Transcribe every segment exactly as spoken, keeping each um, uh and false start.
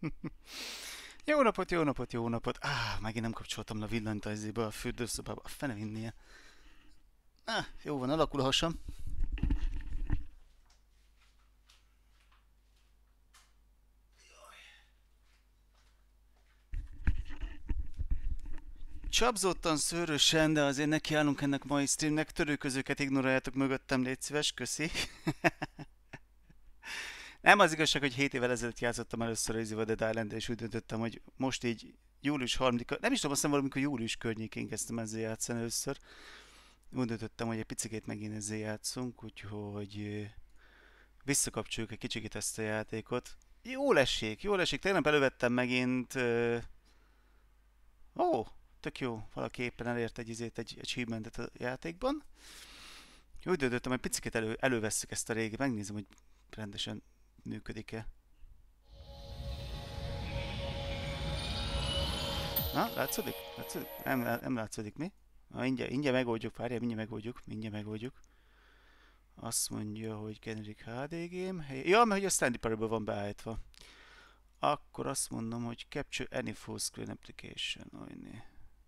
Jó napot, jó napot, jó napot. Áh, megint nem kapcsoltam a villanyt a izébe, a fürdőszobába. A fene vinnie. Ah, jó van, alakul a hasam. Csapzottan, szőrösen, de azért nekiállunk ennek mai streamnek. Törőközőket ignoráljátok mögöttem, légy szíves, köszi. Nem, az igazság, hogy hét évvel ezelőtt játszottam először az Dead Island, és úgy döntöttem, hogy most így július harmadika, nem is tudom, azt hiszem valamikor július környékén kezdtem ezzel játszani először. Úgy döntöttem, hogy egy picikét megint ezzel játszunk, úgyhogy visszakapcsoljuk egy kicsikét ezt a játékot. Jól esik, jól esik, tegnap elővettem megint... Ó, oh, tök jó, valaki éppen elért egy izét, egy achievementet a játékban. Úgy döntöttem, hogy picikét elő, elővesszük ezt a régi, megnézem, hogy rendesen működik-e. Na, látszódik? Látszódik? Nem, nem látszódik, mi? Na, ingyen, ingyen megoldjuk, várjál, mindjárt megoldjuk, mindjárt megoldjuk. Azt mondja, hogy generic há dé game. Ja, mert hogy a Standy Parable van beállítva. Akkor azt mondom, hogy Capture any full screen application. Ojni.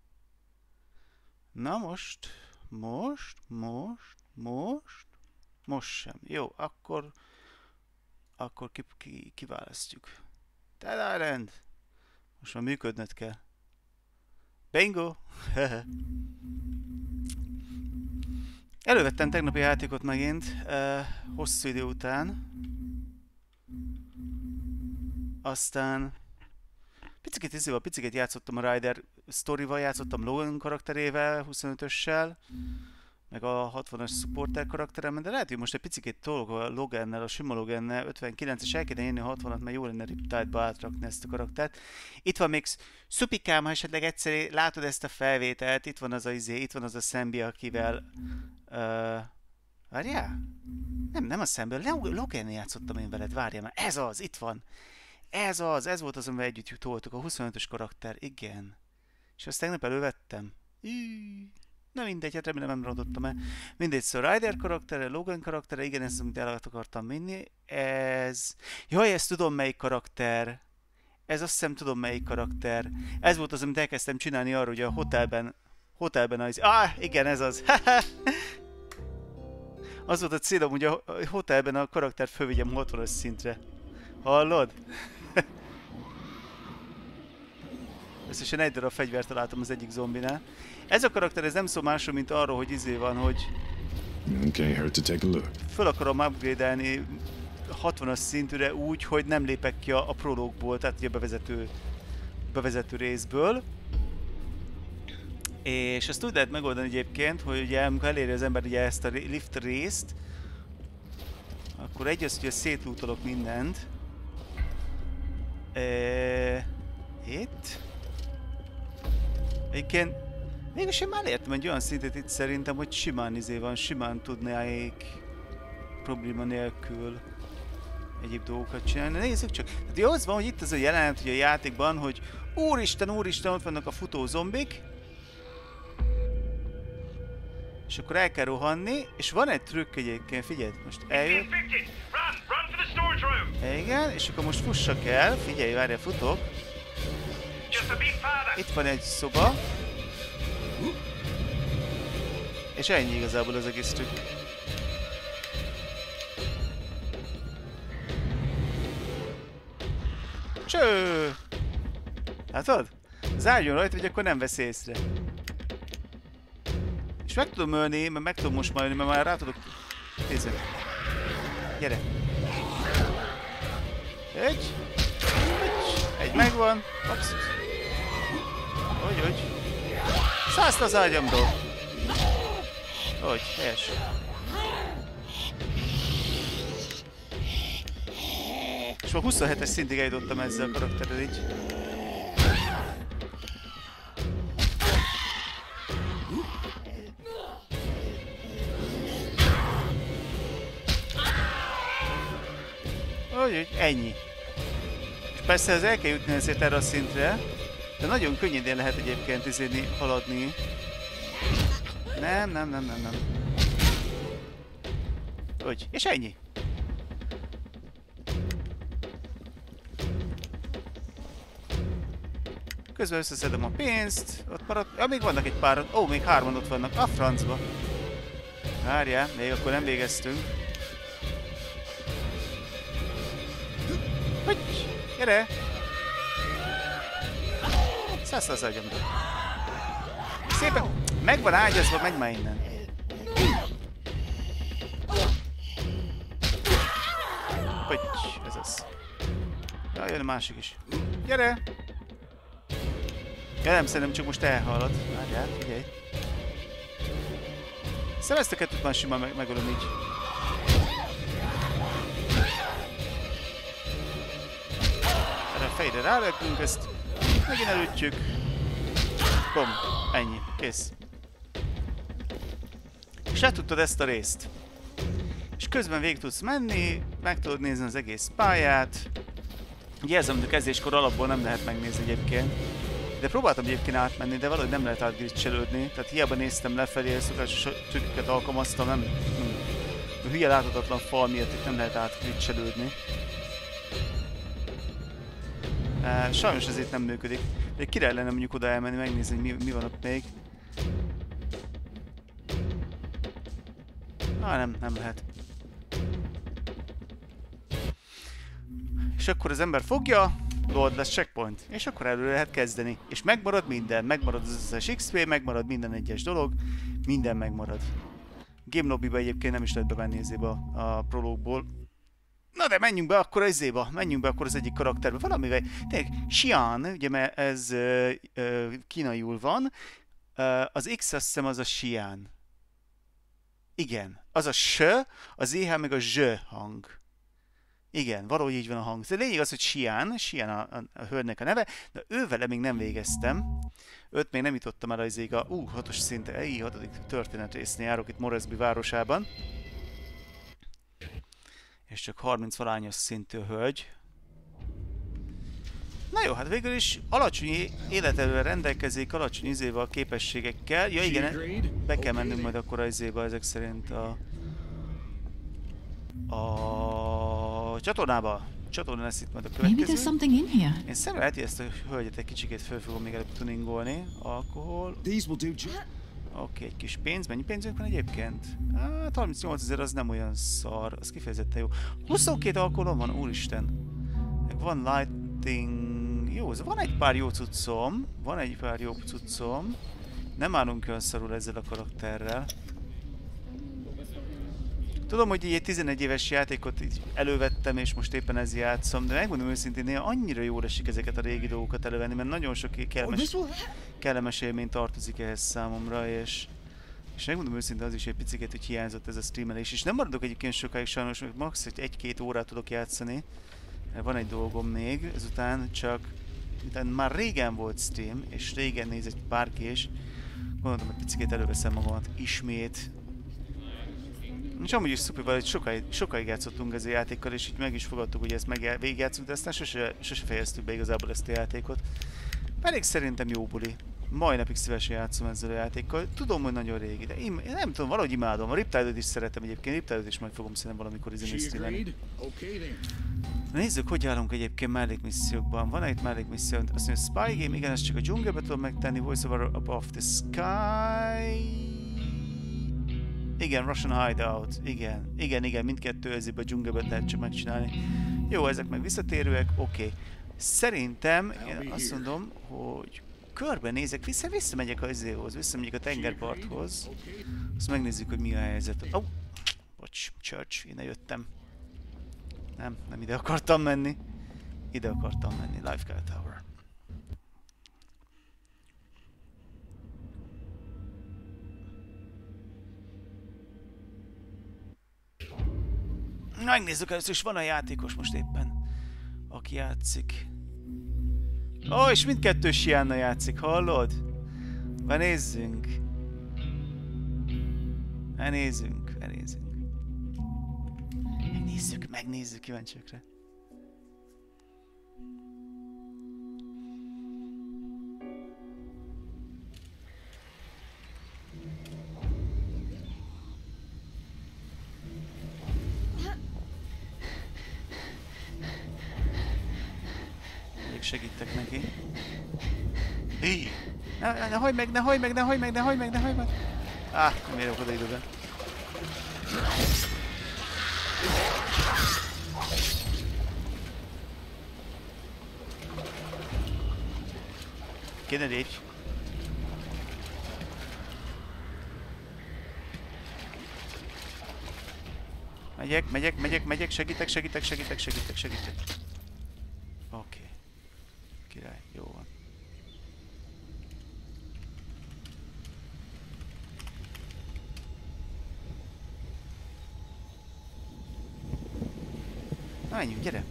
Na most, most, most, most, most sem. Jó, akkor, akkor ki, ki, kiválasztjuk. Dead Island! Most már működnöd kell. Bingo! Elővettem tegnapi játékot megint, uh, hosszú idő után. Aztán picikét izéval, picikét játszottam a Ryder Story-val, játszottam Logan karakterével, huszonötössel, meg a hatvanas supporter karakteremmel, de lehet, hogy most egy picikét tolok a Logannel, a sima Logannel, ötvenkilences, el kéne írni a hatvanat, mert jó lenne Riptide-ba átrakni ezt a karaktert. Itt van még Szupikám, ha esetleg egyszer látod ezt a felvételt, itt van az a izé, itt van az a Szembi, akivel... Uh, várjál? Nem, nem a Szemből, Logannel játszottam én veled, várjál már, ez az, itt van. Ez az, ez volt az, amivel együtt toltuk, a huszonötös karakter, igen. És azt tegnap elővettem. Űűűű. Na mindegy, hát remélem nem rontottam el. Mindegy, szóval Ryder karaktere, Logan karaktere, igen, ezt amit el akartam vinni. Ez... Jaj, ezt tudom melyik karakter. Ez azt hiszem tudom melyik karakter. Ez volt az, amit elkezdtem csinálni arra, hogy a hotelben... Hotelben az... Ah, igen, ez az. Az volt a célom, hogy a hotelben a karaktert fölvigyem hatvanas szintre. Hallod? Összesen egy darab fegyvert találtam az egyik zombinál. Ez a karakter, ez nem szó másról, mint arról, hogy izé van, hogy... Föl akarom upgrade-elni hatvanas szintűre úgy, hogy nem lépek ki a, a prológból, tehát a bevezető, bevezető részből. És ezt úgy lehet megoldani egyébként, hogy ugye amikor eléri az ember ugye ezt a lift részt, akkor egy az, hogy szétlútolok mindent. E... Itt? Egyébként mégis én már értem egy olyan szintet itt szerintem, hogy simán izé van, simán tudnáik probléma nélkül egyéb dolgokat csinálni. Nézzük csak. Tehát jó, az van, hogy itt az a jelenet ugye a játékban, hogy úristen, úristen, ott vannak a futó zombik. És akkor el kell rohanni, és van egy trükk egyébként, figyelj, most eljött. Igen, és akkor most fussak el, figyelj, várjál, futok. Itt van egy szoba. És ennyi igazából az egész trükk. Cső! Látod? Zárjon rajta, hogy akkor nem vesz észre. És meg tudom ölni, mert meg tudom most már ölni, mert már rá tudok... Nézzük. Gyere. Egy. Egy. Egy megvan. Apsz. Hogy, hogy. Százd az ágyamról. Hogy, helyes. És már huszonhetes szintig eljutottam ezzel a karakterrel így. Hogy, hogy, ennyi. És persze ez el kell jutni ezért erre a szintre, de nagyon könnyedén lehet egyébként izéni, haladni. Nem, nem, nem, nem, nem. Hogy, és ennyi. Közben összeszedem a pénzt, ott maradt... Ja, még vannak egy páran. Ó, még hárman ott vannak. A francba. Várjál, még akkor nem végeztünk. Hogy? Gyere! Szászta az agyamra. Szépen meg van ágyazva, menj már innen. Hogy? Ez az. Ja, jön a másik is. Gyere! Ja, nem, szerintem csak most elhalad. Várjál, figyelj. Szerintem ezt a kettőt már simán meg megölöm így. Erre a fejre rálökünk, ezt megint elütjük. Bom, ennyi, kész. És letudtad ezt a részt. És közben végig tudsz menni, meg tudod nézni az egész pályát. Ugye ez, amit a kezdéskor alapból nem lehet megnézni egyébként. De próbáltam egyébként átmenni, de valahogy nem lehet átglitchelődni. Tehát hiába néztem lefelé, a szokásos trükköket alkalmaztam, nem... A hülye láthatatlan fal miatt itt nem lehet átglitchelődni. Uh, sajnos ez itt nem működik. De király lenne mondjuk oda elmenni, megnézni, mi, mi van ott még. Ah, nem, nem lehet. És akkor az ember fogja, Lord lesz checkpoint, és akkor előre lehet kezdeni. És megmarad minden, megmarad az összes iksz pé, megmarad minden egyes dolog, minden megmarad. Game lobbyba egyébként nem is lehet bemenni ezébe a, a prológból. Na de menjünk be akkor az izéba, menjünk be akkor az egyik karakterbe. Valamivel, tényleg, Xian, ugye mert ez ö, ö, kínaiul van, ö, az X azt hiszem az a Xian. Igen, az a S, az E H meg a Z hang. Igen, valahogy így van a hang. De lényeg az, hogy Xian, Xian a, a, a hölgynek a neve, de ővele még nem végeztem. Őt még nem jutottam el az ég a ú, hatos szinte, ej, hatodik történetrésznél járok itt Moresby városában. És csak harminc valányos szintű hölgy. Na jó, hát végül is alacsony életerővel rendelkezik, alacsony izével, képességekkel. Ja igen, be kell mennünk majd akkor az izébe ezek szerint a... A csatornába. Csatorna lesz itt majd a következő. Én szerintem lehet, hogy ezt a hölgyet egy kicsikét föl fogom még előbb tuningolni. Alkohol. Oké, okay, egy kis pénz. Mennyi pénzünk van egyébként? Hát harmincnyolcezer az nem olyan szar. Az kifejezetten jó. huszonkettő alkoholom van, úristen. Van lighting. Jó, van egy pár jó cuccom. Van egy pár jó cuccom. Nem állunk olyan szarul ezzel a karakterrel. Tudom, hogy így egy tizenegy éves játékot így elővettem, és most éppen ez játszom, de megmondom őszintén, néha annyira jól esik ezeket a régi dolgokat elővenni, mert nagyon sok kellemes, kellemes élmény tartozik ehhez számomra, és, és megmondom őszintén az is egy picit, hogy hiányzott ez a streamelés, és nem maradok egyébként sokáig sajnos, mert max. egy-két órát tudok játszani, van egy dolgom még, ezután csak, után már régen volt stream, és régen néz egy bárki, és gondoltam, hogy picit előveszem magamat ismét. És amúgy is szuper, hogy sokáig, sokáig játszottunk ezzel a játékkal, és így meg is fogadtuk, hogy ezt meg végigjátszunk, de aztán sose, sose fejeztük be igazából ezt a játékot. Pedig szerintem jó buli. Mai napig szívesen játszom ezzel a játékkal. Tudom, hogy nagyon régi, de én, én nem tudom, valahogy imádom. A Riptide-ot is szeretem egyébként, Riptide-ot is majd fogom szerintem valamikor izini streamelni. Nézzük, hogy állunk egyébként mellékmissziókban. Van egy mellékmisszió, azt mondja, Spy Game, igen, ezt csak a dzsungelbe tudom megtenni, Voice over above the sky... Igen, Russian Hideout. Igen, igen, igen, mindkettő ezébe a dzsungelben lehet csak megcsinálni. Jó, ezek meg visszatérőek, oké. Okay. Szerintem, én azt mondom, hogy körbenézek, vissza, visszamegyek az izéhoz, visszamegyek a tengerparthoz. Azt megnézzük, hogy mi a helyzet. Ó, oh, bocs, Church, innen jöttem. Nem, nem ide akartam menni. Ide akartam menni, Lifeguard Tower. Megnézzük először, és van a játékos most éppen, aki játszik. Ó, oh, és mindkettő Xiannal játszik, hallod? Na nézzünk. Na nézzünk, na nézzünk. Megnézzük, megnézzük kíváncsiakra. Segítek neki. Így. Ne, ne, ne hagyd meg, ne hagyd meg, ne hagyd meg, ne hagyd meg, ne hagyd meg. Áh, nem érok oda időben. Kéne lépj. Megyek, megyek, megyek, megyek, segítek, segítek, segítek, segítek, segítek. Oké. Okay. Király, jó van. Na menjünk, gyere!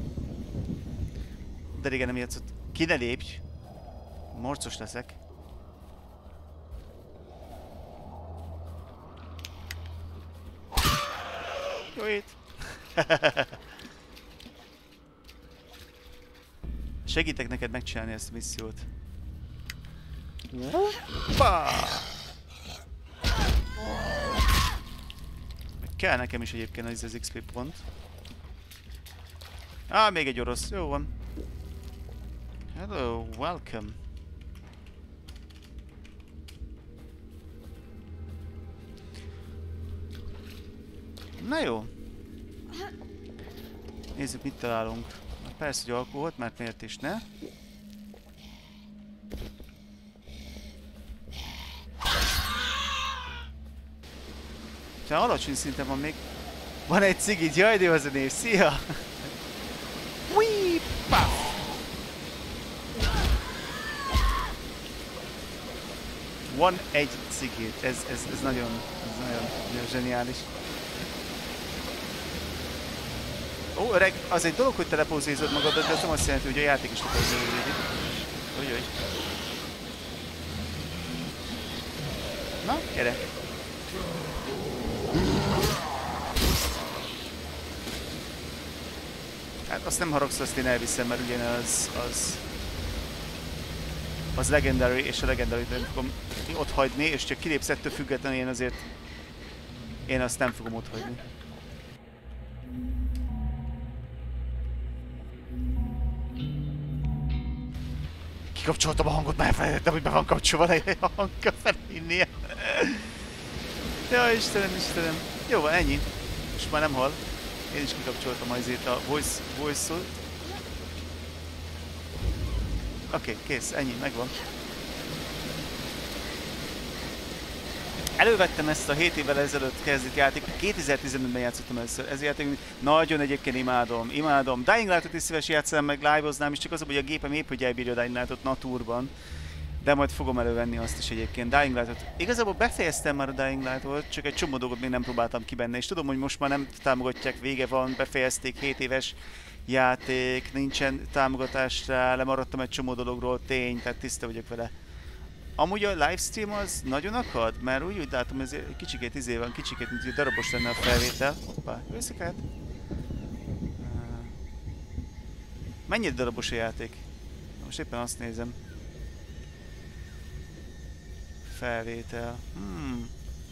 De régen nem játszott. Ki ne lépj! Morcos leszek. Jó ét! Segítek neked megcsinálni ezt a missziót. Hoppá! Kell nekem is egyébként az az iksz pé pont. Á, ah, még egy orosz. Jó van. Hello, welcome. Na jó. Nézzük, mit találunk. Na, persze, hogy alkoholt, mert miért is ne? Ha alacsony szinten van még. Van egy cigit, jaj, de az a név. Szia! Wii! Van egy cigit. Ez, ez, ez nagyon, ez nagyon, nagyon zseniális. Ó, öreg, az egy dolog, hogy te lepózézod magadat, de ez nem azt jelenti, hogy a játék is lepózézódik. Úgyhogy. Na, gyere! Hát azt nem haragsz, azt én elviszem, mert ugyanaz az... az legendary, és a legendary-t nem fogom ott hagyni, és csak kilépsz ettől függetlenül én azért... én azt nem fogom ott hagyni. Kikapcsoltam a hangot, már elfelejtettem, hogy be van kapcsolva a hanggal felinnie. Ja, Istenem, Istenem. Jó van, ennyi. Most már nem hall. Én is kikapcsoltam azért a voice, voice-ot. Oké, okay, kész, ennyi, megvan. Elővettem ezt a hét évvel ezelőtt kezdett játékot, kétezer-tizenötben játszottam először. Ez a játék nagyon egyébként imádom, imádom. Dying Light-ot is szíves játszanám, meg live-oznám is, csak az, hogy a gépem épp hogy elbírja a Dying Light-ot naturban. De majd fogom elővenni azt is egyébként. Dying Light-ot. Igazából befejeztem már a Dying Light-ot, csak egy csomó dolgot még nem próbáltam ki benne. És tudom, hogy most már nem támogatják, vége van, befejezték, hét éves játék, nincsen támogatás rá, lemaradtam egy csomó dologról, tény, tehát tiszta vagyok vele. Amúgy a livestream az nagyon akad, mert úgy, úgy látom, ez kicsikét izé van, kicsikét, mint hogy darabos lenne a felvétel. Hoppá, jöszik át. Mennyire darabos a játék? Most éppen azt nézem. Felvétel. Hmm.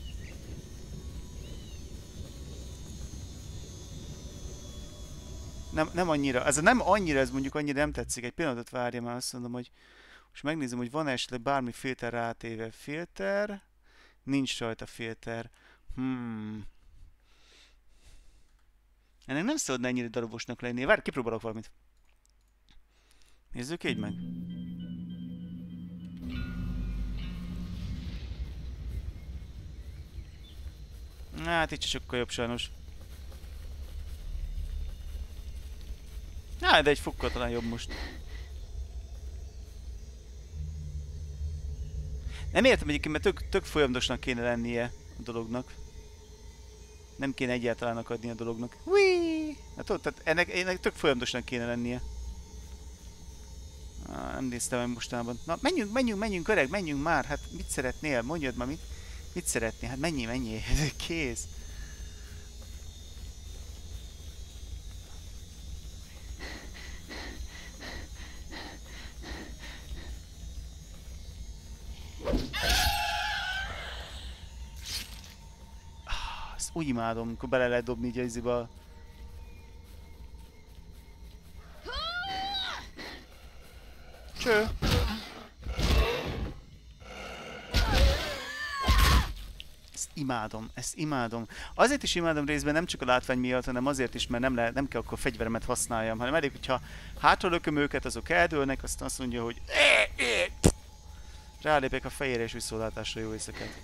Nem, nem annyira, ez nem annyira, ez mondjuk annyira nem tetszik. Egy pillanatot várja, már azt mondom, hogy most megnézem, hogy van esetleg bármi filter rátéve. Filter. Nincs rajta filter. Hmm. Ennek nem szabadna ennyire darabosnak lenni. Várj, kipróbálok valamit. Nézzük így meg. Hát itt sokkal jobb sajnos. Hát, de egy fokkal talán jobb most. Nem értem egyébként, mert tök, tök folyamodosnak kéne lennie a dolognak. Nem kéne egyáltalán akadni a dolognak. Whee! Hát tudod, tehát ennek, ennek tök folyamodosnak kéne lennie. Ah, nem néztem meg mostanában. Na, menjünk, menjünk, menjünk, öreg, menjünk már. Hát mit szeretnél? Mondjad már, mit, mit szeretnél? Hát menjél, menjél. Kész. Úgy imádom, amikor bele lehet dobni így a iziba. Cső! imádom, ezt imádom. Azért is imádom részben nem csak a látvány miatt, hanem azért is, mert nem, le, nem kell akkor fegyveremet használjam, hanem elég, hogyha hátralököm őket, azok eldőlnek, aztán azt mondja, hogy rálépek a fejére és viszontlátásra, jó éjszakát.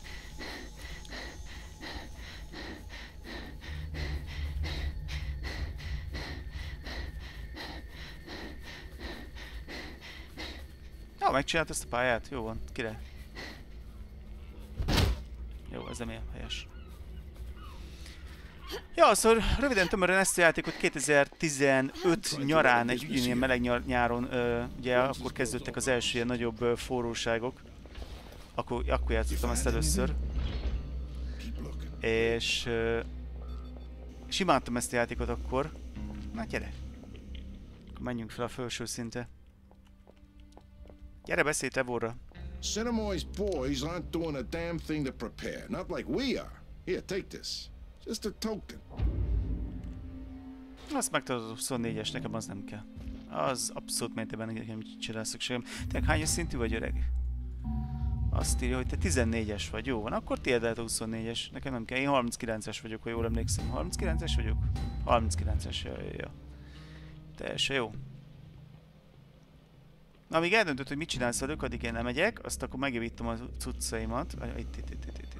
Ja, megcsinált ezt a pályát, jó van, király. Jó, ez nem ilyen helyes. Ja, szóval röviden tömören ezt a játékot kétezer-tizenöt nyarán, egy ugyanilyen meleg nyar, nyáron, ö, ugye akkor kezdődtek az első ilyen nagyobb ö, forróságok. Akkor, akkor játszottam ezt először. És... Ö, és imádtam ezt a játékot akkor. Na gyere! Akkor menjünk fel a felső szinte. Gyere, beszélj Trevorra! Cinemoy's boys aren't doing a damn thing to prepare, not like we are. Here, take this. Just a token. Azt megtartod huszonnégyes, nekem az nem kell. Az abszolút mértékben nekem nincs rá szükségem. Te hányos szintű vagy, öreg? Azt írja, hogy te tizennégyes vagy. Jó van, akkor tiéd lehet a huszonnégyes. Nekem nem kell. Én harminckilences vagyok, ha jól emlékszem. harminckilences vagyok? harminckilences, jaj, jaj, jaj. Teljesen jó. Na, amíg eldöntött, hogy mit csinálsz velük, addig én nem megyek, azt akkor megjavítom a cuccaimat. Itt, itt, itt, itt, itt, itt.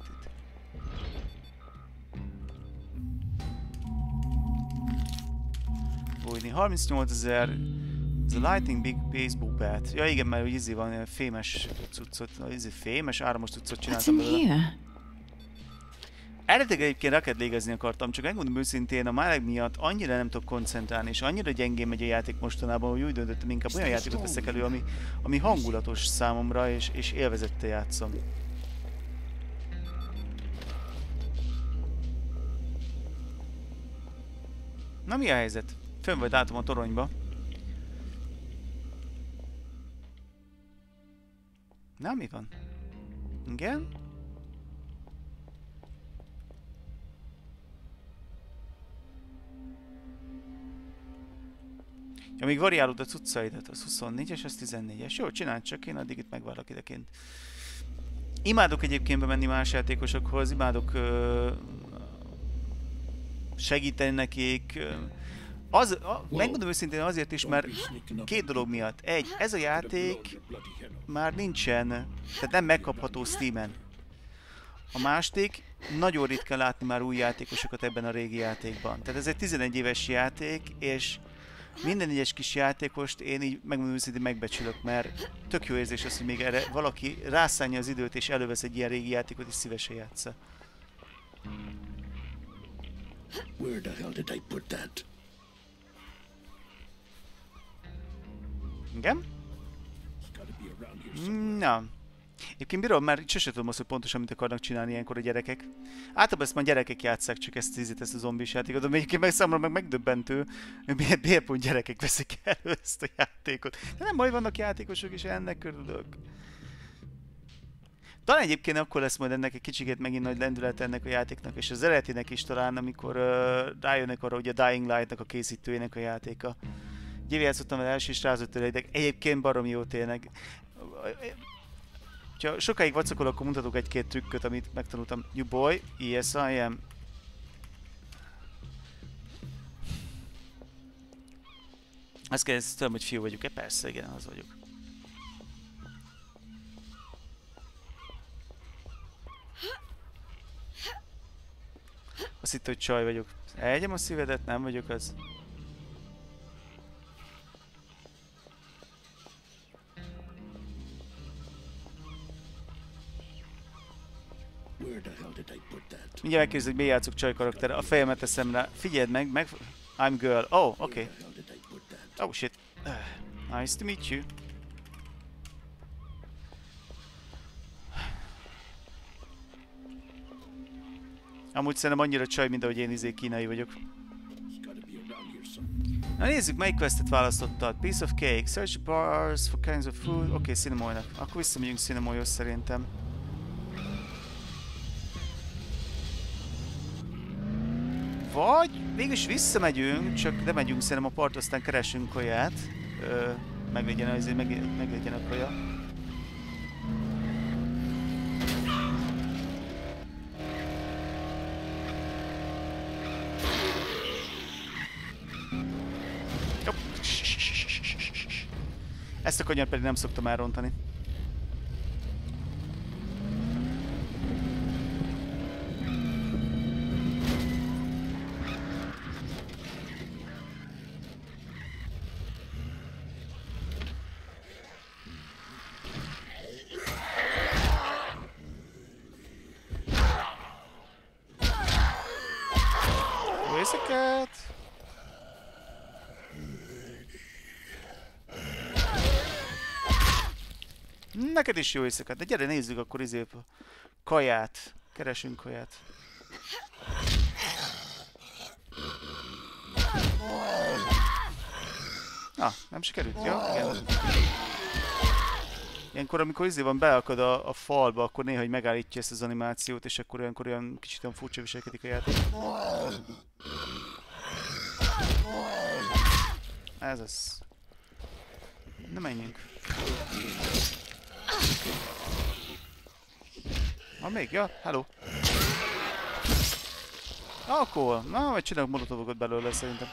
Bújni. harmincnyolcezer. Ez a Lightning Big Baseball Bat. Ja igen, mert úgy izé van, fémes cuccot, izé fémes, áramos cuccot csináltam belőle. Eredetileg egyébként Rocket League-ezni akartam, csak megmondom őszintén, a meleg miatt annyira nem tudok koncentrálni, és annyira gyengén megy a játék mostanában, hogy úgy döntöttem, inkább olyan játékot veszek elő, ami, ami hangulatos számomra, és, és élvezettel játszom. Na mi a helyzet? Fönn vagy látom a toronyba. Na mi van? Igen? Ja, még variálod a cuccaidat, az huszonnégyes, az tizennégyes. Jó, csináld csak, én addig itt megvárlak idekint. Imádok egyébként bemenni más játékosokhoz, imádok uh, segíteni nekik. Uh, az, a, megmondom őszintén azért is, mert két dolog miatt. Egy, ez a játék már nincsen, tehát nem megkapható Steamen. A másik, nagyon ritkán látni már új játékosokat ebben a régi játékban. Tehát ez egy tizenegy éves játék, és minden egyes kis játékost én így megmondom őszintén megbecsülök, mert tök jó érzés az, hogy még erre valaki rászánja az időt és elővesz egy ilyen régi játékot és szívesen játsza. Where the hell did I put that? Igen? Na. Egyébként bírom, mert sose tudom azt, hogy pontosan mit akarnak csinálni ilyenkor a gyerekek. Általában ezt már gyerekek játsszák, csak ezt, ezt, ezt a zombis játékot, de egyébként meg számomra meg megdöbbentő, hogy miért, miért pont gyerekek veszik elő ezt a játékot. De nem baj, vannak játékosok, és ennek örülök. Talán egyébként akkor lesz majd ennek egy kicsikét megint nagy lendület ennek a játéknak, és az eredetinek is talán, amikor uh, rájönnek arra, hogy a Dying Light-nak a készítőjének a játéka. Gyévi játszottam el első is rázott elég, egyébként baromi jó tényleg. Ha sokáig vacakol, akkor mutatok egy-két trükköt, amit megtanultam. You boy, yes I am. Azt kérdeztem, hogy fiú vagyok-e? Persze, igen, az vagyok. Azt hitt, hogy csaj vagyok. Elgyem a szívedet, nem vagyok az. Mindjárt megkérdez, hogy miért játszok csaj karakter. A fejemet teszem rá. Figyeld meg, meg... I'm girl. Oh, oké. Okay. Oh shit. Uh, nice to meet you. Amúgy szerintem annyira csaj, mint ahogy én izé kínai vagyok. Na nézzük, melyik questet választottad. Piece of cake, search bars for kinds of food. Oké, okay, Cinemoynak. Akkor visszamegyünk Cinemoyhoz szerintem. Vagy végülis visszamegyünk, csak nem megyünk szerintem a part, aztán keresünk kaját. Ö, meglegyen, azért meg, meglegyen a kaja. Ezt a kanyart pedig nem szoktam elrontani. Jó éjszakát! Neked is jó éjszakát, de gyere nézzük akkor izé a kaját. Keresünk kaját. Ah, nem sikerült? Jó, igen. Ilyenkor, amikor izé van beakad a, a falba, akkor néha hogy megállítja ezt az animációt, és akkor olyankor olyan kicsit olyan furcsa viselkedik a játék. Ez az. Na menjünk. Ah, még? Ja, hello. Ah, cool. Na, majd csinálok molotovokat belőle szerintem.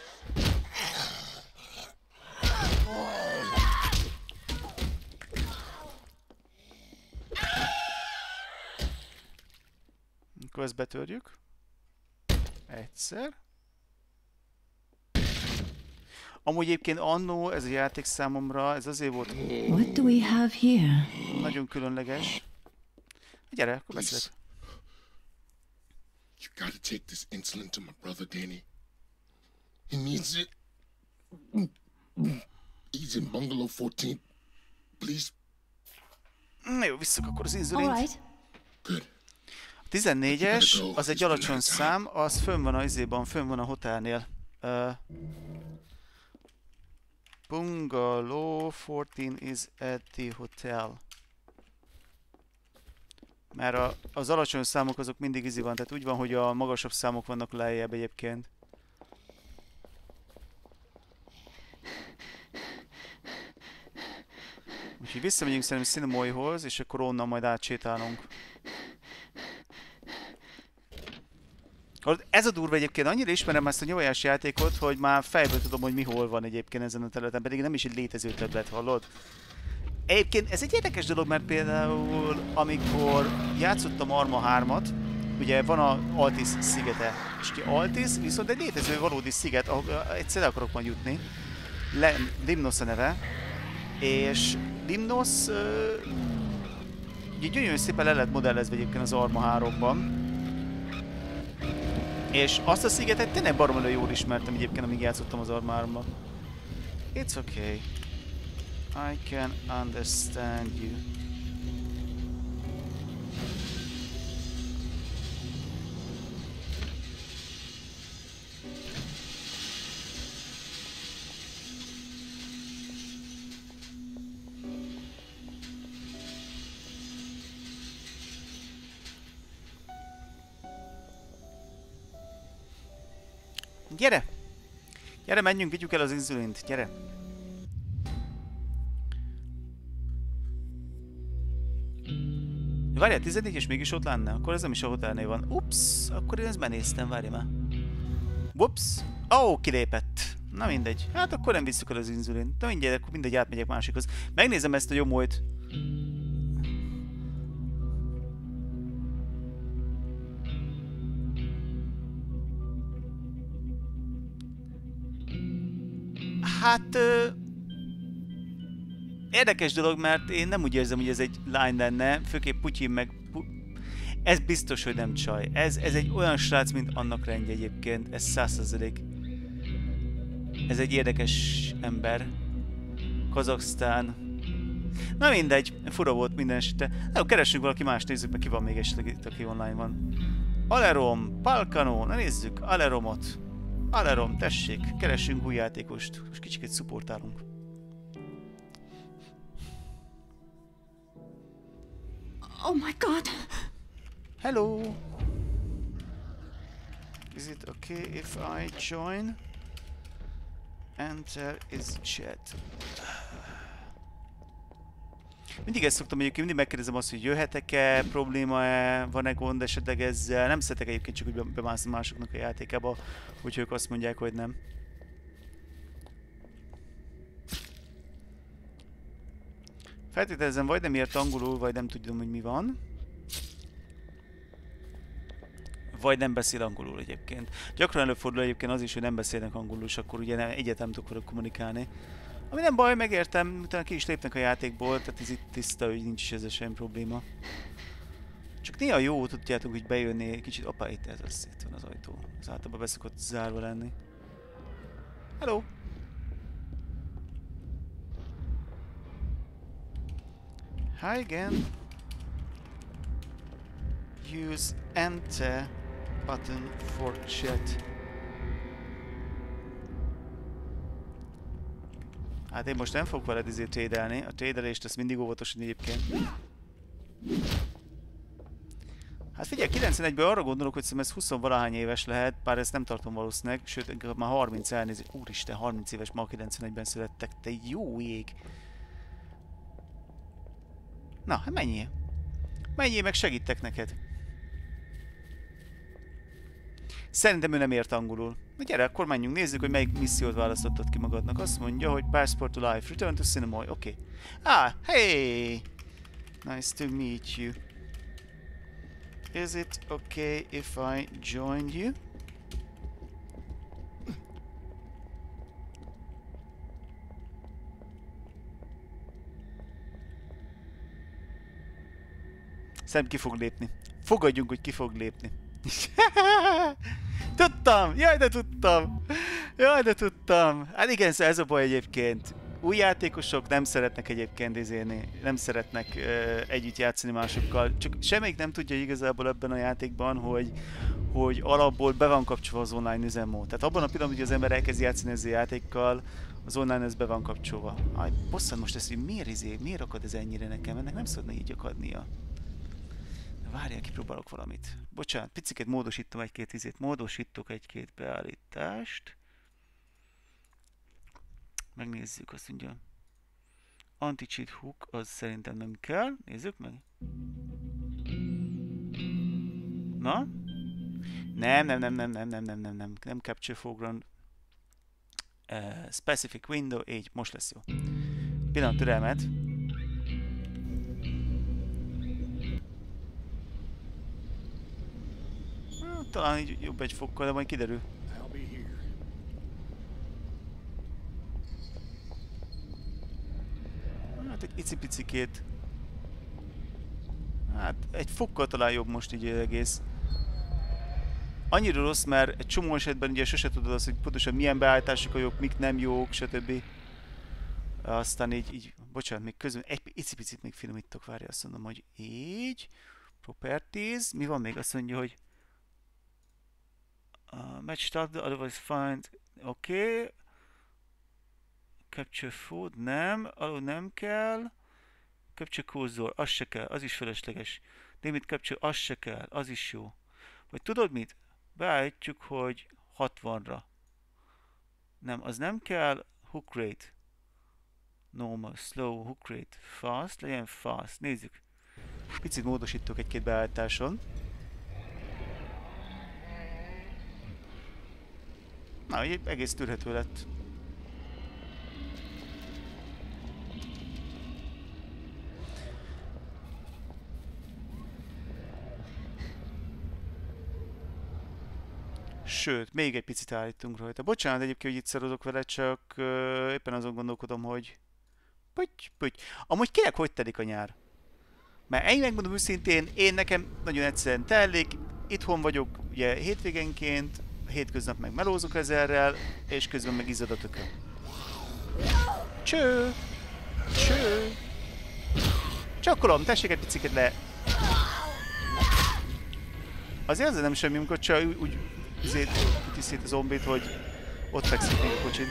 Akkor ezt betörjük. Egyszer. Amúgy egyébként annó ez a játék számomra, ez azért volt What do we have here? nagyon különleges. Gyere, akkor beszélek. You gotta take this insulin to my brother, Danny. He needs it. He's in bungalow fourteen. Please. Na jó, visszük akkor az inzulint. All right. Good. A tizennégyes, az egy alacsony szám, az fönn van a izéban, fönn van a hotelnél. Uh, Bungalow fourteen is at the hotel. Mert a, az alacsony számok azok mindig izi van, tehát úgy van, hogy a magasabb számok vannak lejjebb egyébként. Úgyhogy visszamegyünk szerintem Cinemoyhoz, és akkor onnan majd átsétálunk. Ez a durva egyébként, annyira ismerem ezt a nyomás játékot, hogy már fejből tudom, hogy mi hol van egyébként ezen a területen, pedig nem is egy létező terület, hallod? Egyébként ez egy érdekes dolog, mert például amikor játszottam Arma hármat, ugye van a Altis szigete, és ki Altis viszont egy létező valódi sziget, ahol egyszer el akarok majd jutni, Le Limnos a neve, és Limnos uh, gyönyörűen szépen le lett modellezve egyébként az Arma háromban. És azt a szigetet tényleg baromra jól ismertem egyébként, amíg játszottam az Arma háromban. It's okay. I can understand you. Gyere! Gyere, menjünk, vigyük el az inzulint, gyere! Várjál, tizennégy és mégis ott lenne? Akkor ez nem is a hotelnél van. Ups, akkor én ezt benéztem, várj már. Ups! Ó, oh, kilépett. Na mindegy. Hát akkor nem visszük el az inzulint. De mindjárt, akkor mindegy, átmegyek másikhoz. Megnézem ezt a gyomót. Hát... Uh, érdekes dolog, mert én nem úgy érzem, hogy ez egy lány lenne, főképp Putyin meg... Pu ez biztos, hogy nem csaj. Ez, ez egy olyan srác, mint annak rendje egyébként. Ez száz százalék. Ez egy érdekes ember. Kazaksztán. Na mindegy, fura volt minden esetre. Na, keressünk valaki más, nézzük meg, ki van még esetleg itt, aki online van. Alerom, Palkano, na nézzük, Aleromot. Alerom, tessék, keressünk új játékost. Most kicsit szupportálunk. Oh my god! Hello! Is it okay if I join? Enter is chat. Mindig ezt szoktam egyébként, mindig megkérdezem azt, hogy jöhetek-e, probléma-e, van-e gond esetleg ezzel. Nem szeretek egyébként csak, hogy bemászni másoknak a játékába, úgyhogy ők azt mondják, hogy nem. Feltételezem, vagy nem ért angolul, vagy nem tudom, hogy mi van. Vagy nem beszél angolul egyébként. Gyakran előfordul egyébként az is, hogy nem beszélnek angolul, és akkor ugye nem, egyáltalán nem tudok velük kommunikálni. Ami nem baj, megértem, utána ki is lépnek a játékból, tehát ez itt tiszta, hogy nincs is ezzel semmi probléma. Csak néha jó, tudjátok, hogy bejönni kicsit... Apa, itt ez az, itt van az ajtó. Az általában beszokott zárva lenni. Hello! Hi again. Use enter button for chat. Hát én most nem fogok veled izé trédelni. A trédelést ezt mindig óvatosan egyébként. Hát figyelj, kilencvenegyből arra gondolok, hogy szerintem ez húsz-valahány éves lehet, bár ezt nem tartom valószínűleg, sőt, már harminc elnézést. Úristen, harminc éves, ma kilencvenegyben születtek, te jó ég! Na, hát menjél! Menjél, meg segítek neked! Szerintem ő nem ért angolul. Na gyere, akkor menjünk, nézzük, hogy melyik missziót választottad ki magadnak. Azt mondja, hogy Passport to Life, Return to Sinamoi, oké. Okay. Ah, hey! Nice to meet you. Is it okay if I join you? Szerintem ki fog lépni. Fogadjunk, hogy ki fog lépni. Tudtam! Jaj, de tudtam! Jaj, de tudtam! Hát igen, ez a baj egyébként. Új játékosok nem szeretnek egyébként izélni, nem szeretnek uh, együtt játszani másokkal. Csak semmelyik nem tudja igazából ebben a játékban, hogy, hogy alapból be van kapcsolva az online üzemmód. Tehát abban a pillanatban, hogy az ember elkezd játszani ezzel a játékkal, az online ez be van kapcsolva. Aj, bosszant most ezt, hogy miért izé, miért akad ez ennyire nekem? Ennek nem szabadna így akadnia. Várjál, kipróbálok valamit. Bocsánat, picit módosítom egy-két izét. Módosítok egy-két beállítást. Megnézzük, azt mondja. Anti-cheat hook, az szerintem nem kell. Nézzük meg. Na? Nem, nem, nem, nem, nem, nem, nem, nem, nem, nem capture foreground. Uh, specific window, így, most lesz jó. Pillanat türelmet. Talán így jobb egy fokkal, de majd kiderül. Hát egy icipicikét. Hát egy fokkal talán jobb most így egész. Annyira rossz, mert egy csomó esetben ugye sose tudod azt, hogy pontosan milyen beállítások a jók, mik nem jók, stb. Aztán így, így bocsánat, még közben egy icipicit még finomítok, várja, azt mondom, hogy így. Properties, mi van még? Azt mondja, hogy Uh, match start, otherwise find, oké. Okay. Capture food, nem, alul nem kell. Capture cursor, az se kell, az is felesleges. Limit capture, az se kell, az is jó. Vagy tudod mit? Beállítjuk, hogy hatvanra. Nem, az nem kell. Hook rate. Normal, slow, hook rate. Fast, legyen fast. Nézzük. Picit módosítok egy-két beállításon. Na, így egész tűrhető lett. Sőt, még egy picit állítunk rajta. Bocsánat egyébként, hogy itt szarozok vele, csak uh, éppen azon gondolkodom, hogy... Püty, püty. Amúgy kinek hogy telik a nyár? Mert én megmondom őszintén, én nekem nagyon egyszerűen telik, itthon vagyok ugye hétvégenként, hétköznap meg melózok ezerrel, és közben meg izzad a tököm. Cső! Cső! Csakolom, tessék egy piciket le! Azért azért nem semmi, amikor csak úgy, úgy azért kitisztít a zombit, hogy ott fekszik még a kocsin.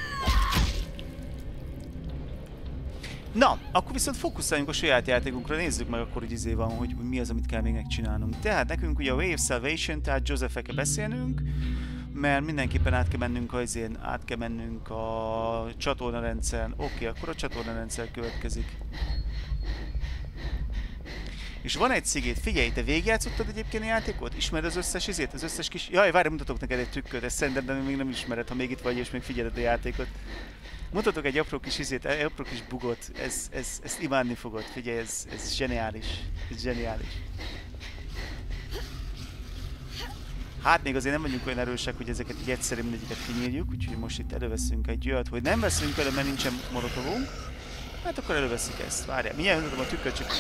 Na, akkor viszont fókuszáljunk a saját játékunkra, nézzük meg akkor, hogy izé van, hogy mi az, amit kell még megcsinálnunk. Tehát nekünk ugye a Way of Salvation, tehát Joseph-el kell beszélnünk, mert mindenképpen át kell mennünk a izén, át kell mennünk a csatornarendszeren. Oké, okay, akkor a csatornarendszer következik. És van egy cigét, figyelj, te végigjátszottad egyébként a játékot? Ismered az összes izét? Az összes kis... Jaj, várj, mutatok neked egy trükköt, ezt szerintem de még nem ismered, ha még itt vagy és még figyeled a játékot. Mutatok egy apró kis izét, egy apró kis bugot, ez, ez, ezt imádni fogod, figyelj, ez, ez zseniális, ez zseniális. Hát még azért nem vagyunk olyan erősek, hogy ezeket így egyszerű mindegyiket kinyírjuk, úgyhogy most itt előveszünk egy olyat, hogy nem veszünk elő, mert nincsen molotovunk. Hát akkor előveszünk ezt, várjál, mindjárt mutatom a tükröt, csak...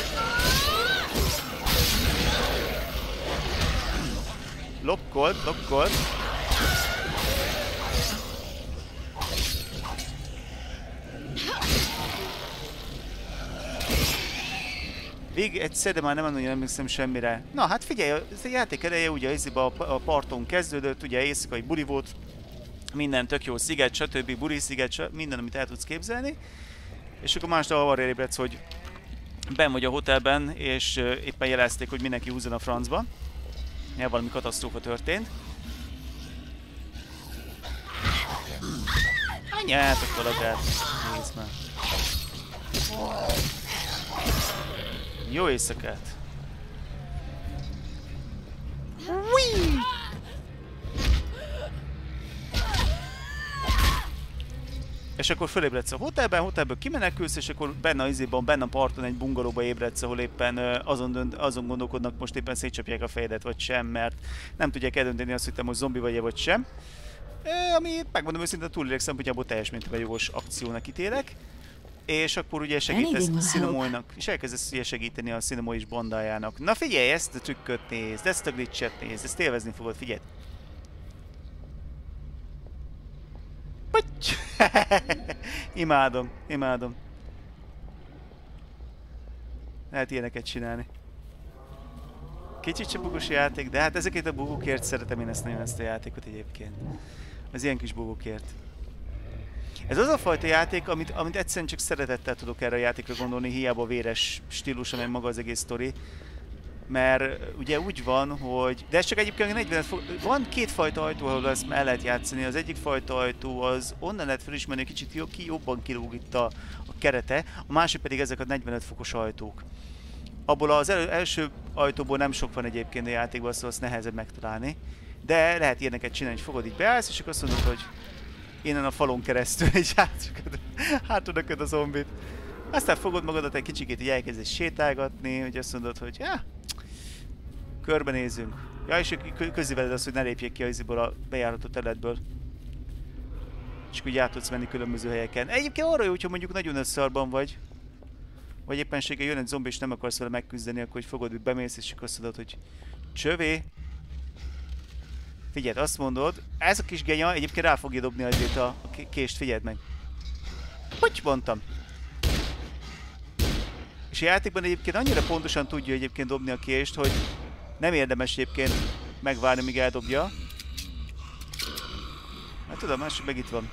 Lokkolt, lokkolt. Végig egyszer, de már nem nagyon emlékszem semmire. Na hát figyelj, ez a játék eleje ugye a, a parton kezdődött, ugye éjszakai buli volt, minden tök jó sziget, stb. Buri sziget, minden, amit el tudsz képzelni. És akkor másnap arra ébredsz, hogy benn vagy a hotelben, és éppen jelezték, hogy mindenki húzzon a francba. Ja, valami katasztrófa történt. Anyátok valakát, nézd már. Jó éjszakát! Whee! És akkor fölébredsz a hotelben, hotelből kimenekülsz, és akkor benne az izében, benne a parton egy bungalóba ébredsz, ahol éppen azon, dönt, azon gondolkodnak, most éppen szétcsapják a fejedet, vagy sem, mert nem tudják eldönteni azt, hogy te most zombi vagy-e, vagy sem. Ami, megmondom őszintén, a túlélek szempontjából teljes mértékben jogos akciónak ítélek. És akkor ugye segítesz Sinamoi-nak, és elkezdesz ugye segíteni a Sinamoi is bandájának. Na figyelj, ezt a trükköt nézd, ezt a glitchet nézd, ezt élvezni fogod, figyelj! Imádom, imádom. Lehet ilyeneket csinálni. Kicsit se bugos játék, de hát ezeket a bugókért szeretem én ezt nagyon, ezt a játékot egyébként. Az ilyen kis bugókért. Ez az a fajta játék, amit, amit egyszerűen csak szeretettel tudok erre a játékra gondolni, hiába véres stílus, amely maga az egész sztori. Mert ugye úgy van, hogy... De ez csak egyébként negyven fok... Van két fajta ajtó, ahol ezt el lehet játszani. Az egyik fajta ajtó az onnan lehet felismerni, kicsit jó, ki jobban kilóg itt a, a kerete, a másik pedig ezek a negyvenöt fokos ajtók. Abból az elő, első ajtóból nem sok van egyébként a játékban, szóval azt nehezebb megtalálni. De lehet ilyeneket csinálni, hogy fogod így beállsz, és akkor azt mondod, hogy innen a falon keresztül egy hátulra köd a zombit. Aztán fogod magadat egy kicsikét, így elkezdesz sétálgatni, hogy azt mondod, hogy ja, körbenézzünk. Ja, és közéveled azt, hogy ne lépjék ki az a bejárató területből. És úgy át tudsz menni különböző helyeken. Egyébként arra jó, hogyha mondjuk nagyon összearban vagy, vagy éppenséggel jön egy zombi és nem akarsz vele megküzdeni, akkor hogy fogod, hogy bemész, és azt mondod, hogy csövé. Figyeld, azt mondod, ez a kis genya egyébként rá fogja dobni azért a, a kést, figyeld meg. Hogy mondtam? És a játékban egyébként annyira pontosan tudja egyébként dobni a kést, hogy nem érdemes egyébként megvárni, míg eldobja. Hát tudom, másik meg itt van.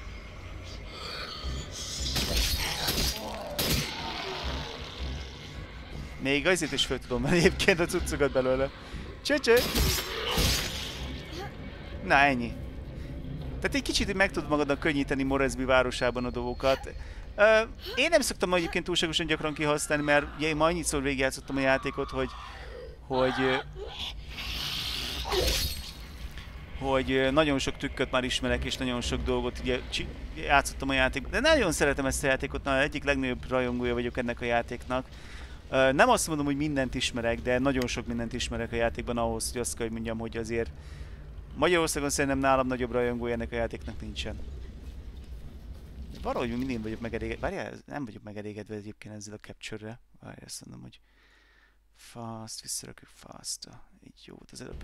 Még azért is föl tudom menni egyébként a cuccokat belőle. Cső-cső! Na ennyi. Tehát egy kicsit meg tudod magadnak könnyíteni Moresby városában a dolgokat. Uh, én nem szoktam egyébként túlságosan gyakran kihasználni, mert ugye én ma annyiszor végigjátszottam a játékot, hogy hogy hogy nagyon sok trükköt már ismerek, és nagyon sok dolgot ugye játszottam a játékban. De nagyon szeretem ezt a játékot, na, egyik legnagyobb rajongója vagyok ennek a játéknak. Uh, nem azt mondom, hogy mindent ismerek, de nagyon sok mindent ismerek a játékban ahhoz, hogy azt kell, hogy mondjam, hogy azért Magyarországon szerintem nálam nagyobb rajongója ennek a játéknak nincsen. De valahogy mindig vagyok megelégedve. Várjál, nem vagyok megelégedve egyébként ezzel a capture-rel. Várjál, azt mondom, hogy fast, visszarakjuk fast. Így jó volt az előbb.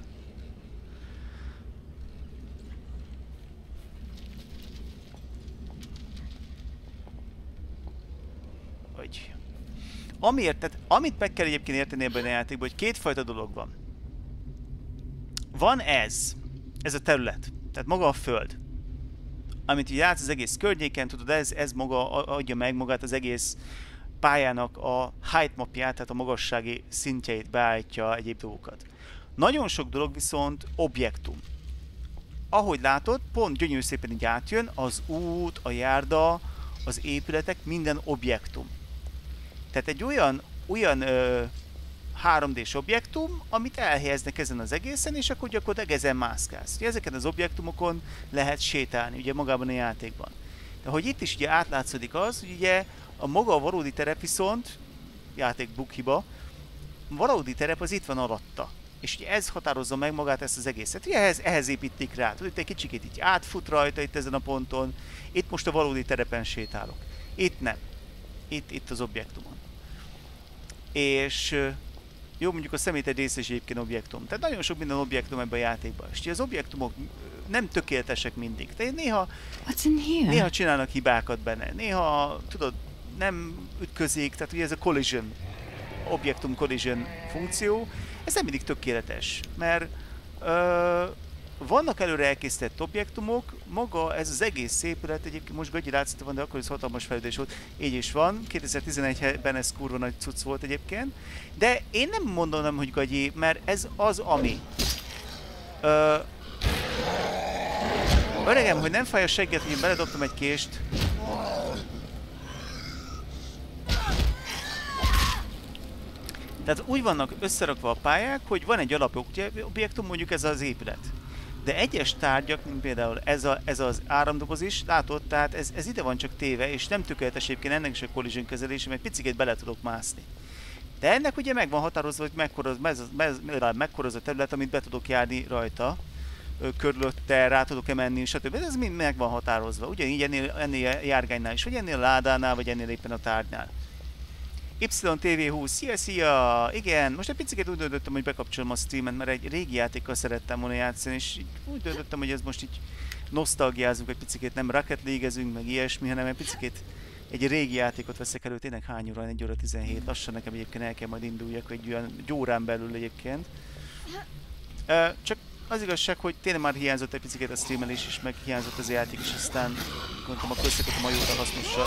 Hogy. Amiért, tehát amit meg kell egyébként érteni ebben a játékban, hogy kétfajta dolog van. Van ez. Ez a terület. Tehát maga a föld. Amit így látsz az egész környéken, tudod, ez, ez maga adja meg magát az egész pályának a height mapját, tehát a magassági szintjeit beállítja egyéb dolgokat. Nagyon sok dolog viszont objektum. Ahogy látod, pont gyönyörű szépen így átjön, az út, a járda, az épületek, minden objektum. Tehát egy olyan, olyan ö, három dés objektum, amit elhelyeznek ezen az egészen, és akkor gyakorlatilag ezen mászkálsz. Ugye ezeken az objektumokon lehet sétálni, ugye magában a játékban. hogy itt is ugye átlátszódik az, hogy ugye a maga a valódi terep viszont, játék bughiba, valódi terep az itt van alatta. És ugye ez határozza meg magát ezt az egészet. Ugye ehhez, ehhez építik rá. Tudod, itt egy kicsikét így átfut rajta itt ezen a ponton. Itt most a valódi terepen sétálok. Itt nem. Itt, itt az objektumon. És jó, mondjuk a szemét egy része is egyébként objektum. Tehát nagyon sok minden objektum ebben a játékban. És ugye az objektumok nem tökéletesek mindig. Tehát néha, néha csinálnak hibákat benne. Néha, tudod, nem ütközik. Tehát ugye ez a collision, objektum collision funkció. Ez nem mindig tökéletes, mert ö, vannak előre elkészített objektumok, maga ez az egész épület, egyébként most Gagyi látszott van, de akkor ez hatalmas fejlődés volt, így is van, kétezer-tizenegyben ez kurva nagy cucc volt egyébként, de én nem mondanám, hogy Gagyi, mert ez az, ami. Ö, öregem, hogy nem fáj a segget, hogy én beledobtam egy kést. Tehát úgy vannak összerakva a pályák, hogy van egy alapobjektum, mondjuk ez az épület. De egyes tárgyak, mint például ez, a, ez az áramdoboz is, látod, tehát ez, ez ide van csak téve, és nem tökéletes egyébként ennek is a collision kezelése, mert picikét bele tudok mászni. De ennek ugye meg van határozva, hogy mekkora az, mez, mez, mekkora az a terület, amit be tudok járni rajta, körülötte rá tudok-e menni, stb. Ez mind meg van határozva. Ugyanígy ennél, ennél járgánynál is, vagy ennél a ládánál, vagy ennél éppen a tárgynál. Y T V húsz, szia, szia! Igen, most egy picit úgy döntöttem, hogy bekapcsolom a streamet, mert egy régi játékkal szerettem volna játszani, és úgy döntöttem, hogy ez most így nosztalgiázunk egy picit, nem Rocket League-ezünk, meg ilyesmi, hanem egy picit egy régi játékot veszek elő. Tényleg hány óra? egy óra tizenhét. Lassan nekem egyébként el kell majd induljak, egy olyan egy órán belül egyébként. Uh, csak az igazság, hogy tényleg már hiányzott egy picit a streamelés is, meg hiányzott az játék is, aztán gondoltam a köztekötöm a jót a hasznossal.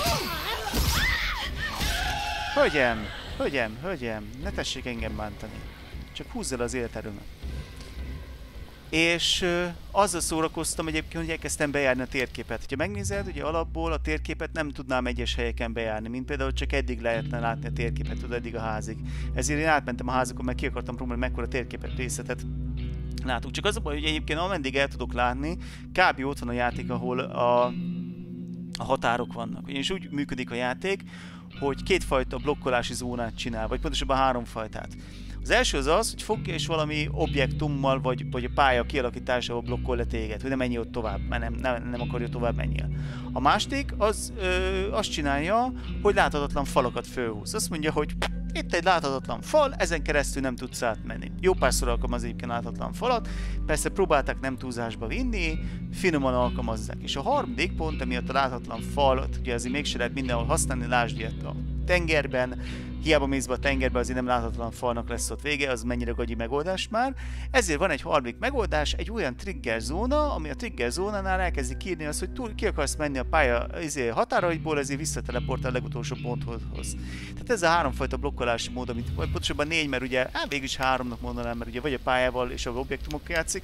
Hölgyem, hölgyem, hölgyem, ne tessék engem bántani. Csak húzz el az életerőmet. És uh, azzal szórakoztam egyébként, hogy elkezdtem bejárni a térképet. Ha megnézed, ugye alapból a térképet nem tudnám egyes helyeken bejárni, mint például csak eddig lehetne látni a térképet, tudod, eddig a házig. Ezért én átmentem a házakon, meg ki akartam próbálni, mekkora térképet részletet látunk. Csak az a baj, hogy egyébként ameddig el tudok látni, kb. Ott van a játék, ahol a, a határok vannak. Ugyanis úgy működik a játék, hogy kétfajta blokkolási zónát csinál, vagy pontosabban háromfajtát. Az első az az, hogy fogja és valami objektummal, vagy, vagy a pálya kialakításával blokkol le téged, hogy ne menjél ott tovább, mert nem, nem, nem akarja tovább menjél. A második az ö, azt csinálja, hogy láthatatlan falakat fölhúz. Azt mondja, hogy itt egy láthatatlan fal, ezen keresztül nem tudsz átmenni. Jó párszor alkalmaz egyébként láthatatlan falat, persze próbálták nem túlzásba vinni, finoman alkalmazzák. És a harmadik pont, emiatt a láthatatlan falat, ugye azért mégsem lehet mindenhol használni, lásd ilyet a tengerben, hiába mész be a tengerbe, azért nem láthatatlan falnak lesz ott vége, az mennyire gagyi megoldás már. Ezért van egy harmadik megoldás, egy olyan trigger zóna, ami a trigger zónánál elkezdik írni azt, hogy túl, ki akarsz menni a pálya ezért határaiból, ezért visszateleportál a legutolsó ponthoz. Tehát ez a háromfajta blokkolási mód, amit pontosabban négy, mert ugye, hát végül is háromnak mondanám, mert ugye vagy a pályával és a objektumokkal játszik,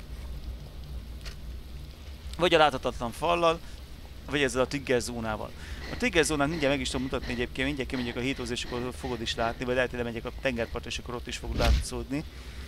vagy a láthatatlan fallal, vagy ezzel a trigger zónával. A trigger zónát mindjárt meg is tudom mutatni egyébként, mindjárt kimegyek a hétóz, és akkor fogod is látni, vagy lehet, hogy lemegyek a tengerpartra, és akkor ott is fogod látszódni.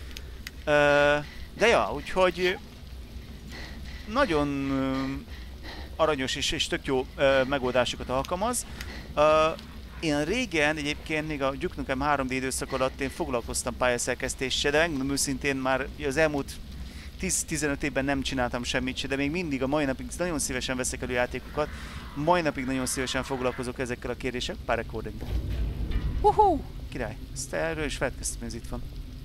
De ja, úgyhogy nagyon aranyos és, és tök jó megoldásokat alkalmaz. Én régen egyébként még a Duke Nukem három dé időszak alatt én foglalkoztam pályaszerkesztéssel, de megmondom őszintén már az elmúlt tíz-tizenöt évben nem csináltam semmit se, de még mindig a mai napig nagyon szívesen veszek elő játékokat, mai napig nagyon szívesen foglalkozok ezekkel a kérdésekkel. Pár recording. Uhú! Király! Ezt erről is feltkeztem, ez itt van.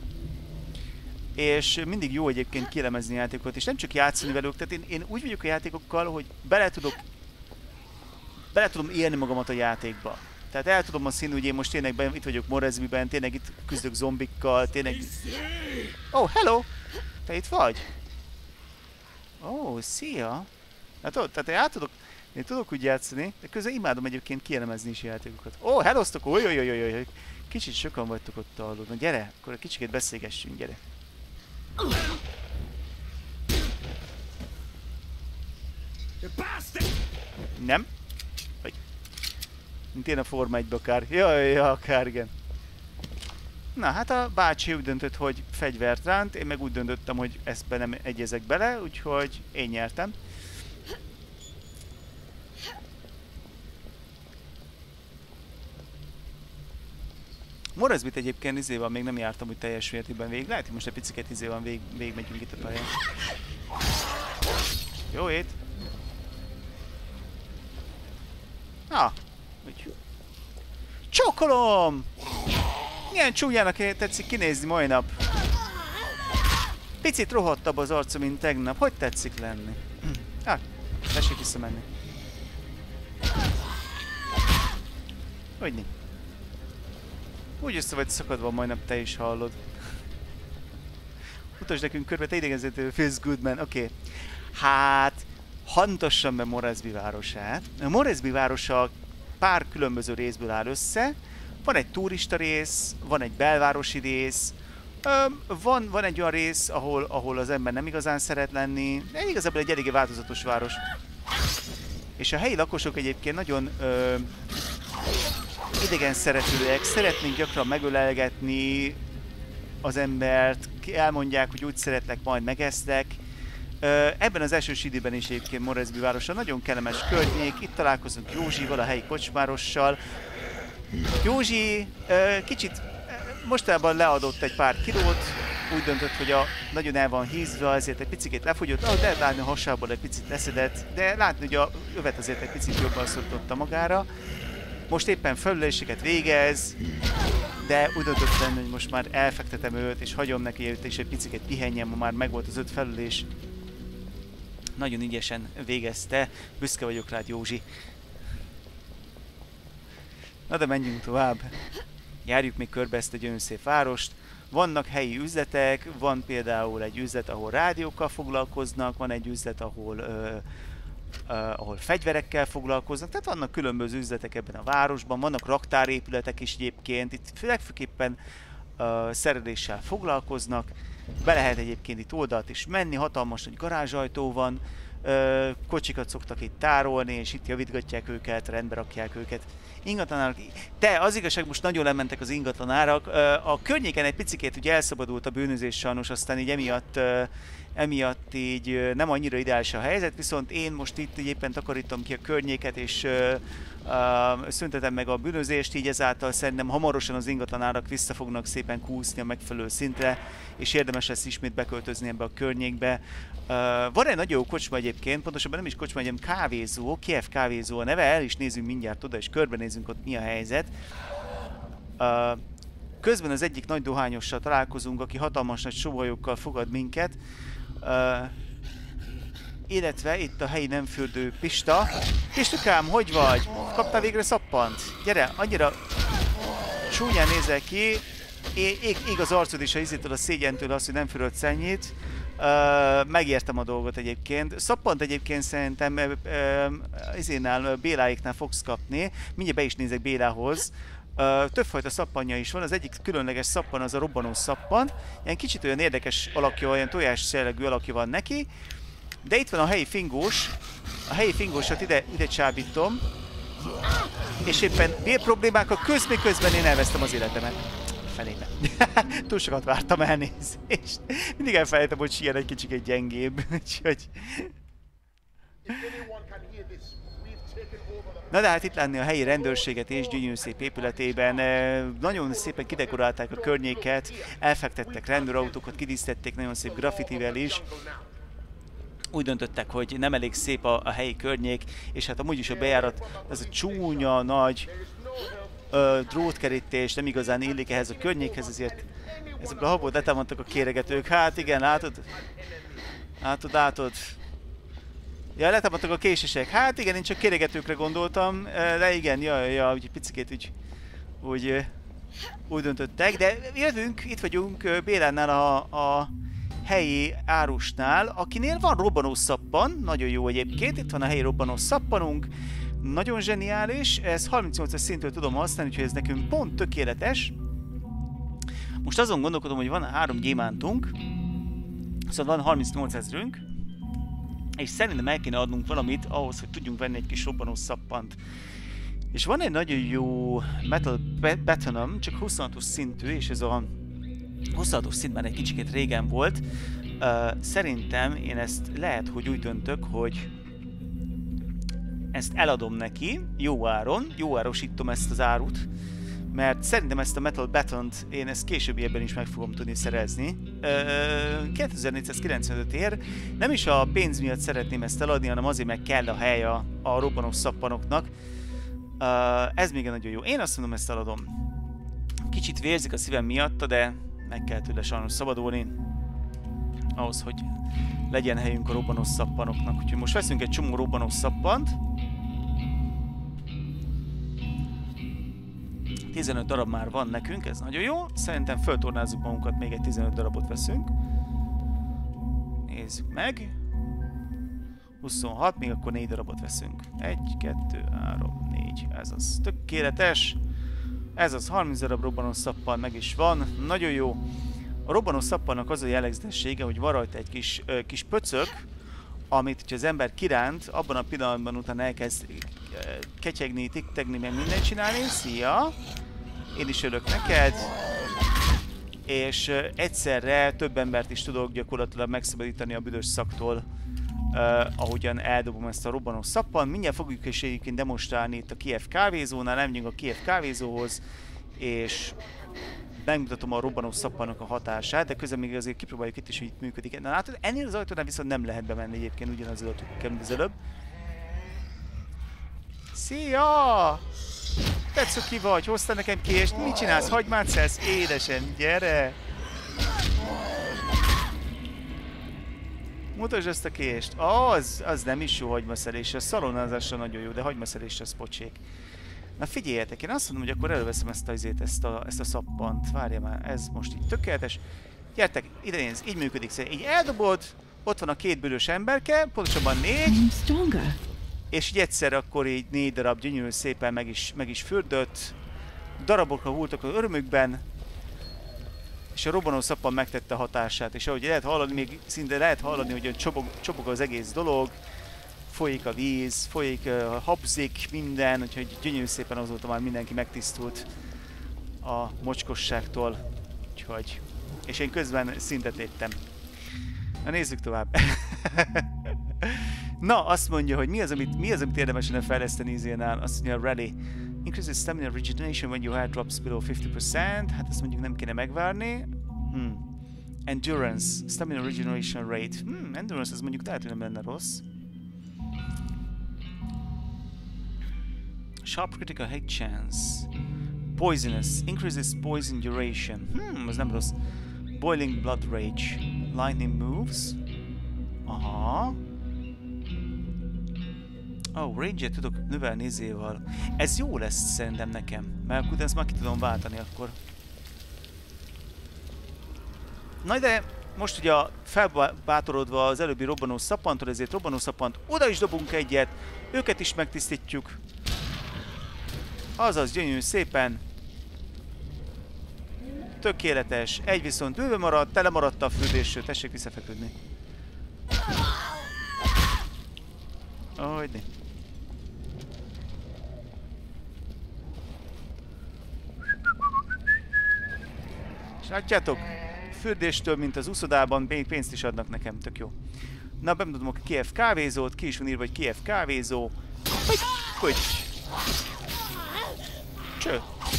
És mindig jó egyébként kielemezni játékokat, és nem csak játszani velük, tehát én, én úgy vagyok a játékokkal, hogy bele tudok, bele tudom élni magamat a játékba. Tehát el tudom azt hinni, hogy én most tényleg ben, itt vagyok Moresby-ben, tényleg itt küzdök zombikkal, tényleg... Oh, hello! Te itt vagy? Ó, oh, szia! Hát tudod, tehát én át tudok, én tudok úgy játszani, de közben imádom egyébként kielemezni is játékokat. Ó, oh, helloztok! Ojjjjjjjjjj! Kicsit sokan vagytok ott alul. Na gyere, akkor egy kicsit beszélgessünk, gyere. Nem? Vagy? Mint én a Forma egybe akár. Jaj, jaj, akár igen. Na, hát a bácsi úgy döntött, hogy fegyvert ránt, én meg úgy döntöttem, hogy ezt nem egyezek bele, úgyhogy én nyertem. Moresbyt egyébként izéval még nem jártam úgy teljes mértékben végig. Lehet, hogy most egy picit izéval vég, végigmegyünk itt a pályán. Jó ét! Ah! Úgy. Csókolom! Milyen csúnyának tetszik kinézni mai nap. Picit rohadtabb az arca, mint tegnap. Hogy tetszik lenni? Ah, tessék visszamenni. Hogyne? Úgy össze vagy szakadva, majdnem te is hallod. Mutasd nekünk körbe, te idegenzető, feels good man. Oké. Okay. Hát, hantosan be Moresby városát. A Moresby városa pár különböző részből áll össze. Van egy turista rész, van egy belvárosi rész, van, van egy olyan rész, ahol, ahol az ember nem igazán szeret lenni. De igazából egy eléggé változatos város. És a helyi lakosok egyébként nagyon ö, idegen szeretőek, szeretnék gyakran megölelgetni az embert, elmondják, hogy úgy szeretlek, majd megesztek. Ebben az esős időben is egyébként Moresby városa nagyon kellemes környék, itt találkozunk Józsival, a helyi kocsmárossal. Józsi kicsit mostában leadott egy pár kilót, úgy döntött, hogy a, nagyon el van hízva, ezért egy picit lefogyott, ahogy lehet látni a hasából egy picit leszedett, de látni, hogy a övet azért egy picit jobban szorította magára. Most éppen felüléseket végez, de úgy döntött lenni, hogy most már elfektetem őt, és hagyom neki őt, és egy picit pihenjen, ma már megvolt az öt felülés. Nagyon ügyesen végezte, büszke vagyok rád, Józsi. Na de menjünk tovább. Járjuk még körbe ezt a gyönyörű szép várost. Vannak helyi üzletek, van például egy üzlet, ahol rádiókkal foglalkoznak, van egy üzlet, ahol, ö, ö, ahol fegyverekkel foglalkoznak, tehát vannak különböző üzletek ebben a városban, vannak raktárépületek is egyébként, itt legfőképpen ö, szereléssel foglalkoznak, be lehet egyébként itt oldalt is menni, hatalmas nagy garázsajtó van, ö, kocsikat szoktak itt tárolni, és itt javítgatják őket, rendbe rakják őket. Ingatlanárak, te, az igazság, most nagyon lementek az ingatlanárak, a környéken egy picikét ugye elszabadult a bűnözés sajnos, aztán így emiatt, emiatt így nem annyira ideális a helyzet, viszont én most itt így éppen takarítom ki a környéket, és uh, szüntetem meg a bűnözést, így ezáltal szerintem hamarosan az ingatlanárak vissza fognak szépen kúszni a megfelelő szintre, és érdemes lesz ismét beköltözni ebbe a környékbe. Uh, van egy nagyon jó kocsma egyébként, pontosabban nem is kocsma, hanem kávézó, Kiev kávézó a neve, el is nézünk mindjárt oda, és körbenézünk ott mi a helyzet. Uh, közben az egyik nagy dohányossal találkozunk, aki hatalmas nagy sóhajókkal fogad minket. Uh, illetve itt a helyi nem fürdő Pista. Pistukám, hogy vagy? Kaptál végre szappant? Gyere, annyira csúnyán nézel ki. Ég, ég az arcod is a izétől, a szégyentől az, hogy nem fürödt szennyit. Uh, megértem a dolgot egyébként. Szappant egyébként szerintem uh, uh, izénál, Béláéknál fogsz kapni. Mindjárt be is nézek Bélához. Uh, többfajta szappanja is van, az egyik különleges szappan az a robbanó szappan. Ilyen kicsit olyan érdekes alakja, olyan tojás jellegű alakja van neki. De itt van a helyi fingós. A helyi fingósat ide, ide csábítom. És éppen vérproblémákkal közben közben én elvesztem az életemet. Felébe. Túl sokat vártam, elnézést. Mindig elfelejtem, hogy Sien egy kicsit gyengébb. Úgyhogy... Na de hát itt látni a helyi rendőrséget és gyönyörű szép épületében. Nagyon szépen kidekorálták a környéket, elfektettek rendőrautókat, kidísztették nagyon szép graffitivel is. Úgy döntöttek, hogy nem elég szép a, a helyi környék, és hát amúgy is a bejárat, ez a csúnya, nagy ö, drótkerítés nem igazán illik ehhez a környékhez, ezért ezekből a habot letámadtak a kéregetők. Hát igen, látod? Látod, látod? Ja, letámadtak a késések. Hát igen, én csak kéregetőkre gondoltam, de igen, ja, ja, úgy picikét úgy, úgy, úgy döntöttek. De jövünk, itt vagyunk Bélánál a, a helyi árusnál, akinél van robbanó szappan, nagyon jó egyébként, itt van a helyi robbanó szappanunk, nagyon zseniális, ez harmincnyolcas szintől tudom használni, úgyhogy ez nekünk pont tökéletes. Most azon gondolkodom, hogy van három gyémántunk, szóval van harmincnyolc ezrünk, és szerintem el kéne adnunk valamit ahhoz, hogy tudjunk venni egy kis robbanó szappant. És van egy nagyon jó Metal Batonom, csak huszonhatos szintű, és ez a huszonhatos szint már egy kicsikét régen volt. Uh, szerintem én ezt lehet, hogy úgy döntök, hogy ezt eladom neki, jó áron, jó árosítom ezt az árut, mert szerintem ezt a Metal Baton-t én ezt későbbiekben is meg fogom tudni szerezni. kétezer-négyszázkilencvenöt ér. Nem is a pénz miatt szeretném ezt eladni, hanem azért meg kell a hely a, a robbanó szappanoknak. Ez még nagyon jó. Én azt mondom, ezt eladom. Kicsit vérzik a szívem miatta, de meg kell tőle sajnos szabadulni. Ahhoz, hogy legyen helyünk a robbanó szappanoknak. Úgyhogy most veszünk egy csomó robbanó szappant. tizenöt darab már van nekünk, ez nagyon jó. Szerintem föltornázzuk magunkat, még egy tizenöt darabot veszünk. Nézzük meg. huszonhat, még akkor négy darabot veszünk. egy, kettő, három, négy. Ez az tökéletes. Ez az harminc darab robbanó szappan meg is van. Nagyon jó. A robbanó szappannak az a jellegzetessége, hogy van rajta egy kis, ö, kis pöcök, amit, hogyha az ember kiránt, abban a pillanatban utána elkezd ketyegni, tiktegni, meg mindent csinálni. Szia! Én is örülök neked. És uh, egyszerre több embert is tudok gyakorlatilag megszabadítani a büdös szaktól, uh, ahogyan eldobom ezt a robbanó szappan. Mindjárt fogjuk is egyébként demonstrálni itt a Kiev kávézónál, elmegyünk a Kiev kávézóhoz, és megmutatom a robbanó szappannak a hatását, de közben még azért kipróbáljuk itt is, hogy itt működik. Na látod, ennél az ajtónál viszont nem lehet bemenni egyébként, ugyanaz kell, mint az előbb. Szia! Tetsző ki vagy, hoztál nekem kést, mit csinálsz? Hagymát szesz? Édesem, gyere! Mutasd ezt a kést. Az, az nem is jó hagymaszerés, a szalonázásra nagyon jó, de hagymaszerésre az pocsék. Na figyeljetek, én azt mondom, hogy akkor előveszem ezt a, ezt a, ezt a szappant. Várja már, ez most így tökéletes. Gyertek, ide nézz, így működik. Így eldobod, ott van a két bőrös emberke, pontosabban négy. És így egyszer akkor így négy darab gyönyörű szépen meg is, meg is fürdött. Darabokra hultak az örömükben. És a robbanó szappan megtette a hatását. És ahogy lehet hallani, még szinte lehet hallani, hogy csobog, csobog az egész dolog. Folyik a víz, folyik, uh, habzik minden, úgyhogy gyönyörű szépen azóta már mindenki megtisztult a mocskosságtól. Úgyhogy... És én közben szintet léptem. Na nézzük tovább. Na, azt mondja, hogy mi az, amit, mi az, amit érdemes lenne fejleszteni Izénál. Azt mondja, Rally. Increases stamina regeneration when your health drops below fifty percent. Hát ezt mondjuk nem kéne megvárni. Hmm. Endurance. Stamina regeneration rate. Hmm, endurance, ez mondjuk lehet, hogy nem lenne rossz. Sharp critical hit chance. Poisonous. Increases poison duration. Hmm, ez nem rossz. Boiling blood rage. Lightning moves. Aha. Oh, range-et tudok növelni izéval. Ez jó lesz szerintem nekem. Mert akkor ezt már ki tudom váltani akkor. Na de most ugye felbátorodva az előbbi robbanó szappantól, ezért robbanó szappant oda is dobunk egyet. Őket is megtisztítjuk. Azaz, gyönyörű szépen. Tökéletes. Egy viszont bőve maradt, tele maradt a fürdésről. Tessék visszafeküdni. Ahogyni. És látjátok? Fürdéstől, mint az úszodában, még pénzt is adnak nekem. Tök jó. Na, bemutatom a Kiev kávézót. Ki is van írva, hogy Kiev kávézó. Hogy? Hogy? Cső.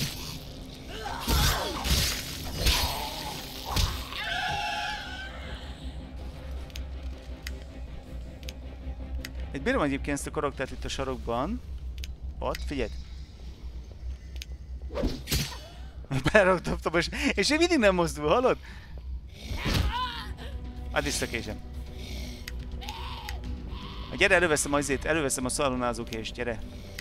Egy bírom egyébként ezt a karaktert itt a sarokban. Ott, figyelj! Beraktam, és, és én mindig nem mozdul, hallod? Add vissza a késem. Gyere, előveszem azért, előveszem a szalonázókést, gyere!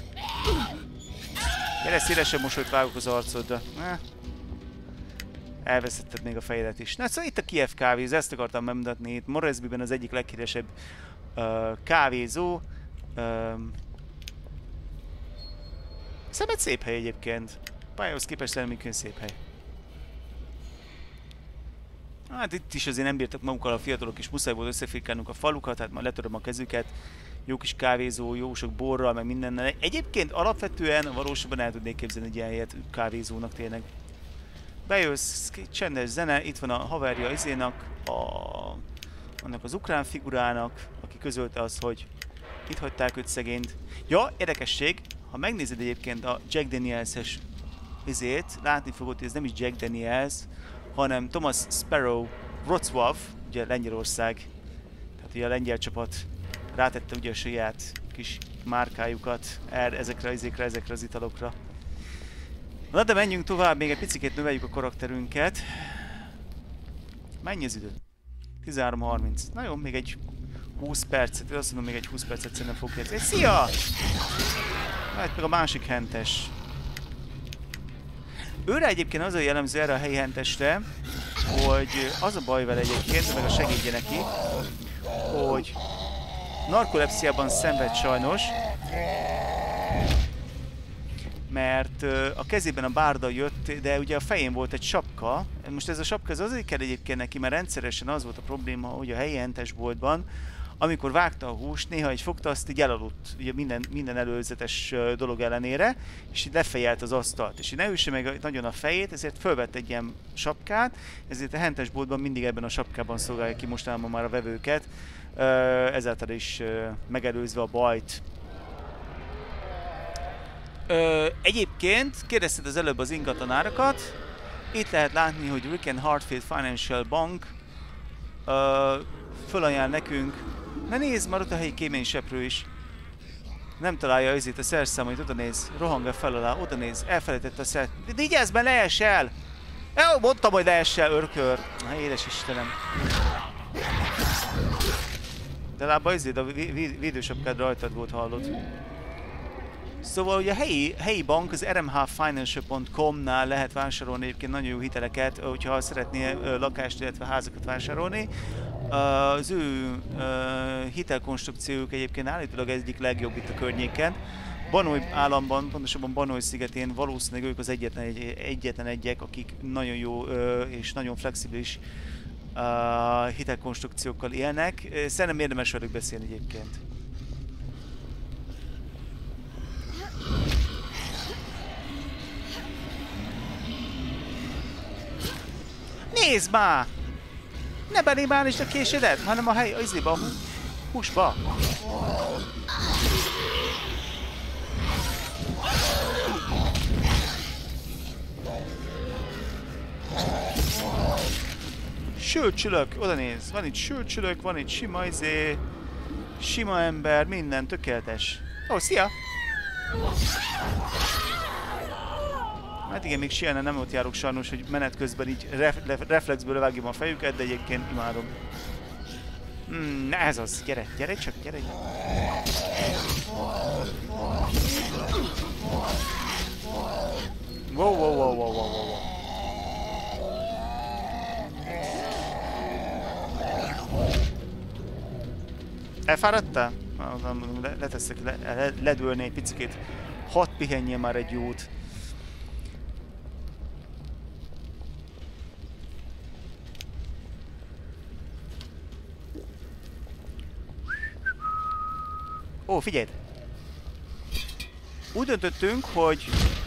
Gyere, szélesen mosolyt vágok az arcodra. Ne. Elveszetted még a fejedet is. Na, szóval itt a Kiev kávézó, ezt akartam bemutatni. Itt Moresbyben az egyik leghíresebb uh, kávézó. Um, Szerintem egy szép hely egyébként. Pályához képest elműködni szép hely. Hát itt is azért nem bírtak magukkal a fiatalok, és muszáj volt összefirkálnunk a falukat, hát majd letöröm a kezüket. Jó kis kávézó, jó sok borral, meg mindennel. Egyébként alapvetően a valóságban el tudnék képzelni egy ilyen helyet kávézónak tényleg. Bejössz, csendes zene, itt van a haverja izénak, a, annak az ukrán figurának, aki közölte azt, hogy itt hagyták őt szegényt. Ja, érdekesség, ha megnézed egyébként a Jack Daniels-es izét, látni fogod, hogy ez nem is Jack Daniels, hanem Thomas Sparrow Wrocław, ugye Lengyelország, tehát ugye a lengyel csapat rátette ugye a saját kis márkájukat erre, ezekre, ezekre, ezekre az italokra. Na de menjünk tovább, még egy picikét növeljük a karakterünket. Mennyi az idő? tizenhárom harminc. Na jó, még egy húsz percet, azt mondom, még egy húsz percet szerintem fog játszani. Szia! Hát meg a másik hentes. Őre egyébként az a jellemző erre a helyi hentesre, hogy az a baj vele egyébként, meg a segítje neki, hogy narkolepsziában szenved sajnos, mert a kezében a bárda jött, de ugye a fején volt egy sapka. Most ez a sapka az azért kell egyébként neki, mert rendszeresen az volt a probléma, hogy a helyi hentesboltban, amikor vágta a húst, néha egy fogta, azt így elaludt, ugye minden, minden előzetes dolog ellenére, és így lefejelt az asztalt. És így ne üsse meg nagyon a fejét, ezért fölvett egy ilyen sapkát, ezért a hentesboltban mindig ebben a sapkában szolgálja ki mostanában már a vevőket, ezáltal is megelőzve a bajt. Ö, egyébként kérdezted az előbb az ingatlanárakat. Itt lehet látni, hogy Rick and Hartfield Financial Bank ö, fölajánl nekünk. Ne nézd, már ott a helyi kéményseprő is. Nem találja ezért a szerszámait, oda néz. Rohang fel alá, oda néz. Elfelejtette a szer... De vigyázz, mert leess el! Jó, mondtam, hogy leess el, örkör. Na, édes Istenem. De lába ezért a védősapkád rajtad volt, hallott. Szóval ugye a helyi, helyi bank, az er em há financial pont com-nál lehet vásárolni egyébként nagyon jó hiteleket, hogyha szeretné lakást, illetve házakat vásárolni. Az ő hitelkonstrukciójuk egyébként állítólag egyik legjobb itt a környéken. Banói államban, pontosabban Banói szigetén valószínűleg ők az egyetlen, egy, egyetlen egyek, akik nagyon jó és nagyon flexibilis hitelkonstrukciókkal élnek. Szerintem érdemes velük beszélni egyébként. Nézd már! Ne belém állítsd a késedet, hanem a hely, az a húsba. Sőcsülök, oda néz, van itt sőcsülök, van itt sima izé, sima ember, minden tökéletes. Ó, szia! Hát igen, még sielne nem ott járok sajnos, hogy menet közben így ref reflexből levágjam a fejüket, de egyébként imádom. Hmm, na ez az, gyere, gyere csak, gyere. Wow, wow, wow, wow, wow, wow. Elfáradtál? Le, leteszek, le, le, ledülni egy picikét. Hadd pihenjél már egy jót. Ó, figyelj! Úgy döntöttünk, hogy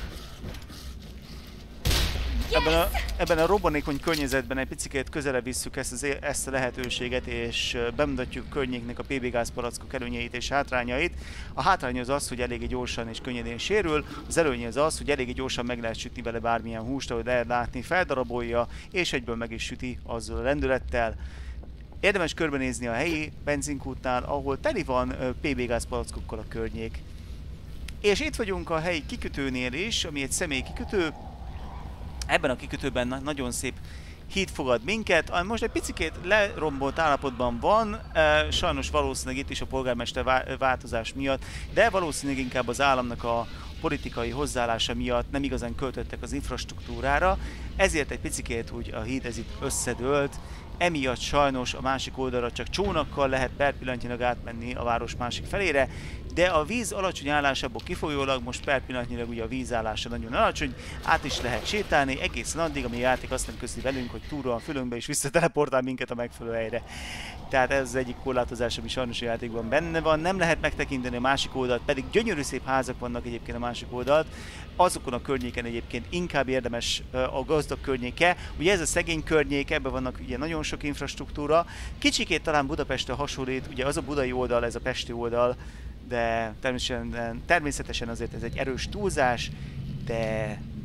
ebben a, ebben a robbanékony környezetben egy picit közelebb visszük ezt, az, ezt a lehetőséget, és bemutatjuk környéknek a pé bé gázpalackok előnyeit és hátrányait. A hátrány az az, hogy eléggé gyorsan és könnyedén sérül, az előnye az az, hogy eléggé gyorsan meg lehet sütni vele bármilyen húst, ahogy lehet látni, feldarabolja, és egyből meg is süti azzal a lendülettel. Érdemes körbenézni a helyi benzinkútnál, ahol teli van pé bé gázpalackokkal a környék. És itt vagyunk a helyi kikötőnél is, ami egy személyi kikötő. Ebben a kikötőben nagyon szép híd fogad minket, ami most egy picikét lerombolt állapotban van, sajnos valószínűleg itt is a polgármester változás miatt, de valószínűleg inkább az államnak a politikai hozzáállása miatt nem igazán költöttek az infrastruktúrára, ezért egy picikét úgy a híd ez itt összedőlt, emiatt sajnos a másik oldalra csak csónakkal lehet per pillanatnyilag átmenni a város másik felére, de a víz alacsony állásából kifolyólag most per pillanatnyilag ugye a vízállása nagyon alacsony, át is lehet sétálni egészen addig, ami a játék azt nem közli velünk, hogy túlra a fülünkbe és visszateleportál minket a megfelelő helyre. Tehát ez az egyik korlátozás, ami sajnos a játékban benne van, nem lehet megtekinteni a másik oldalt, pedig gyönyörű szép házak vannak egyébként a másik oldalt. Azokon a környéken egyébként inkább érdemes a gazdag környéke. Ugye ez a szegény környék, ebben vannak ugye nagyon sok infrastruktúra. Kicsikét talán Budapestre hasonlít, ugye az a budai oldal, ez a pesti oldal, de természetesen, természetesen azért ez egy erős túlzás, de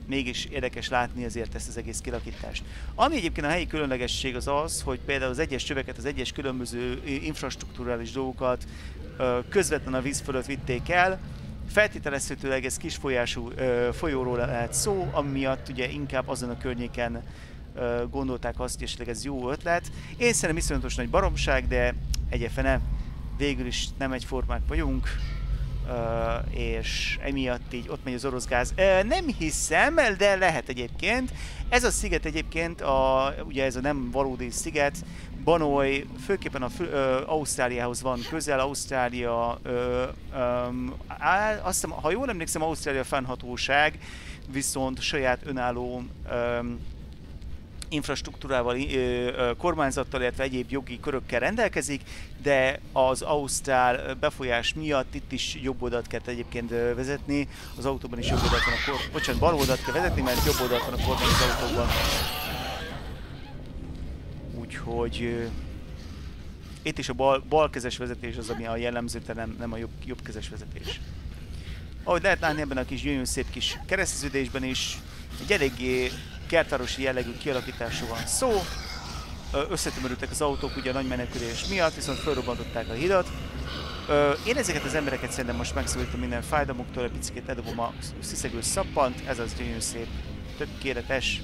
mégis érdekes látni azért ezt az egész kilakítást. Ami egyébként a helyi különlegesség az az, hogy például az egyes csöveket, az egyes különböző infrastrukturális dolgokat közvetlenül a víz fölött vitték el. Feltételezhetőleg ez kis folyású ö, folyóról lehet szó, ami miatt ugye inkább azon a környéken ö, gondolták azt, hogy esetleg ez jó ötlet. Én szerintem iszonyatos nagy baromság, de egyébként végül is nem egyformák vagyunk, ö, és emiatt így ott megy az orosz gáz. Ö, nem hiszem, de lehet egyébként. Ez a sziget egyébként, a, ugye ez a nem valódi sziget, Banoy főképpen a fő, ö, Ausztráliához van közel, Ausztrália, ö, ö, á, azt hiszem, ha jól emlékszem, Ausztrália fennhatóság, viszont saját önálló ö, infrastruktúrával, ö, ö, kormányzattal, illetve egyéb jogi körökkel rendelkezik, de az ausztrál befolyás miatt itt is jobb oldalt kell egyébként vezetni, az autóban is jobb oldalt van a kor... bocsánat, bal oldalt kell vezetni, mert jobb oldalt van a kormány az autóban. Úgyhogy uh, itt is a bal, balkezes vezetés az, ami a jellemző, de nem, nem a jobb, jobbkezes vezetés. Ahogy lehet látni ebben a kis gyönyörű szép kis kereszteződésben is, egy eléggé kertvárosi jellegű kialakításról van szó. Összetömörültek az autók ugye a nagy menekülés miatt, viszont felrobbantották a hidat. Én ezeket az embereket szerintem most megszabadítom minden fájdalmuktól, egy picit ledobom a sziszegő szappant, ez az gyönyörű szép, tökéletes.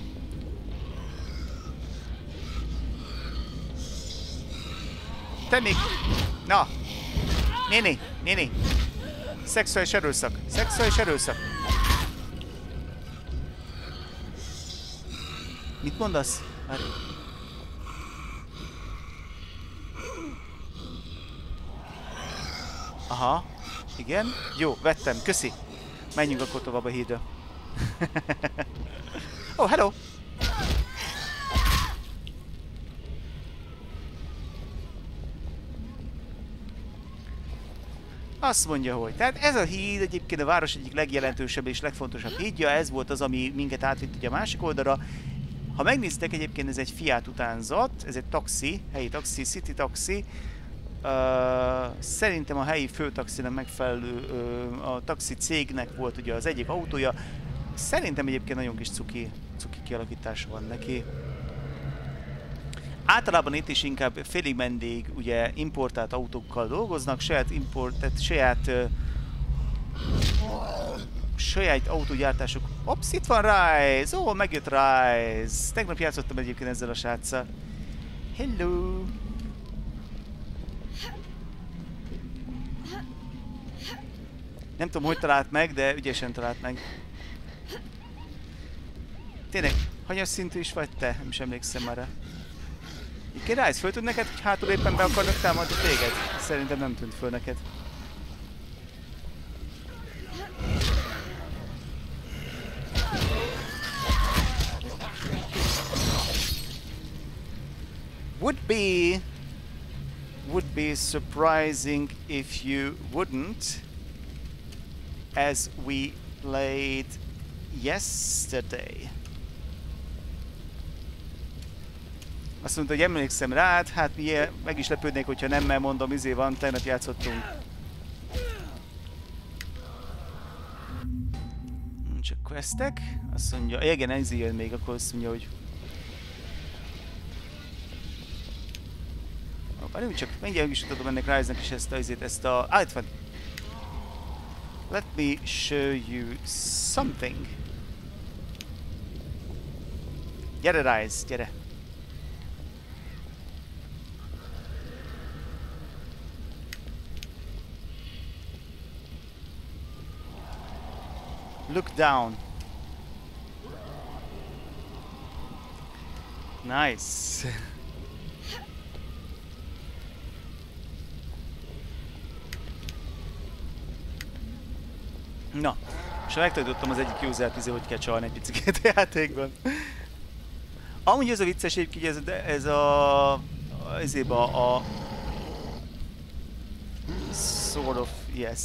Te még... Na! Néni! Néni! Szexuális erőszak! Szexuális erőszak! Mit mondasz? Már... Aha. Igen? Jó, vettem. Köszi. Menjünk akkor tovább a hídra. Oh, hello! Azt mondja, hogy tehát ez a híd egyébként a város egyik legjelentősebb és legfontosabb hídja, ez volt az, ami minket átvitt ugye a másik oldalra. Ha megnéztek, egyébként ez egy Fiat utánzat, ez egy taxi, helyi taxi, city taxi. Uh, szerintem a helyi főtaxinak megfelelő uh, a taxi cégnek volt ugye az egyik autója. Szerintem egyébként nagyon kis cuki, cuki kialakítása van neki. Általában itt is inkább félig meddig ugye importált autókkal dolgoznak, saját import, tehát saját uh, saját autógyártások. Ops, itt van Rise! Ó, oh, megjött Rise! Tegnap játszottam egyébként ezzel a sráccal. Hello! Nem tudom, hogy talált meg, de ügyesen talált meg. Tényleg, hanyas szintű is vagy te? Nem is emlékszem már rá. Így Rise, föl tud neked, hogy hátul éppen be akarnak támadni téged? Szerintem nem tűnt föl neked. Would be would be surprising if you wouldn't, as we played yesterday. Azt mondta, hogy emlékszem rád, hát milyen, meg is lepődnék, hogyha nem, mert mondom, izé van, tegnap játszottunk. Csak questek, azt mondja, igen, ez jön még, akkor azt mondja, hogy... Várjunk csak, mindjárt is tudom ennek Rise-nak is ezt a, ezért, ezt a... Ah, itt van! Let me show you something. Gyere Rise, gyere! Look down. Nice. Na, és megtanítottam az egyik usert, izé, hogy kell csalni egy picit a játékban. Amúgy ez a vicces egyébként, ez, ez a... ezéba a... sort of, yes.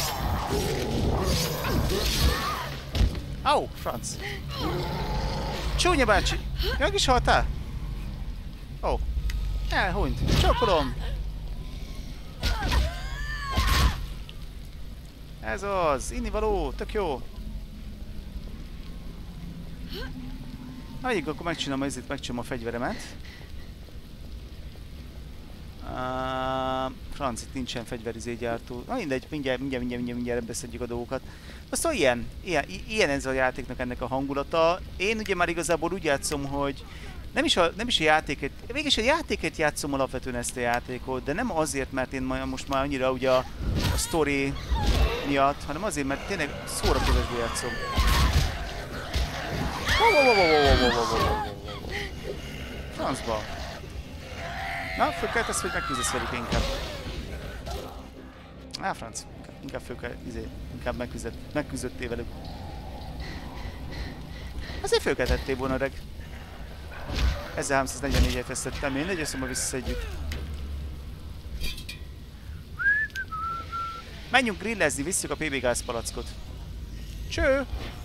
Au, franc. Csúnya bácsi! Meg is haltál? Ó. Oh. Elhunyt. Csókolom. Ez az. Innivaló. Tök jó. Hagyjuk, akkor megcsinálom ezért, megcsinálom a fegyveremet. Uh, francit nincsen fegyverizégyártó. Na mindegy, mindjárt, mindjárt, mindjárt, mindjárt, mindjárt beszedjük a dolgokat. Szóval ilyen, ilyen, ilyen ez a játéknak, ennek a hangulata. Én ugye már igazából úgy játszom, hogy nem is a, nem is a játéket, végülis a játéket játszom alapvetően ezt a játékot, de nem azért, mert én most már annyira ugye a, a story miatt, hanem azért, mert tényleg szórakozásból játszom. Francba. Na, föl kell tesz, hogy megküzdesz velük inkább. Á, franc. Inkább föl kell, izé, inkább megküzdött, megküzdöttél velük. Azért föl kell tettél volna, reg. ezerháromszáznegyvennégyet vesztettem, mindegy, azt mondom, visszaszedjük. Menjünk grillezni, visszük a pé bé gázpalackot. Cső!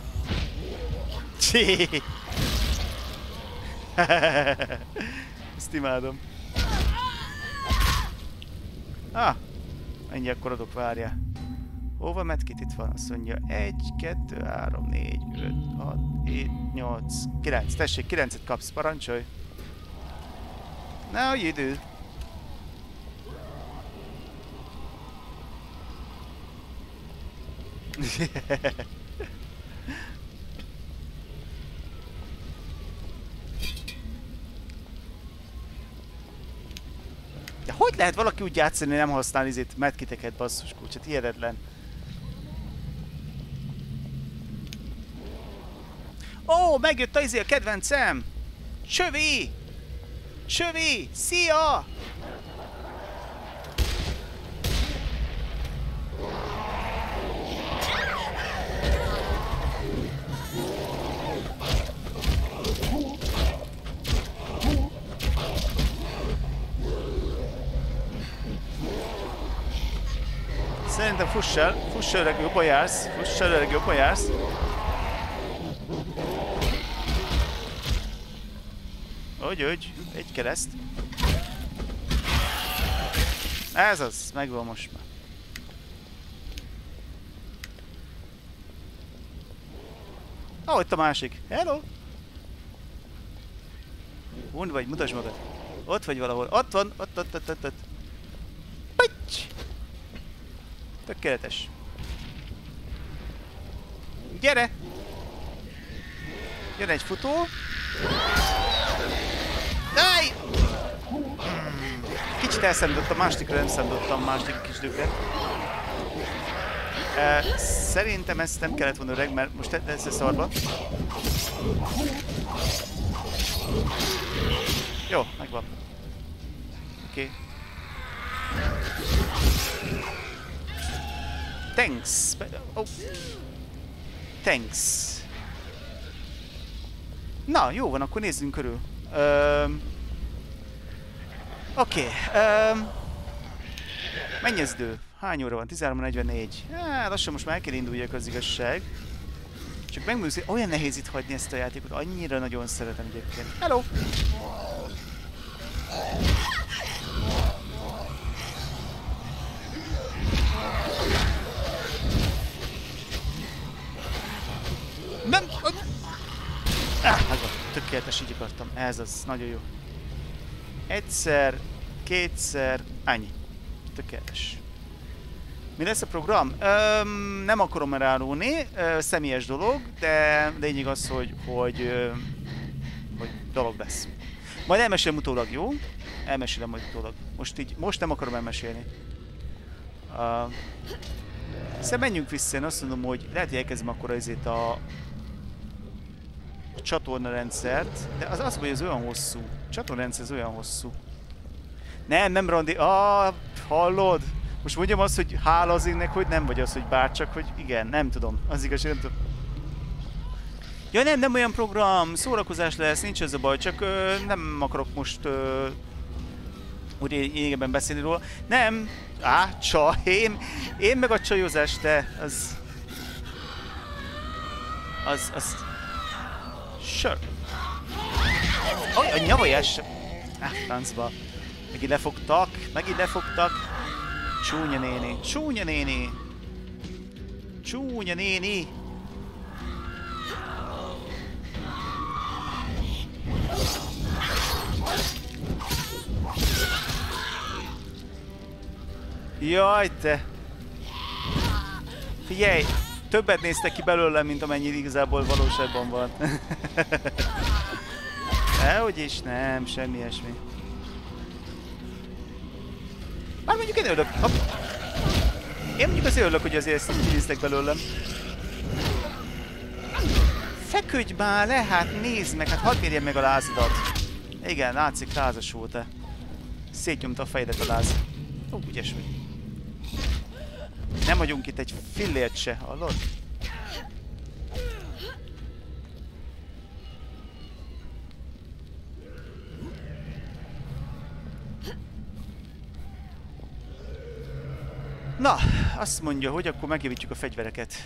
Csé! Ezt imádom. Ah! Ennyi akkor adok, várjál. Hova medkit itt van? Azt mondja egy, kettő, három, négy, öt, hat, hét, nyolc, kilenc. Tessék, kilencet kapsz, parancsolj. Now you do. De hogy lehet valaki úgy játszani, hogy nem használ izét medkiteket, basszus kulcsot? Hihetetlen. Ó, oh, megjött a izé a kedvencem! Csövi! Csövi! Szia! Szerintem fuss el, fuss el, jobban jársz, fuss el, jobban jársz. Úgy, úgy, egy kereszt. Ez az, megvan most már. Ó, oh, itt a másik. Hello! Hund vagy, mutasd magad. Ott vagy valahol. Ott van, ott, ott, ott, ott, ott. Pitty! Tökéletes. Gyere! Jön egy futó. Áj! Kicsit elszemdottam, másodikra nem szemdottam, második kisdőkre. Uh, szerintem ezt nem kellett volna öreg, mert most lesz ez szarba. Jó, megvan. Oké. Okay. Thanks. Oh. Thanks. Na, jó van, akkor nézzünk körül. Um, Oké. Okay. Um, mennyi az idő? Hány óra van? tizenhárom negyvennégy. Hát, lassan most már kell induljak, az igazság. Csak megmondjuk, hogy olyan nehéz itt hagyni ezt a játékot. Annyira nagyon szeretem egyébként. Hello! Nem! Ah, megvan. Tökéletes, így akartam. Ez az. Nagyon jó. Egyszer, kétszer, annyi. Tökéletes. Mi lesz a program? Öm, nem akarom elárulni, ö, személyes dolog, de lényeg az, hogy, hogy, ö, hogy dolog lesz. Majd elmesélem utólag, jó? Elmesélem majd utólag. Most így, most nem akarom elmesélni. Uh, Hiszen menjünk vissza, én azt mondom, hogy lehet, hogy elkezdem akkor azért a, a csatornarendszert, de az az, hogy ez olyan hosszú. A csatornarendszer ez olyan hosszú. Nem, nem randi. Ah, hallod? Most mondjam azt, hogy hála az énnek, hogy nem, vagy az, hogy bárcsak, hogy igen, nem tudom. Az igaz, nem tudom. Ja nem, nem olyan program, szórakozás lesz, nincs ez a baj, csak ö, nem akarok most ö, úgy égebben beszélni róla. Nem, á, csaj, én, én meg a csajozás, de az... Az, az... Sure. Oh, a nyavajás! Ah, francba. Megint lefogtak, megint lefogtak. Csúnya néni, csúnya néni. Csúnya néni. Jaj, te! Figyelj! Többet néztek ki belőlem, mint amennyi igazából valóságban van. Dehogy is, nem, semmi ilyesmi. Már mondjuk én örülök. Hopp. Én mondjuk azért örülök, hogy azért ezt kinéztek belőlem. Feküdj már le, hát nézd meg, hát hadd mérjem meg a lázadat. Igen, látszik, lázas volt-e. Szétnyomta a fejedet a láz. Ó, ügyes vagy. Nem hagyunk itt egy fillért se, hallod? Na, azt mondja, hogy akkor megjavítjuk a fegyvereket.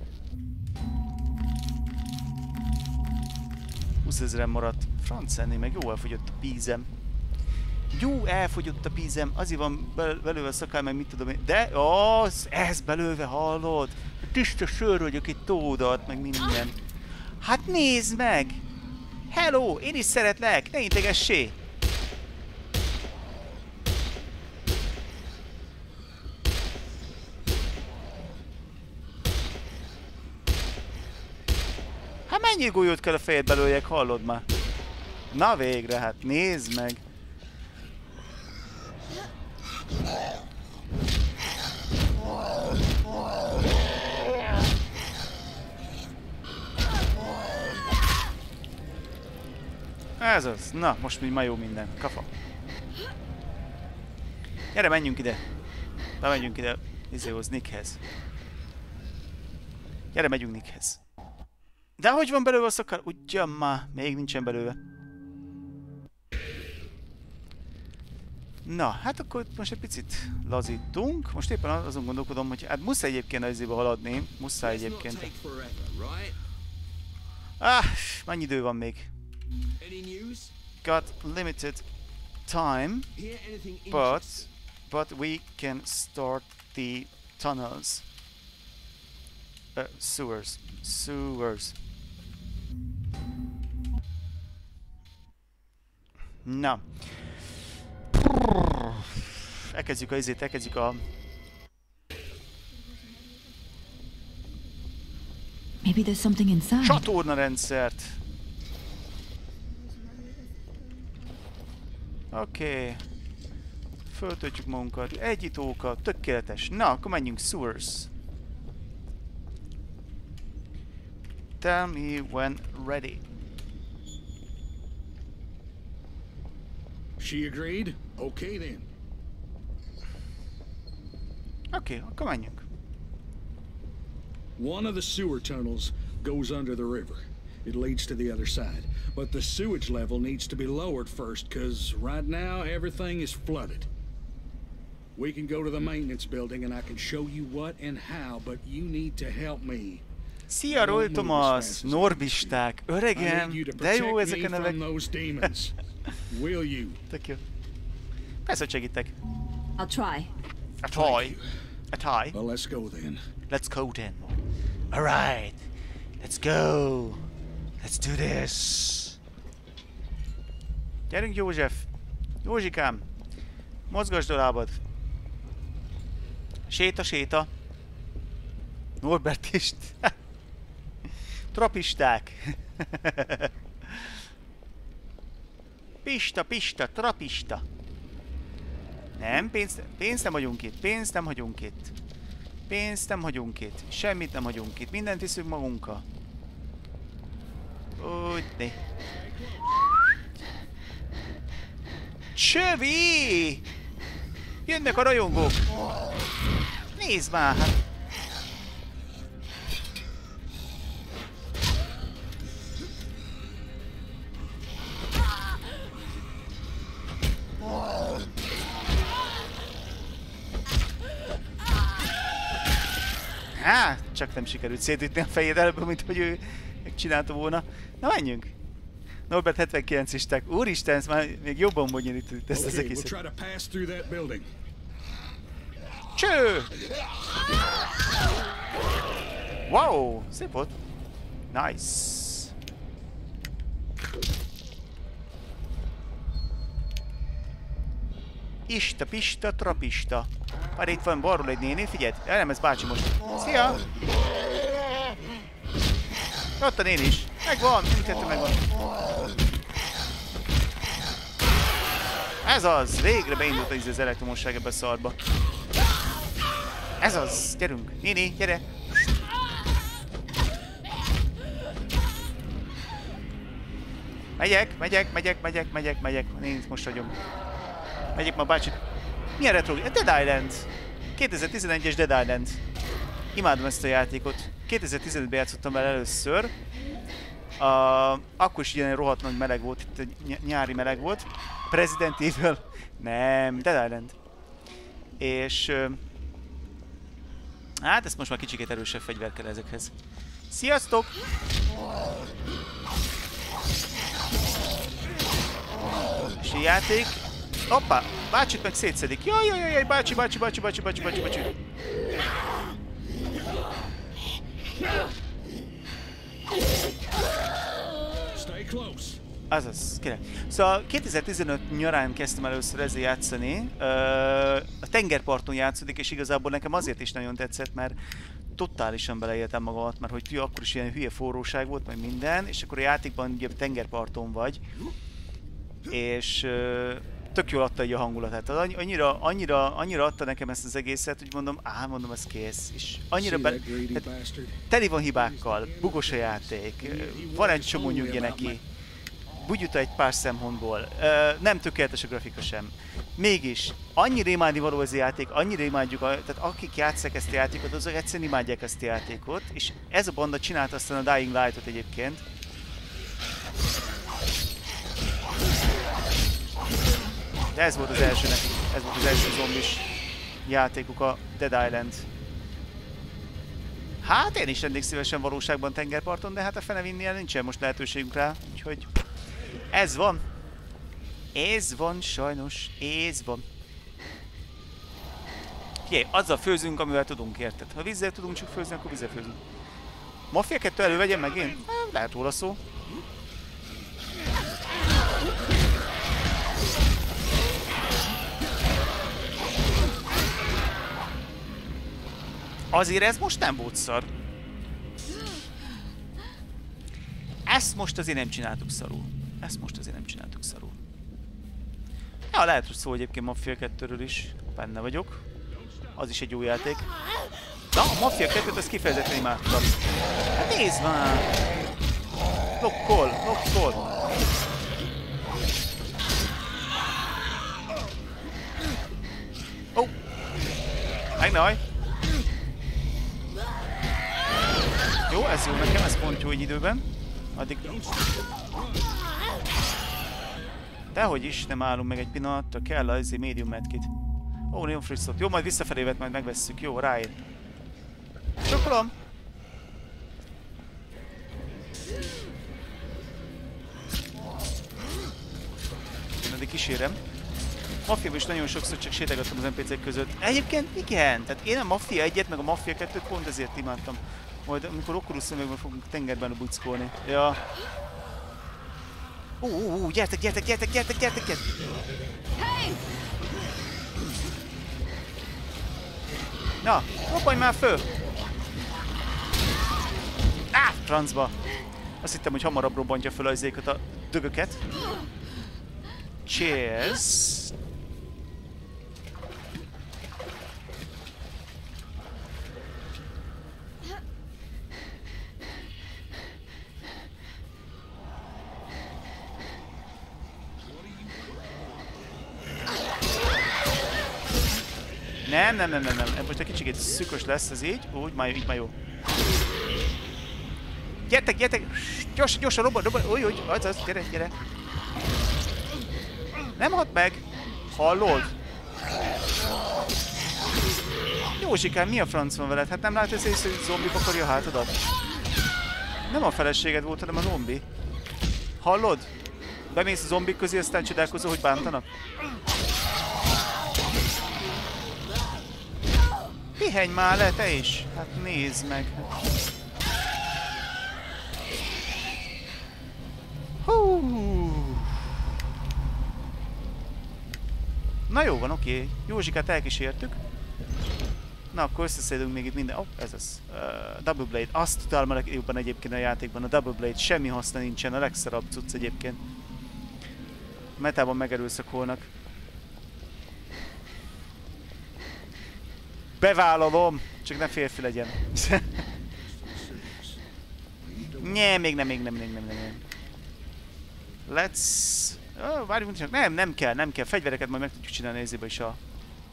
húszezren maradt. Francennél meg jó elfogyott a pízem. Jó, elfogyott a pízem, azért van belőle a szakál, meg mit tudom én. De, az, ez belőle, hallod? Tiszta sör vagyok itt tódat, meg minden. Hát nézd meg! Hello, én is szeretlek, ne integessé! Hát mennyi golyót kell a fejed belőjek, hallod már? Na végre, hát nézd meg! Ez az. Na, most még ma jó minden. Kafa. Gyere, menjünk ide. Bemegyünk ide izéhoz, Nickhez. Gyere, megyünk Nickhez. De hogy van belőle a szakál? Ugyan már, még nincsen belőle. Na, hát akkor most egy picit lazítunk. Most éppen azon gondolkodom, hogy hát muszáj egyébként az izébe haladni. Muszáj egyébként. Ah, mennyi idő van még? Got limited time, but but we can start the tunnels. Uh, sewers. Sewers. Na. Elkezdjük a izét, elkezdjük a... Maybe there's something inside. Csatorna rendszert. Oké. Okay. Föltöltjük magunkat. Egyítókat. Tökéletes. Na, akkor menjünk. Sewers. Tell me when ready. She agreed? Okay then. Oké, okay, akkor menjünk. One of the sewer tunnels goes under the river. It leads to the other side. But the sewage level needs to be lowered first, because right now everything is flooded. We can go to the maintenance building and I can show you what and how, but you need to help me. Szia, Roy Thomas! Norbisták! Öregem! De jó ezek a nevek! Will you? Tök jó. Persze, hogy segítek. I'll try. A try. A try. Well, let's go then. Let's go then. Alright. Let's go. Let's do this. Gyerünk, József. Józsikám. Mozgasd a lábad. Séta, séta. Norbert is. Trapisták. Pista, pista, trapista. Nem, pénzt, pénzt nem hagyunk itt, pénzt nem hagyunk itt. Pénzt nem hagyunk itt, semmit nem hagyunk itt, mindent viszünk magunkkal. Úgy, né. Csövi! Jönnek a rajongók! Nézd már! Hát. Há, csak nem sikerült szétütni a fejed előbb, mint hogy ő megcsinálta volna. Na menjünk! Norbert hetvenkilencisták. Úristen, ez már még jobban bonyolítjuk ezt az Okay, we'll egészet. try to pass through that building. Cső! Wow! Szép volt. Nice. Ista, pista, trapista. Már itt van balról egy néni, figyelj! Ja, nem, ez bácsi most. Szia! Ott a néni is. Megvan, mindkettő megvan. Ez az! Végre beindult az, az elektromosság ebbe a szarba. Ez az! Gyerünk! Néni, gyere! Megyek, megyek, megyek, megyek, megyek, megyek. Néni, most vagyunk. Megyek ma bácsit. Milyen retro? Dead Island! kétezer-tizenegyes Dead Island. Imádom ezt a játékot. kétezer-tizenötben játszottam vele először. Uh, akkor is ilyen rohadt nagy meleg volt, itt ny nyári meleg volt. Resident Evil. Nem, Dead Island. És... Uh, hát ezt most már kicsikét erősebb fegyver kell ezekhez. Sziasztok! És a játék... Hoppá! Bácsit meg szétszedik. Jaj, jaj, jaj, bácsi, bácsi, bácsi, bácsi, bácsi, bácsi, bácsi. Stay close. Azaz, király. Szóval kétezer-tizenöt nyarán kezdtem először ezzel játszani. A tengerparton játszódik, és igazából nekem azért is nagyon tetszett, mert totálisan beleéltem magamat, mert hogy fű, akkor is ilyen hülye forróság volt, meg minden, és akkor a játékban ugye tengerparton vagy, és tök jól adta így a hangulatát. Annyira, annyira, annyira adta nekem ezt az egészet, hogy mondom, á, mondom, ez kész. És annyira be... teli van hibákkal, bugos a játék, van egy csomó nyugja neki, bugyuta egy pár szempontból, nem tökéletes a grafika sem. Mégis, annyira imádnivaló ez a játék, annyira imádjuk, a, tehát akik játsszák ezt a játékot, azok egyszerűen imádják ezt a játékot, és ez a banda csinálta aztán a Dying Light-ot egyébként. De ez volt az első nekik, ez volt az első zombis játékuk, a Dead Island. Hát én is lennék szívesen valóságban tengerparton, de hát a fene vinnél nincsen most lehetőségünk rá, úgyhogy ez van. Ez van sajnos, ez van. Figyelj, azzal főzünk, amivel tudunk, érted? Ha vízzel tudunk csak főzni, akkor vízzel főzünk. Mafia kettő elővegyem meg én? Hát, lehet róla szó. Azért ez most nem volt szar. Ezt most azért nem csináltuk szarul. Ezt most azért nem csináltuk szarul. Ja, lehet, hogy szó egyébként Mafia kettőről is. Benne vagyok. Az is egy jó játék. Na, a Mafia kettőt azt kifejezetten imádtam. Hát nézd már! Lokkol, lokkol! Ó! Oh. Megnaj! Jó, ez jó nekem, ez pont jó egy időben. Addig... Dehogy is, nem állunk meg egy pillanatra, kell az egy medium medkit. Ó, nagyon frisszot. Jó, majd visszafelé vett, majd megvesszük. Jó, ráér. Csokolom! Én addig kísérem. Mafiában is nagyon sokszor csak sétálgattam az en pé cé-k között. Egyébként igen, tehát én a Mafia egyet, meg a Mafia kettőt pont ezért imádtam. Majd amikor Oculus szemekben fogunk tengerben buckolni. Ja. Ú, ú, ú, gyertek, gyertek, gyertek, gyertek, gyertek, gyertek! Na, robbanj már föl! Á, francba! Azt hittem, hogy hamarabb robbantja föl azékat a dögöket. Cheers! Nem, nem, nem, nem, nem. Most egy kicsit szűkös lesz ez így. Úgy, már, így már jó. Gyertek, gyertek! Gyorsan, gyorsan, robban, robban! Új, úgy, az, az, gyere, gyere! Nem hat meg! Hallod? Józsikám, mi a franc van veled? Hát nem látod észre, hogy zombik akarja a hátadat? Nem a feleséged volt, hanem a zombi. Hallod? Bemész a zombik közé, aztán csodálkozol, hogy bántanak? Pihenj már le, te is! Hát nézd meg! Hú. Na jó van, oké. Józsikát elkísértük. Na akkor összeszedünk még itt minden... Oh, ez az. Uh, Double Blade. Azt tudálom a legjobban egyébként a játékban. A Double Blade. Semmi haszna nincsen. A legszarabb cucc egyébként. Metában megerőszakolnak. Bevállalom! Csak ne férfi legyen. Nye, még nem, még nem, még nem, még nem. Let's... Oh, várjunk, csak nem, nem kell, nem kell. Fegyvereket majd meg tudjuk csinálni nézébe is a...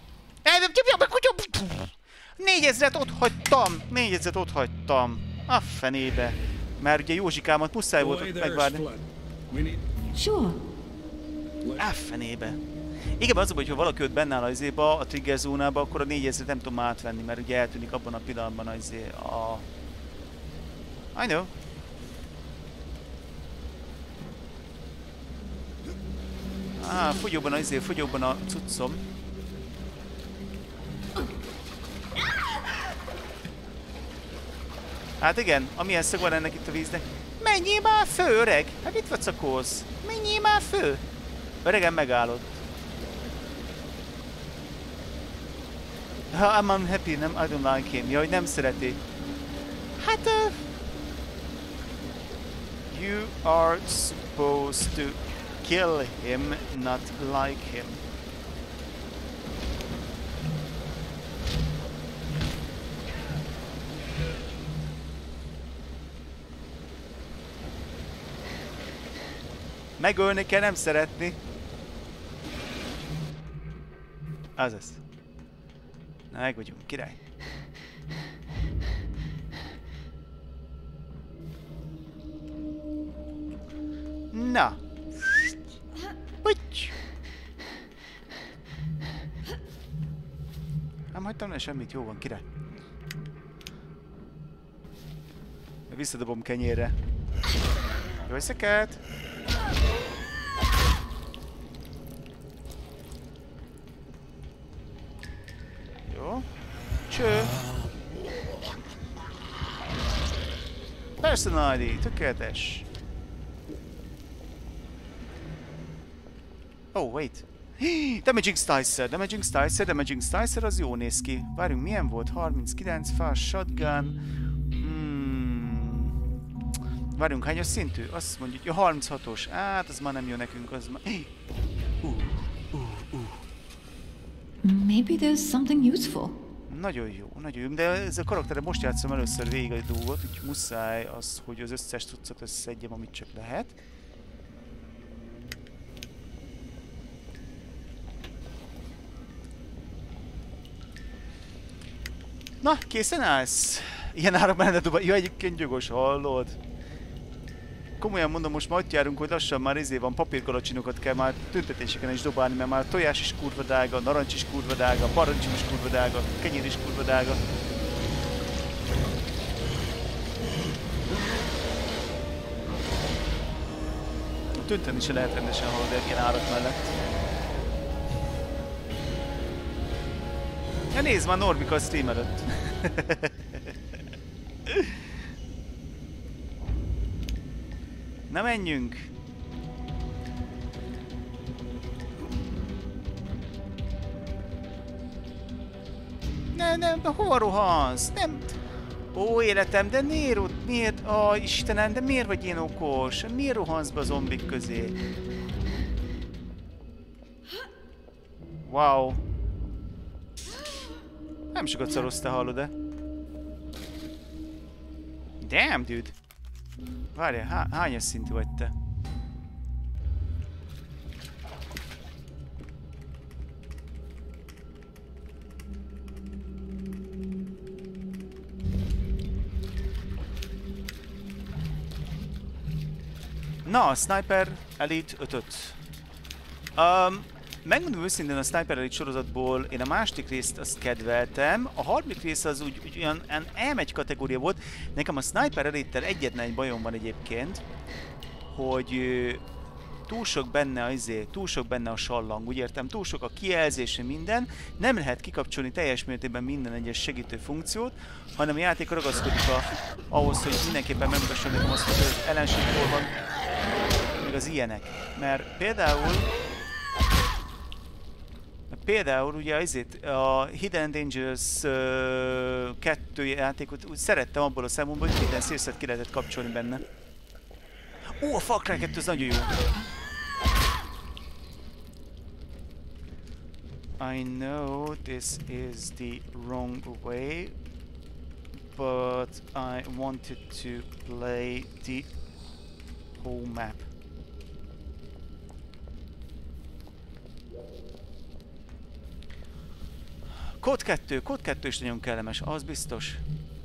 Négyezret ott hagytam! Négyezret ott hagytam! A fenébe! Mert ugye Józsikámat muszáj volt megvárni. Sure. A fenébe! Igen, az a baj, hogyha valaki ott benne áll az izéba, a trigger zónába, akkor a négyezret nem tudom átvenni, mert ugye eltűnik abban a pillanatban az izé a... I know. Ah, fogyóban a izé, fogyóban a cuccom. Hát igen, amilyen szög van ennek itt a víznek. Menjél már fő, öreg! Hát mit vacakolsz? Menjél már fő! Öregen megállott. Ha, I'm unhappy, nem, I don't like him. Jaj, nem szereti. Hát... Uh, you are supposed to kill him, not like him. Megölni kell, nem szeretni. Azaz. Na, meg vagyunk, király. Na. Úgy. Nem hagytam le semmit, jó van, király. Visszadobom kenyérre. Jó éjszakát! Jó. Cső. Personal i dé, tökéletes. Oh, wait. Damaging Slicer, Damaging Slicer, Damaging Slicer, az jó néz ki. Várjunk, milyen volt? harminckilenc, fast shotgun. Hmm. Várjunk, hányos szintű? Azt mondjuk, ja, harminchatos. Hát, az már nem jó nekünk, az már... Uh, uh, uh. Maybe there's something useful. Nagyon jó, nagyon jó, de ez a karaktere most játszom először végig a dolgot, úgyhogy muszáj az, hogy az összes cuccot összeszedjem, amit csak lehet. Na, készen állsz? Ilyen árakban lenne dobálni. Ja, egyébként gyögos, hallod? Komolyan mondom, most ma ott járunk, hogy lassan már izé van, papírgalacsinokat kell már tüntetéseken is dobálni, mert már a tojás is kurva drága, narancs is kurva drága, parancsom is kurva drága, kenyér is kurva drága. Tüntetni se lehet rendesen, hallod, ilyen árak mellett. Ja, nézd már, Norbika a stream előtt. Na menjünk! Nem, nem, hova rohansz? Nem... Ó, életem, de miért, miért, ó, Istenem, de miért vagy ilyen okos? Miért rohansz be a zombik közé? Wow. Nem sokat szaroztál, hallod-e? Damn, dude! Várjál, há hányas szintű vagy te? Na, Sniper Elite ötöt. Um, megmondom őszintén, a Sniper Elite sorozatból én a második részt azt kedveltem, a harmadik rész az úgy, úgy olyan elmegy kategória volt. Nekem a Sniper Elite-tel egyetlen egy bajom van egyébként, hogy túl sok benne a izé, túl sok benne a sallang, úgy értem, túl sok a kijelzés, minden, nem lehet kikapcsolni teljes mértékben minden egyes segítő funkciót, hanem a játék ragaszkodik a, ahhoz, hogy mindenképpen megmutasson nekem azt, hogy az ellenség hol van, meg az ilyenek. Mert például, például ugye azért a Hidden Dangerous uh, kettő játékot úgy szerettem abból a számomból, hogy minden szélszet ki lehetett kapcsolni benne. Ó, a Far Cry kettő az nagyon jó! I know this is the wrong way, but I wanted to play the whole map. Kód kettő, Kód kettő is nagyon kellemes, az biztos.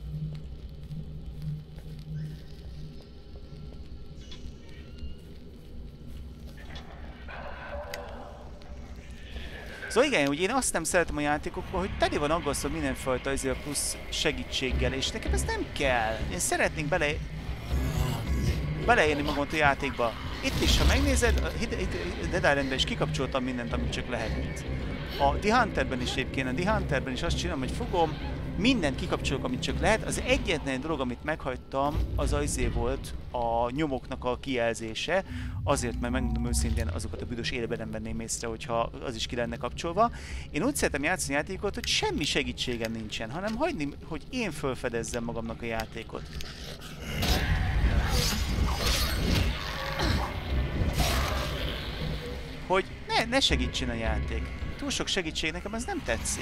Szóval igen, hogy én azt nem szeretem a játékokban, hogy teli van aggasztva mindenfajta ezzel a plusz segítséggel, és nekem ez nem kell. Én szeretnék bele... beleérni magamat a játékba. Itt is, ha megnézed, a Dead Islandben is kikapcsoltam mindent, amit csak lehet. A The Hunterben is egyébként, a The Hunterben is azt csinálom, hogy fogom, mindent kikapcsolok, amit csak lehet. Az egyetlen dolog, amit meghagytam, az azé volt a nyomoknak a kijelzése. Azért, mert megmondom őszintén, azokat a büdös életben nem venném észre, hogyha az is ki lenne kapcsolva. Én úgy szeretem játszani játékot, hogy semmi segítségem nincsen, hanem hagyni, hogy én felfedezzem magamnak a játékot. Hogy ne, ne segítsen a játék. Túl sok segítség, nekem ez nem tetszik.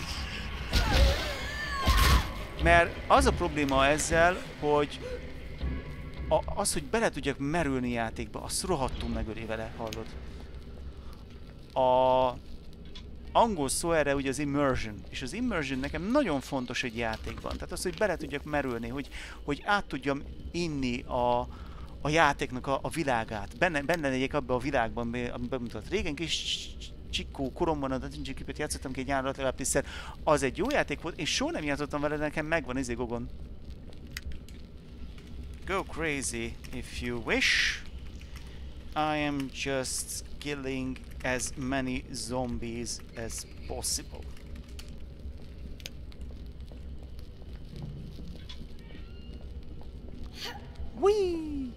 Mert az a probléma ezzel, hogy a, az, hogy bele tudjak merülni játékba, azt rohadtul megöli vele, hallod. A angol szó erre ugye az immersion, és az immersion nekem nagyon fontos egy játékban. Tehát az, hogy bele tudjak merülni, hogy, hogy át tudjam inni a, a játéknak a, a világát. Benne, benne legyek abban a világban, amit bemutat. Régen kis csikkó koromban a Dungeon Keeper-t játszottam két nyárat legalább tízszer. Az egy jó játék volt, és soha nem játszottam vele, nekem megvan ezé gogon. Go crazy if you wish. I am just killing as many zombies as possible. Whee!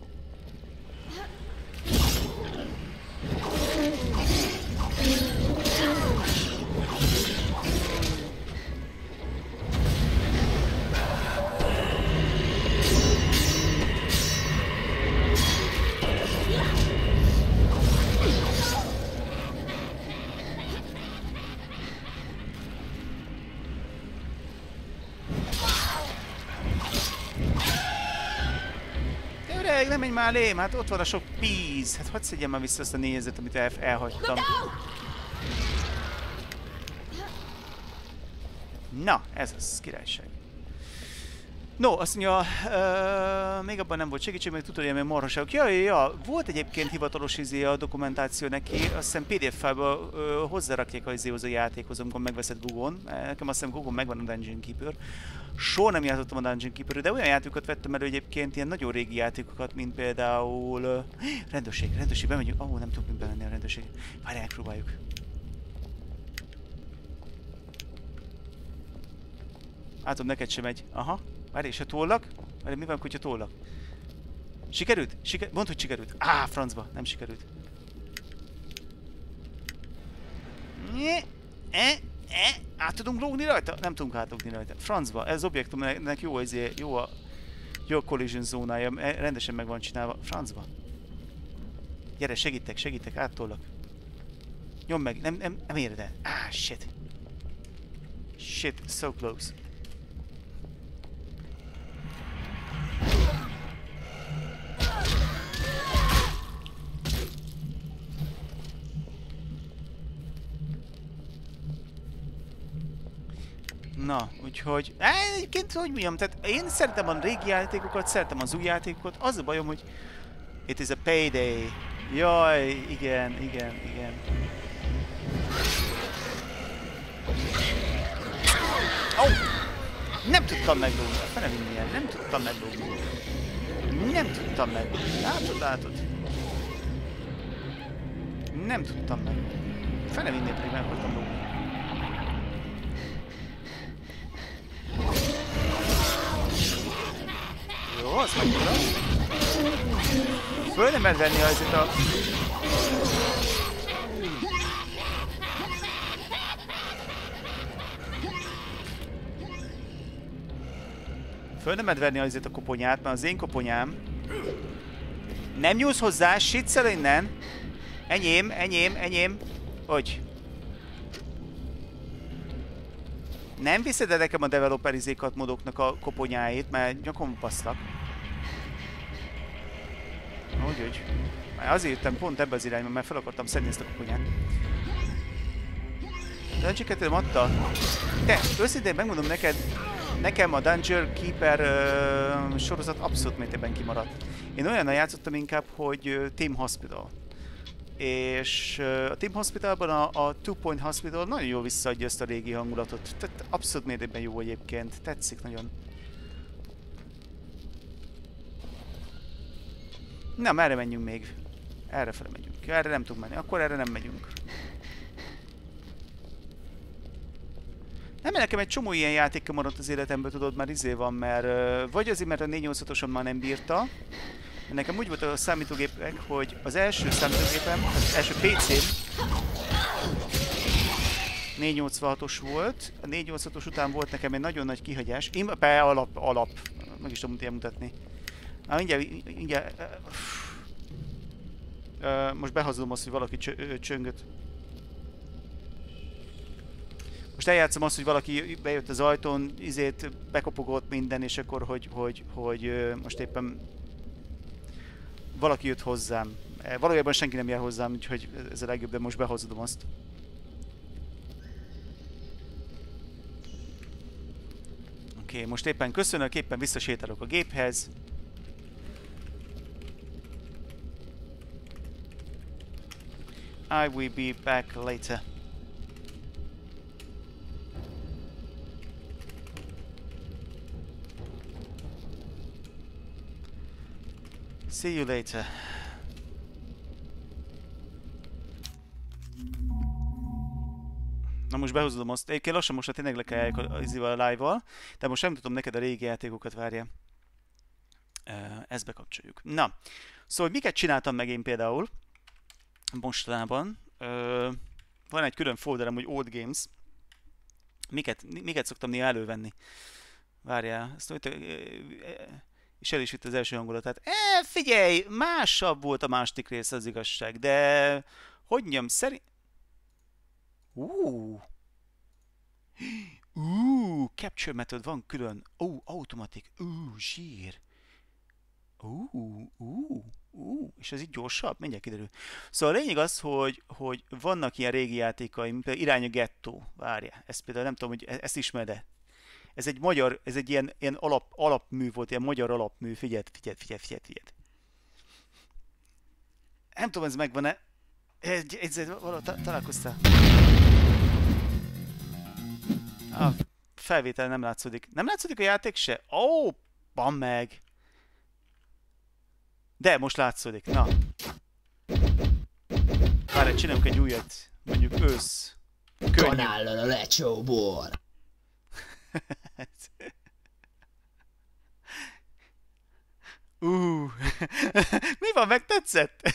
Nem menj már lém, hát ott van a sok víz. Hát hadd szedjem már vissza azt a négyezet, amit el, elhagytam. Na, ez az királyság. No, azt mondja, uh, még abban nem volt segítség, meg tutorial, meg marhaságok. Ja, ja, ja, volt egyébként hivatalos izé a dokumentáció neki, azt hiszem pé dé ef fájlba uh, hozzárakják az izéhoz a játékhoz, amikor megveszed Google-on. Nekem azt hiszem Google megvan a Dungeon Keeper. Soha nem játszottam a Dungeon Keeper, de olyan játékokat vettem elő egyébként, ilyen nagyon régi játékokat, mint például... Uh, rendőrség, rendőrség, bemegyünk. Ó, oh, nem tudunk bemenni a rendőrség. Várjál, megpróbáljuk. Látom, neked sem megy. Aha. Várj, és a tollak? Várj, mi van, kutya tollak? Sikerült? Siker... Mondd, hogy sikerült. Á, francba, nem sikerült. E, e, e, át tudunk lógni rajta? Nem tudunk átlógni rajta. Francba, ez az objektumnak jó, ezért jó a, jó a collision zónája, rendesen meg van csinálva. Francba. Gyere, segítek, segítek, áttollak. Nyomd meg, nem, nem, nem éred el. Ah, shit. Shit, so close. Na, úgyhogy... Egyébként, hogy mondjam, tehát én szeretem a régi játékokat, szeretem az új játékokat, az a bajom, hogy... It is a payday. Jaj, igen, igen, igen. Nem tudtam meglógni, fene vinnie, nem tudtam meglógni. Nem tudtam meglógni, látod, látod. Nem tudtam meg. Fene vinnie pedig meg voltam lógni. Jó, az megmondom. Föl nem lehet venni azért a... Föl nem lehet venni azért a koponyát, mert az én koponyám. Nem nyúlsz hozzá, sitszel innen. Enyém, enyém, enyém. Hogy? Nem viszed el nekem a developer izékat modoknak a koponyáit, mert nyakon baszlak. Úgy, úgy. Már azért jöttem pont ebbe az irányba, mert fel akartam szedni ezt a koponyát. Dungeon kettő adta? Te, őszintén megmondom neked, nekem a Dungeon Keeper uh, sorozat abszolút mértékben kimaradt. Én olyannal játszottam inkább, hogy uh, Team Hospital. És uh, a Team Hospitalban a, a Two Point Hospital nagyon jól visszaadja ezt a régi hangulatot. Tehát abszolút mértékben jó egyébként. Tetszik nagyon. Na, merre menjünk még? Errefele megyünk. Erre nem tudunk menni. Akkor erre nem megyünk. Nem, nekem egy csomó ilyen játék maradt az életemből, tudod, már izé van, mert uh, vagy azért, mert a négyszáznyolcvasoson már nem bírta. Nekem úgy volt a számítógépek, hogy az első számítógépem, az első pé cém négyszáznyolcvanhatos volt, a négyszáznyolcvanhatos után volt nekem egy nagyon nagy kihagyás. Én be alap, alap, meg is tudom ilyen mutatni. Na, mindjárt, mindjárt, uh, most behazudom azt, hogy valaki csö csöngött. Most eljátszom azt, hogy valaki bejött az ajtón, izét bekopogott minden, és akkor, hogy, hogy, hogy uh, most éppen valaki jött hozzám. Valójában senki nem jel hozzám, úgyhogy ez a legjobb, de most behazudom azt. Oké, okay, most éppen köszönök, éppen visszasétálok a géphez. I will be back later. See you later. Na most behúzom azt. Egyébként lassan most tényleg le kell az a live-val, de most nem tudom neked a régi játékokat, várja. Ezt bekapcsoljuk. Na, szóval miket csináltam meg én például mostanában. Van egy külön folderem, hogy Old Games. Miket, miket szoktam néha elővenni? Várjál, ezt hogy és el is vitt az első hangulatát. E, figyelj, másabb volt a második rész, az igazság, de hogy nyom, szerint... Uuuuh! Uuuuh, capture method van külön. Ó, uh, automatic. Ú, uh, zsír. Ú, uh, uh, uh, és ez így gyorsabb? Mindjárt kiderül. Szóval a lényeg az, hogy, hogy vannak ilyen régi játékaim, például Irány a gettó. Várjál, ezt például nem tudom, hogy ezt ismered-e. Ez egy magyar, ez egy ilyen, ilyen alap, alapmű volt, ilyen magyar alapmű. Figyelj, figyelj, figyelj, figyelj, figyelj. Nem tudom, ez megvan-e. Egy, egy, valahol találkoztál. A felvétel nem látszódik. Nem látszódik a játék se? Ó, oh, ban meg. De most látszódik. Na. Várj, csinálunk egy újat. Mondjuk ősz. Kanállal a lecsóból. Uh. Mi van, megtetszett?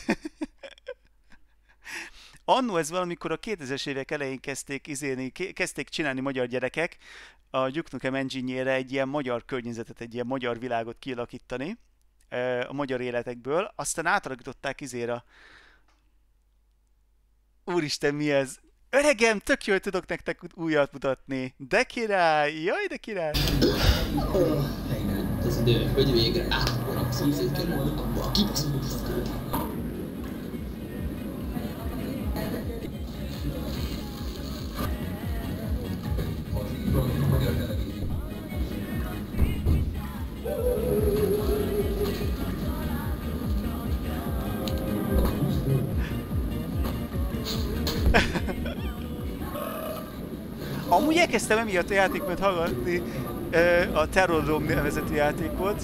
Annó ez valamikor a kétezres évek elején kezdték, izélni, kezdték csinálni magyar gyerekek a Duke Nukem engine-jére egy ilyen magyar környezetet, egy ilyen magyar világot kialakítani a magyar életekből, aztán átalakították izére. Úristen, mi ez? Öregem, tök jól tudok nektek újat mutatni. De király! Jaj, de király! Eljött az idő, hogy végre átkorom szízét kerülni abba a kibaszott Amúgy elkezdtem emiatt a játékot hallgatni, a Terrordome nevezetű játékot.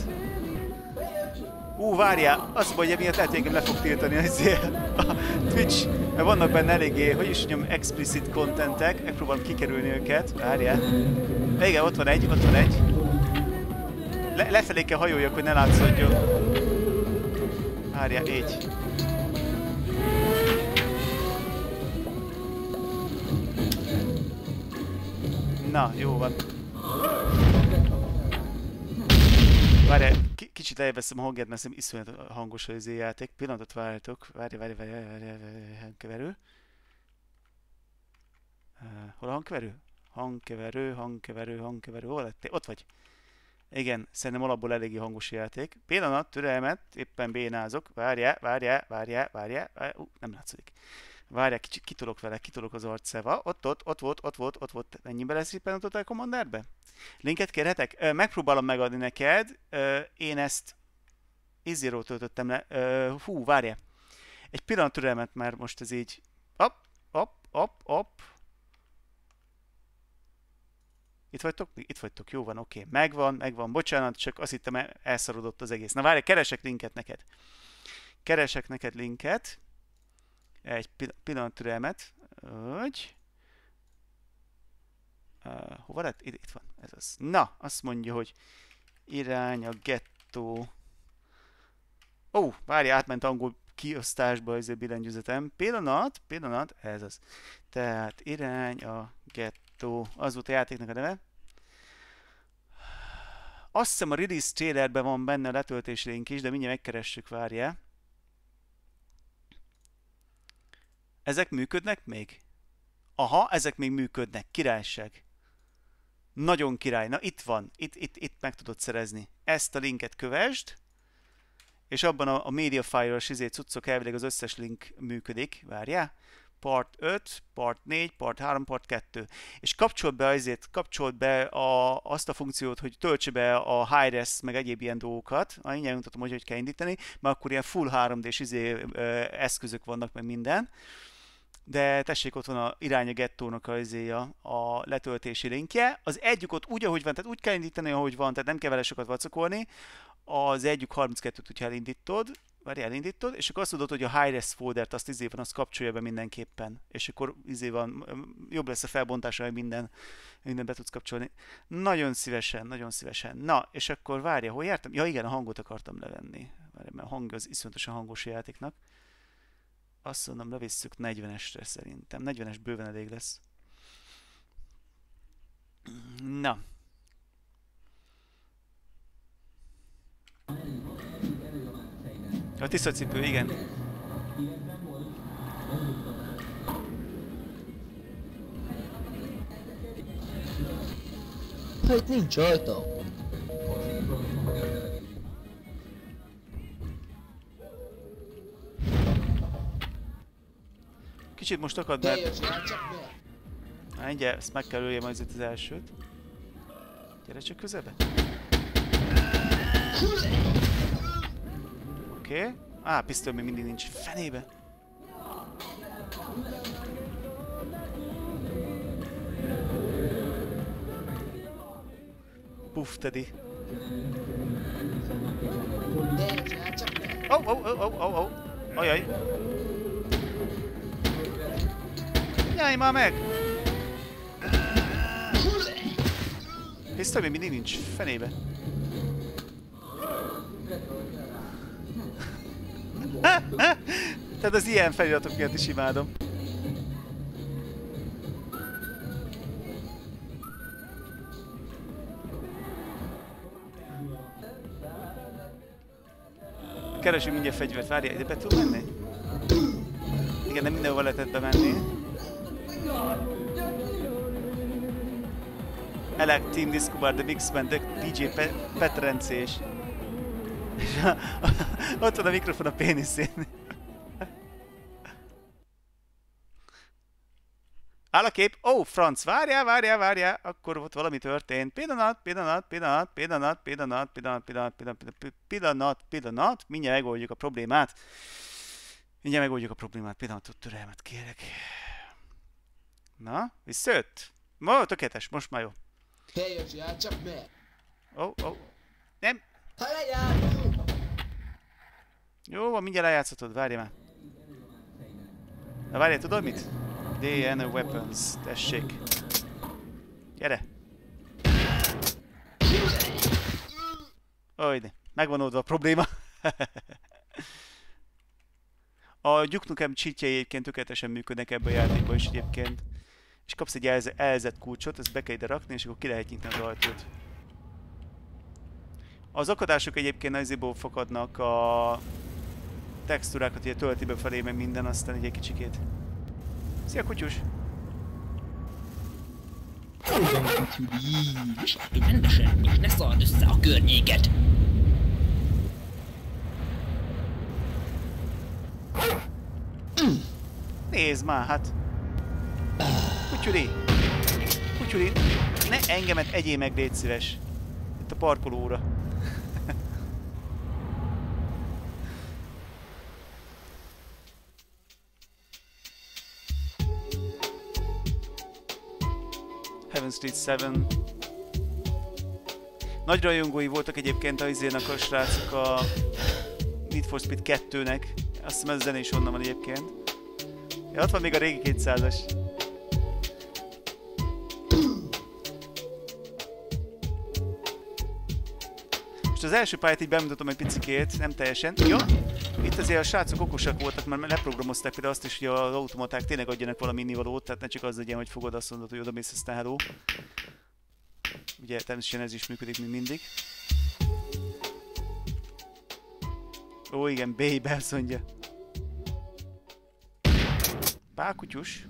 Ú, várjál, azt mondja, miatt lehet, hogy engem le fog tiltani a Twitch, mert vannak benne eléggé, hogy is mondjam, explicit contentek, megpróbálom kikerülni őket, várjál. De igen, ott van egy, ott van egy. Le lefelé kell hajoljak, hogy ne látszódjon. Várjál, így. Na, jó van. Várjál, kicsit lejjebb a hangját, mert szerintem iszonyat hangos az izé játék. Pillanatot várjátok. Várj, várj, várj, várj, várj, hangkeverő. Uh, hol a hangkeverő? Hangkeverő, hangkeverő, hangkeverő. Hol lettél? Ott vagy. Igen, szerintem alapból eléggé hangos játék. Pillanat, türelmet, éppen bénázok. Várjál, várjál, várjál, várjál. várjál. Uh, nem látszik. Várjál, kicsit kitolok vele, kitolok az arcával. Ott, ott, ott volt, ott volt, ott volt. Mennyibe lesz éppen a Total Commanderbe? Linket kérhetek? Megpróbálom megadni neked. Én ezt izziról töltöttem le. Hú, várjál. Egy pillanat türelmet, már most ez így. Hopp, hopp, hopp, hopp. Itt vagytok? Itt vagytok. Jó van, oké. Okay. Megvan, megvan. Bocsánat, csak azt hittem elszarodott az egész. Na várjál, keresek linket neked. Keresek neked linket. Egy pillanat türelmet. Úgy. Uh, hova lett? Itt, itt van. Ez az. Na, azt mondja, hogy irány a gettó. Ó, oh, várj, átment angol kiosztásba ez a billentyűzetem. Pillanat, pillanat, ez az. Tehát irány a gettó. Az volt a játéknak a neve. Azt hiszem a release trailerben van benne a letöltés link is, de mindjárt megkeressük, várjál. Ezek működnek még? Aha, ezek még működnek. Királyság. Nagyon király. Na itt van. Itt, itt, itt meg tudod szerezni. Ezt a linket kövesd. És abban a, a Mediafire-os izé cuccok elvileg az összes link működik. Várjál. Part öt, Part négy, Part három, Part kettő. És kapcsold be azért, kapcsold be a, azt a funkciót, hogy töltse be a Hi-Res meg egyéb ilyen dolgokat. Ah, mindjárt mutatom, hogy hogy kell indítani. Mert akkor ilyen full három dés izé, ö, eszközök vannak, meg minden. De tessék, ott van a irány a gettónak a, izéja, a letöltési linkje. Az együkot úgy, ahogy van, tehát úgy kell indítani, ahogy van, tehát nem kell vele sokat vacakolni. Az együk harminckettőt, hogyha elindítod, várj, elindítod, és akkor azt tudod, hogy a Hi-Res foldert, azt izé van, azt kapcsolja be mindenképpen. És akkor izé van, jobb lesz a felbontása, hogy minden, minden be tudsz kapcsolni. Nagyon szívesen, nagyon szívesen. Na, és akkor várja, hol jártam? Ja igen, a hangot akartam levenni. Várj, mert a hang az iszonyatosan hangos játéknak. Azt mondom, levisszük negyvenesre szerintem. negyvenes bőven elég lesz. Na. A tisztacipő, igen. Ha itt nincs ajtó. Kicsit most akad, mert... Na, mindjárt, ezt meg kell öljem azért az elsőt. Gyere csak közelbe. Oké. Okay. Á, pisztoly még mindig nincs fenébe. Puff, Teddy. Oh, oh, oh, oh, oh, oh. Ajaj. Nyelj már meg! Pisztoly még mindig nincs fenébe. Tehát az ilyen feliratok miatt is imádom. Keresünk mindjárt fegyvert, várjál, ide be tud menni? Igen, nem mindenhova lehetett bemenni. Elek Team Discover, The Mixman, The dé dzsé Pe Petrencés. Ott van a mikrofon a péniszén. Áll a kép. Ó, oh, franc, várjál, várjál, várjál. Akkor ott valami történt. Pillanat, pillanat, pillanat, pillanat, pillanat, pillanat, pillanat, pillanat, pillanat, pillanat. Mindjárt megoldjuk a problémát. Mindjárt megoldjuk a problémát. Pillanatot türelmet kérek. Na, visszajött? Ma, tökéletes, most már jó. Hey, Yoshi, állj csak meg! Ó, oh, ó. Oh. Nem. Helejár! Jó van, mindjárt lejátszhatod, várj már. Na várj, tudod mit? D N Weapons, tessék. Gyere. Olyne, megvan oldva a probléma. A Duke Nukem cheatjei egyébként tökéletesen működnek ebben a játékban is egyébként. És kapsz egy elze elzett kulcsot, ezt be kell ide rakni, és akkor ki lehet nyitni az ajtót. Az akadások egyébként nagyjából fakadnak, a textúrákat ugye tölti befelé, meg minden, aztán egy kicsikét. Szia, kutyus! Hol van kutyus? Rendesen, és ne szard össze a környéket! Nézd már, hát! Kutyuli! Kutyuli! Ne engemet egyél meg, légy szíves! Itt a parkolóra. Heaven Street seven. Nagy rajongói voltak egyébként a izének a srácok a Need for Speed kettőnek. Azt hiszem ez a zene is onnan van egyébként. Ja, ott van még a régi kétszázas. Most az első pályát így bemutatom egy picikét, nem teljesen. Ja, itt azért a srácok okosak voltak, mert leprogramozták például azt is, hogy az automaták tényleg adjanak valami innivalót, tehát ne csak az legyen, hogy fogod azt mondod, hogy oda mész, aztán hello. Ugye természetesen ez is működik, mint mindig. Ó igen, baby, azt mondja. Bákutyus.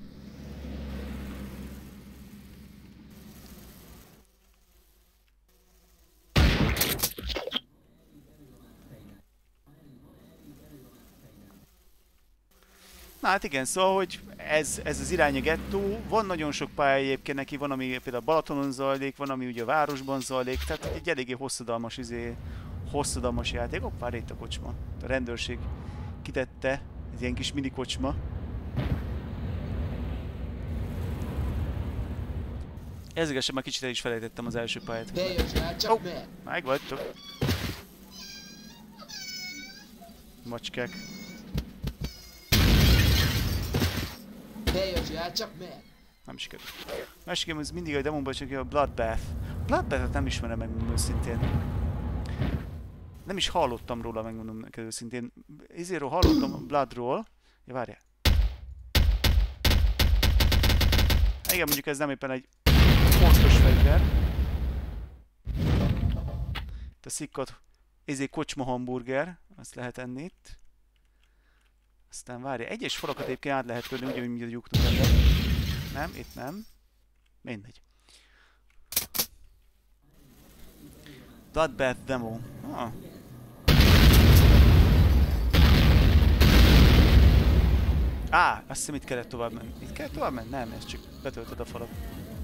Na hát igen, szóval, hogy ez, ez az irány a gettó, van nagyon sok pálya egyébként neki, van ami például Balatonon zajlik, van ami ugye a városban zajlik, tehát egy eléggé hosszadalmas, izé, hosszadalmas játék. Hoppá, itt a kocsma. A rendőrség kitette, ez ilyen kis mini kocsma. Ez igazság, már kicsit el is felejtettem az első pályát. Bejössz már, csak Oh, meg! megvagytok. Macskák. Bejössz már, csak meg! Nem sikerült. Másik game, ez mindig a demóban csak a Bloodbath. Bloodbath-et nem ismerem, megmondom őszintén. Nem is hallottam róla, megmondom neked őszintén. Izéről hallottam a Bloodról. Ja, várjál. Igen, mondjuk ez nem éppen egy fontos fegyver. Itt a szikkat, izé kocsma hamburger, azt lehet enni itt. Aztán várja, egyes falakat egyébként át lehet törni, ugyanúgy, mint a Duke Nukemben. Nem, itt nem. Mindegy. Bloodbath demo. Ah. Á, azt hiszem itt kellett tovább menni. Itt kellett tovább menni? Nem, ez csak betöltöd a falat.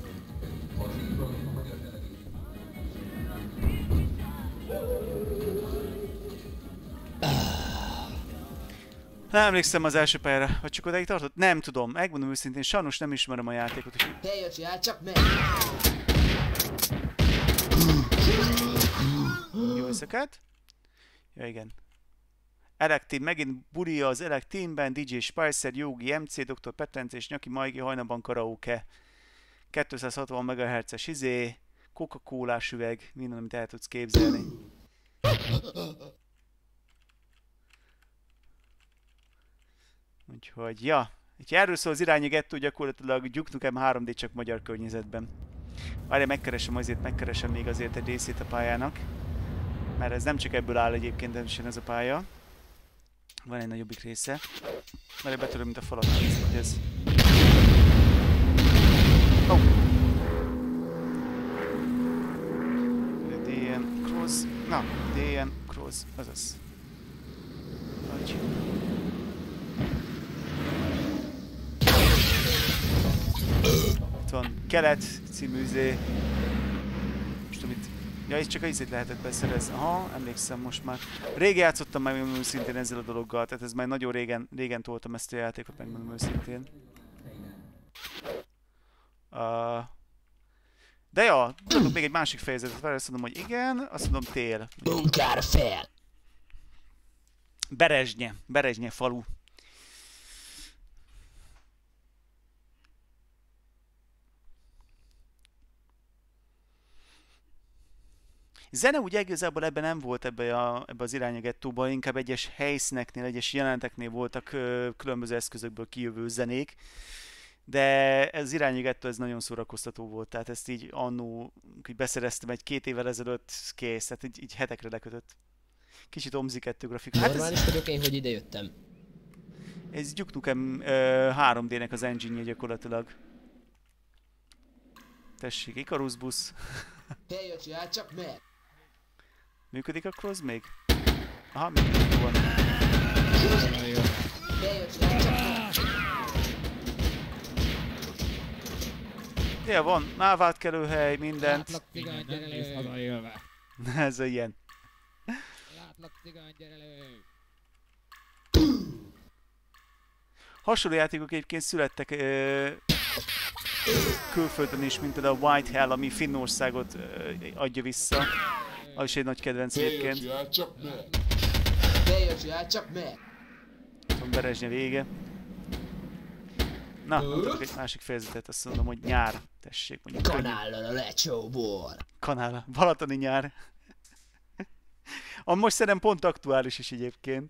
Nem emlékszem az első pályára, vagy csak odáig tartott? Nem tudom, megmondom őszintén, sajnos nem ismerem a játékot. És... Bejössz már, csak meg! Jó éjszakát. Ja, igen. Elek Team, megint bulia az Elek Teamben, dé dzsé Spicer, Yogi, em cé, doktor Petence és Nyaki Majgi hajnalban karaoke. kétszázhatvan megahertzes izé, Coca-Colás üveg, minden, amit el tudsz képzelni. Úgyhogy, ja. Úgyhogy erről szól az irányi gettó, gyakorlatilag Duke Nukem három dé csak magyar környezetben. Várjál, megkeresem azért, megkeresem még azért egy részét a pályának. Mert ez nem csak ebből áll egyébként, de is ez a pálya. Van egy nagyobbik része. Mert betöröm, mint a falat, hogy ez... Oh. dé en Cross... Na, dé en Cross, azaz. Vagy... Itt van Kelet című izé. Most amit... Ja, itt csak a izét lehetett beszerezni. Aha, emlékszem most már. Régen játszottam meg, megmondom őszintén ezzel a dologgal, tehát ez már nagyon régen, régen toltam ezt a játékot, megmondom őszintén. Uh, De ja, mutatok még egy másik fejezetet, várj, azt mondom, hogy igen, azt mondom tél. Bunkára fel! Berezsnye, Berezsnye falu. Zene ugye igazából ebben nem volt ebbe, a, ebbe az irányagettóban, inkább egyes helyszíneknél, egyes jeleneteknél voltak ö, különböző eszközökből kijövő zenék, de ez az irányagettó ez nagyon szórakoztató volt, tehát ezt így annó, így beszereztem egy-két évvel ezelőtt, kész, tehát így, így hetekre lekötött. Kicsit Omzi kettő grafika. Hát Normális vagyok én, hogy ide jöttem. ez Duke Nukem három dé-nek az engine-je gyakorlatilag. Tessék, Icarus busz. Hey, öcsi, hát csak meg! Működik a cross még? Aha, működik, van. Hey, öcsi, hát csak meg! Ja, van návátkelőhely, mindent. Látlak cigány, gyere elő! Hazaélve. Ez ilyen. Látlak cigány, gyere elő! Hasonló játékok egyébként születtek ö, külföldön is, mint például a White Hell, ami Finnországot ö, adja vissza. Az is egy nagy kedvenc egyébként. Hey, öcsi, hát csak meg! Van Berezsnye vége. Na, mutatok egy másik fejezetet, azt mondom, hogy nyár. Tessék, mondjuk könnyű. Kanállal a lecsóból! Kanál, balatoni nyár. A most szerintem pont aktuális is egyébként.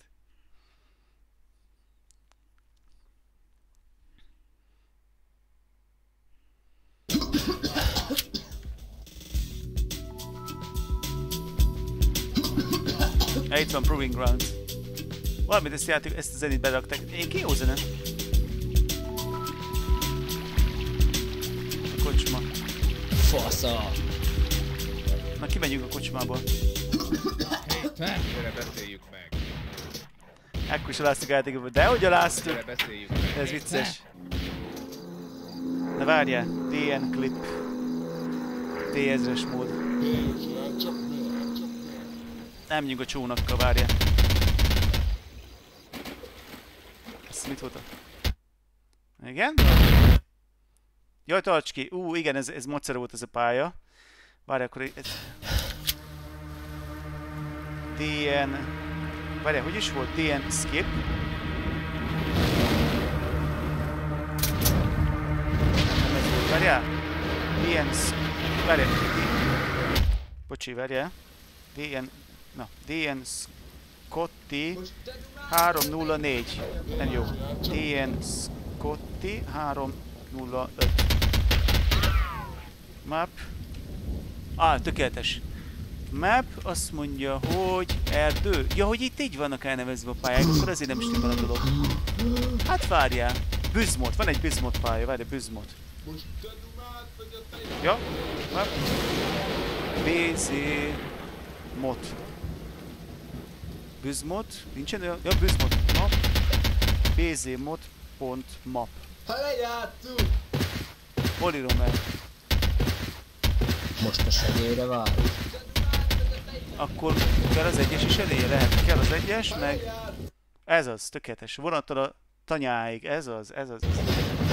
Ja, itt van Proving Grounds. Valamit ezt, játék, ezt a zenét berakták. Én ki jó zene? A kocsma. Fasza! Na, kimegyünk a kocsmából. Te! Gyere, beszéljük meg! Ekkor is aláztuk a játékokba, de hogy aláztuk? Gyere, beszéljük meg! Ez vicces. Na várjál, dé en clip. té ezres mód. Nem menjünk a csónakkal, várjál. Ez mit volt a... Igen? Jaj, tarts ki! Ú, igen, ez, ez macera volt ez a pálya. Várj, akkor ez... dé en... Várjál, hogy is volt? dé en skip. Nem ez volt, várjál. dé en... Várjál. Bocsi, várjál. dé en... Na, dé en Scotty három nulla négy. Nem jó. dé en Scotty három nulla öt. Map. Ah, tökéletes. Map azt mondja, hogy erdő. Ja, hogy itt így vannak elnevezve a pályák, akkor azért nem stimmel a dolog. Hát várjál. Büzmot, van egy Büzmot pálya, várjál, Büzmot. Ja, map. bé zé Mot. Büzmot, nincsen olyan? Ja, Büzmot map. bé zé Mot pont map. Ha lejátszunk! Hol írom el? Most a segélyre várunk. Akkor kell az egyes is elé, lehet, kell az egyes, meg... Ez az, tökéletes. Vonattal a tanyáig, ez az, ez az. Ez.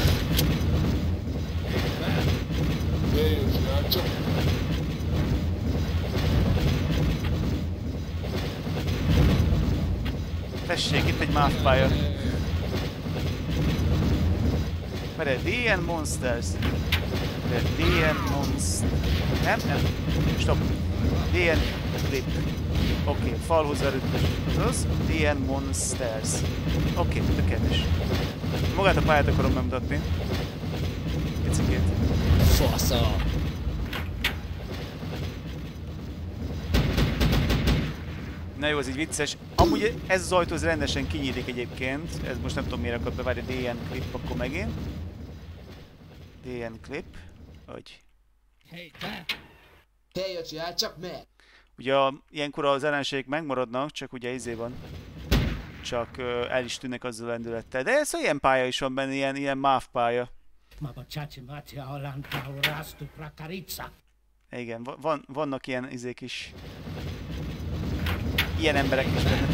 Tessék, itt egy mávpálya. Várj, dé en Monsters. dé en Monsters. Nem, nem. Stop. dé en Clip. Oké, okay, falhoz verődös. Azaz, dé en Monsters. Oké, okay, tökéletes. Magát a pályát akarom bemutatni. Picikét. Fasza! Na jó, ez így vicces. Amúgy ez az ajtó ez rendesen kinyílik egyébként. Ez most nem tudom miért akar bevárni dé en Clip akkor megint. dé en Clip. Hogy. Hey, te! Hey, öcsi, hát csak meg! Ugye a, ilyenkor az ellenségek megmaradnak, csak ugye izé van. Csak uh, el is tűnnek azzal a lendülettel. De ez olyan pálya is van benne, ilyen, ilyen máv pálya. Igen, van, vannak ilyen izék is. Ilyen emberek is benne.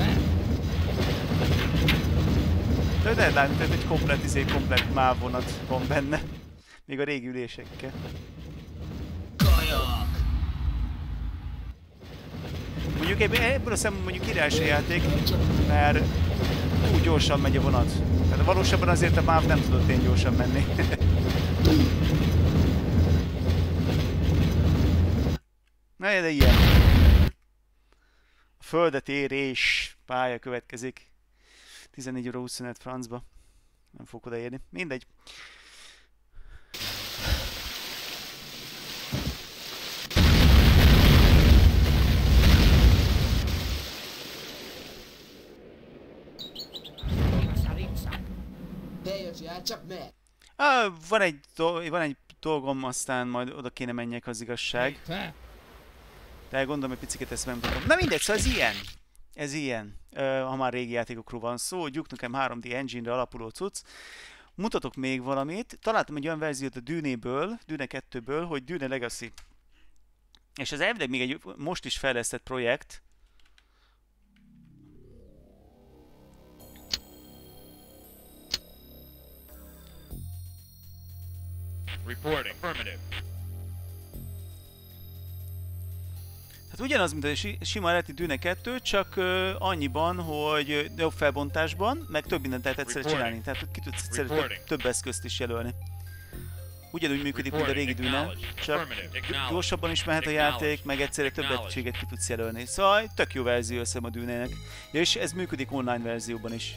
De nem, tehát egy komplet izé, komplet máv vonat van benne. Még a régi ülésekkel. Mondjuk ebből, ebből a szemben mondjuk királyos a játék, mert úgy gyorsan megy a vonat. Tehát valósabban azért a MÁV nem tudott én gyorsan menni. Na, de ilyen. A földet érés pálya következik. tizennégy óra huszonöt francba. Nem fogok odaérni. Mindegy. Csak meg! Ah, van egy, van egy dolgom, aztán majd oda kéne menjek, az igazság. De gondolom, hogy picit ezt nem tudom. Na mindegy, szóval ez ilyen. Ez ilyen. Uh, ha már régi játékokról van szó, Duke Nukem három dé engine-re alapuló cucc. Mutatok még valamit. Találtam egy olyan verziót a Dune-ből, Dune kettőből, hogy Dune Legacy. És ez elvileg még egy most is fejlesztett projekt. Reporting. Affirmative. Hát ugyanaz, mint a sima eredeti Dune kettő, csak uh, annyiban, hogy jobb felbontásban, meg több mindent lehet egyszerre csinálni. Tehát ki tudsz egyszerre több, több eszközt is jelölni. Ugyanúgy működik, mint a régi Dune, csak gyorsabban is mehet a játék, meg egyszerre több egységet ki tudsz jelölni. Szóval tök jó verzió összem a Dune-nek. Ja, és ez működik online verzióban is.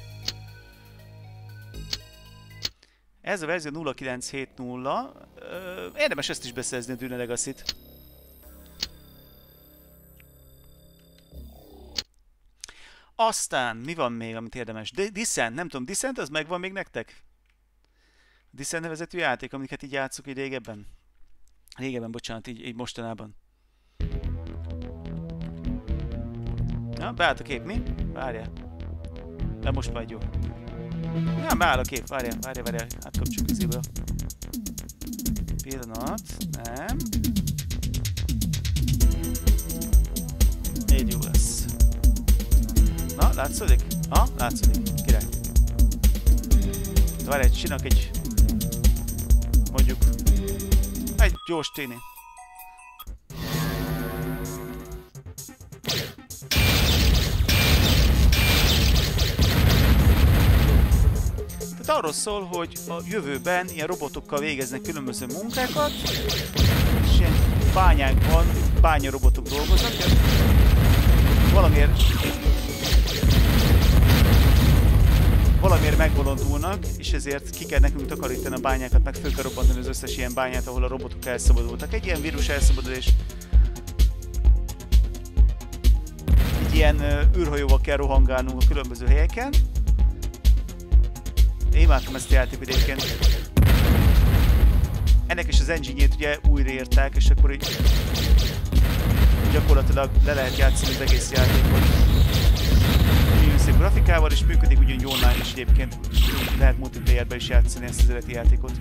Ez a verzió nulla kilenc hét nulla. Érdemes ezt is beszerezni, a Dune Legacy-t. Aztán, mi van még, amit érdemes? Descent, nem tudom, Descent az megvan még nektek? Descent nevezetű játék, amiket így játszok így régebben? Régebben, bocsánat, így, így mostanában. Na, beállt a kép, mi? Várjál. De most majd jó. Ja, beáll a kép, várjál, várjál, várjál, átkapcsoljuk közéből. Pillanat, nem. Így jó lesz. Na, látszódik? Ha, látszódik, király. Várjál, csinálok egy... mondjuk... egy gyors téni. Tehát arról szól, hogy a jövőben ilyen robotokkal végeznek különböző munkákat, és ilyen bányákban bányarobotok dolgoznak, de valamiért valamiért megbolondulnak, és ezért ki kell nekünk takarítani a bányákat, meg föl kell robbantani az összes ilyen bányát, ahol a robotok elszabadultak. Egy ilyen vírus elszabadulás. Egy ilyen uh, űrhajóval kell rohangálnunk a különböző helyeken. Én imádtam ezt a játékot egyébként. Ennek is az engine-jét ugye újraírták, és akkor így gyakorlatilag le lehet játszani az egész játékot. Nagyon szép grafikával, és működik ugyanúgy online is egyébként. Lehet multiplayerben is játszani ezt az eredeti játékot.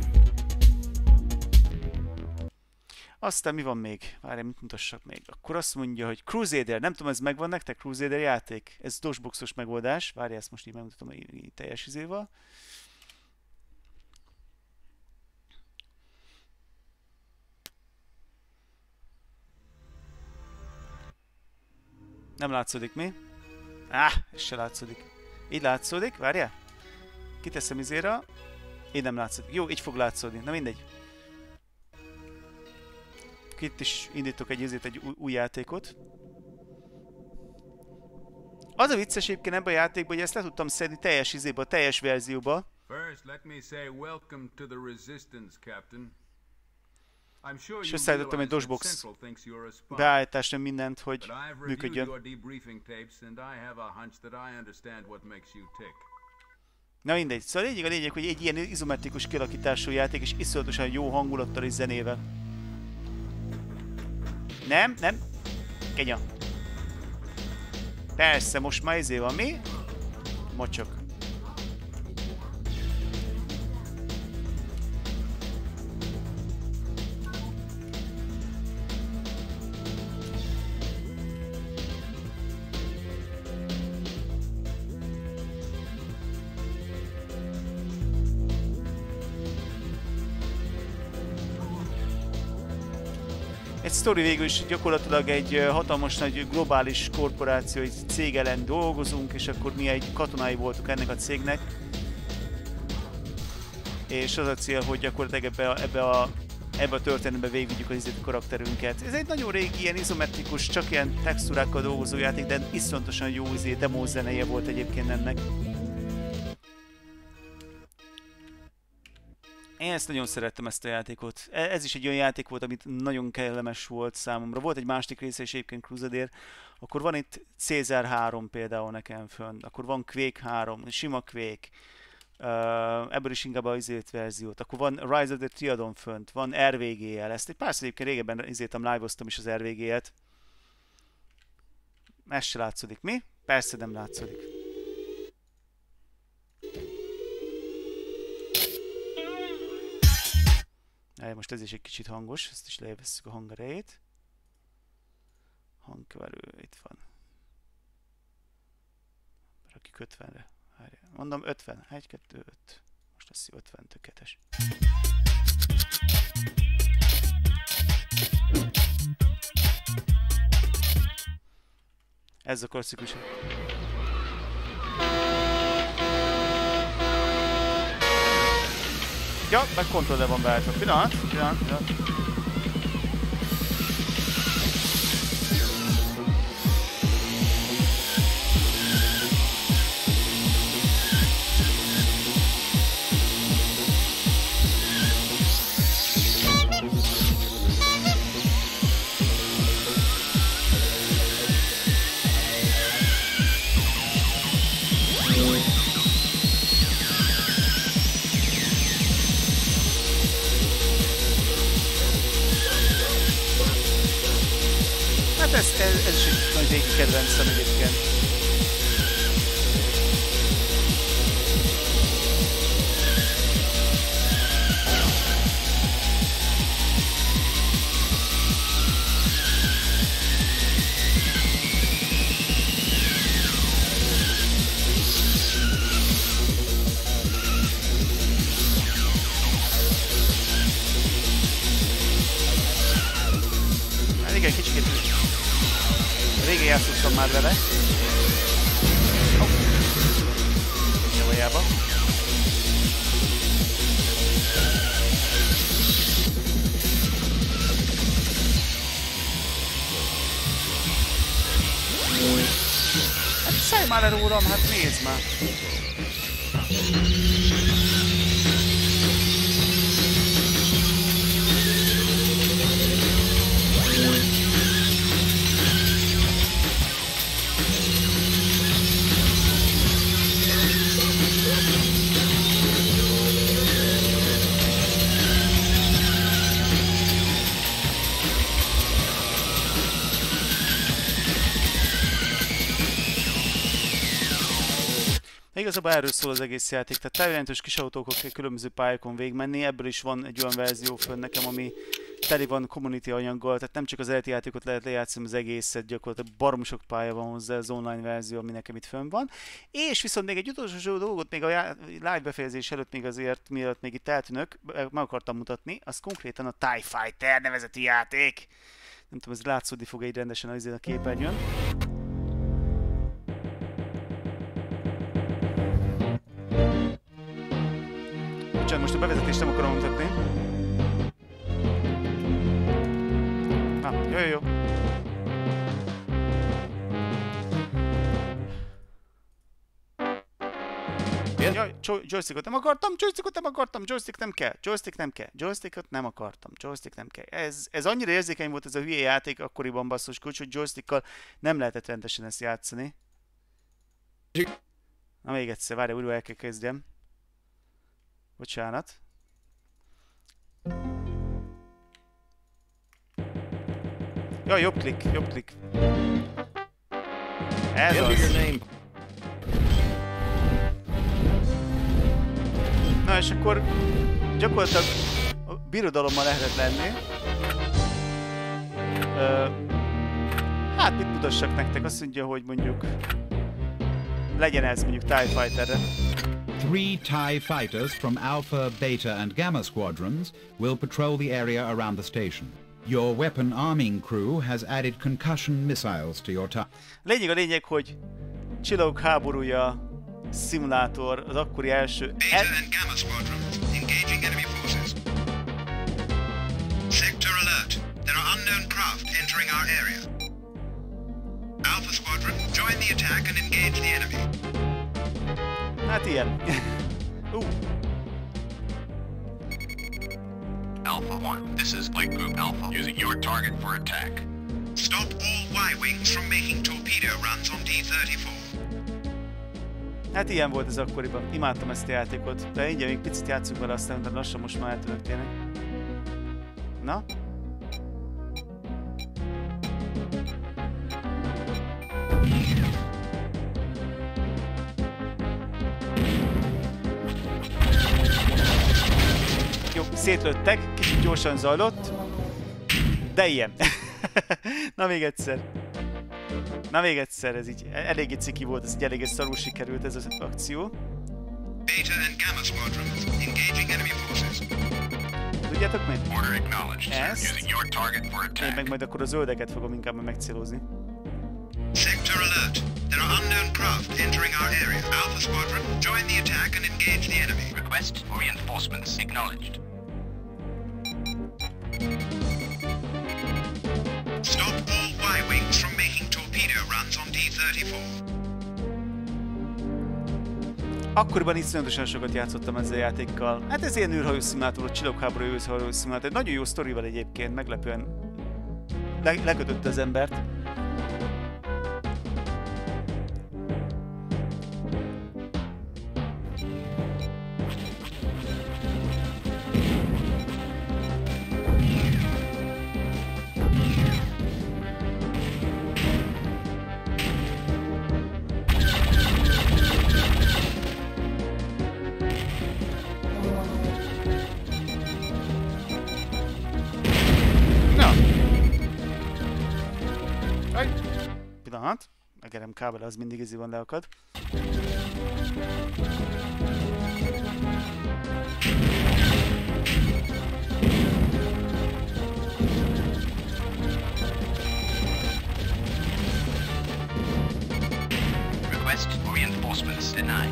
Aztán mi van még? Várjál, mit mutassak még? Akkor azt mondja, hogy Crusader. Nem tudom, ez megvan nektek? Crusader játék? Ez dosboxos megoldás. Várjál, ezt most így megmutatom így teljes izéval. Nem látszódik mi? Áh, ez se látszódik. Így látszódik, várjál? Kiteszem izére. Így nem látszódik. Jó, így fog látszódni. Na mindegy. Itt is indítok egy izét, egy új, új játékot. Az a vicces egyébként ebben a játékban, hogy ezt le tudtam szedni teljes izébe, a teljes verzióba. First, let me say welcome to the resistance, Captain. I'm sure És you összeállítottam egy realize that DOSBox Central thinks you're a spy. beállításra mindent, hogy But I've reviewed működjön. your debriefing tapes and I have a hunch that I understand what makes you tick. Na mindegy, szóval a lényeg a lényeg, hogy egy ilyen izometrikus kialakítású játék, és iszonyatosan jó hangulattal és zenével. Nem, nem. Kenya. Persze, most már izé van mi? Mocsok. egy sztori végül is gyakorlatilag egy hatalmas nagy globális korporáció, egy cég ellen dolgozunk, és akkor mi egy katonái voltunk ennek a cégnek. És az a cél, hogy gyakorlatilag ebbe a, ebbe a, ebbe a történetbe végigvigyük az izét karakterünket. Ez egy nagyon régi, ilyen izometrikus, csak ilyen textúrákkal dolgozó játék, de iszonyatosan jó izé, demo zenéje volt egyébként ennek. Én ezt nagyon szerettem, ezt a játékot. Ez is egy olyan játék volt, amit nagyon kellemes volt számomra. Volt egy másik része is egyébként Crusader. Akkor van itt Caesar három például nekem fönn. Akkor van Quake három, sima Quake. Uh, ebből is inkább az izét verziót. Akkor van Rise of the Triadon fönt, van er vé gé el. Ezt egy párszor egyébként régebben izétem, live-oztam is az er vé gé-et. Ez se látszódik. Mi? Persze nem látszódik. Most ez is egy kicsit hangos, ezt is levesszük a hangerejét. Hangkeverő, itt van. Rakjuk ötvenre. Mondom ötven. egy, kettő, öt. Most lesz ötven, tökéletes. Ez a klasszikus. Ja, meg kontroller van beállítva. Pillanat, pillanat, pillanat. Ez, ez, ez is egy nagy régi kedvencem egyébként. Hát igen, kicsit régen játszottam már vele. Oh. Nyavajába. Hát szállj már el rólam, hát nézd már. Igazából erről szól az egész játék, tehát távirányítós kis autókon kell különböző pályákon végigmenni, ebből is van egy olyan verzió fönn nekem, ami teli van community anyaggal, tehát nem csak az eredeti játékot lehet lejátszani, az egészet, gyakorlatilag baromi sok pálya van hozzá, az online verzió, ami nekem itt fönn van. És viszont még egy utolsó dolgot, még a live befejezés előtt, még azért, mielőtt még itt eltűnök, meg akartam mutatni, az konkrétan a TIE Fighter nevezetű játék. Nem tudom, ez látszódni fog egy rendesen az a képernyőn. Csak most a bevezetést nem akarom mutatni. Ah, jó, jó, jó. Jaj, joystickot nem akartam, joystickot nem akartam, joystick nem kell, joystick nem kell, joystickot nem akartam, joystick nem kell. Ez, ez annyira érzékeny volt ez a hülye játék akkoriban, basszus kulcs, hogy joystickkal nem lehetett rendesen ezt játszani. Na még egyszer, várj, újra el kell kezdjem. Bocsánat. Jaj, jobb klik, jobb klik. Ez az. Na és akkor gyakorlatilag a birodalommal lehetett lenni. Ö, hát mit mutassak nektek? Azt mondja, hogy mondjuk legyen ez mondjuk TIE Fighterre. Three TIE fighters from Alpha, Beta and Gamma squadrons will patrol the area around the station. Your weapon arming crew has added concussion missiles to your target. Lényeg a lényeg, hogy Csillagok háborúja szimulátor az akkori első... Beta and Gamma squadrons engaging enemy forces. Sector alert. There are unknown craft entering our area. Alpha squadron, join the attack and engage the enemy. Hát ilyen. uh. Alpha one, this is Light Group Alpha, using your target for attack. Stop all Y-wings from making torpedo runs on D thirty-four. Hát ilyen volt ez akkoriban. Imádtam ezt a játékot. De ingyen még picit játszunk vele, aztán de lassan most már eltűnök tényleg. Na? Jó, szétlőttek, kicsit gyorsan zajlott. De ilyen. Na még egyszer. Na még egyszer, ez így eléggé ciki volt, ez így eléggé szarul sikerült ez az akció. Beta and Gamma squadrons engaging enemy forces. Tudjátok mit? Order acknowledged, sir. Ezt. Using your target for Én attack. meg majd akkor a zöldeket fogom inkább megcélozni. Sector alert. There are unknown craft entering our area. Alpha squadron, join the attack and engage the enemy. Request for reinforcements acknowledged. Stop all Y-wings from making torpedo runs on D thirty-four. Akkoriban iszonyatosan sokat játszottam ezzel a játékkal. Hát ez ilyen űrhajó szimulátor, csillagháború űrhajó szimulátor. Nagyon jó sztorival egyébként, meglepően le lekötötte az embert. Pillanat, a gerem kábel az mindig izi van leakad. Request for reinforcements denied.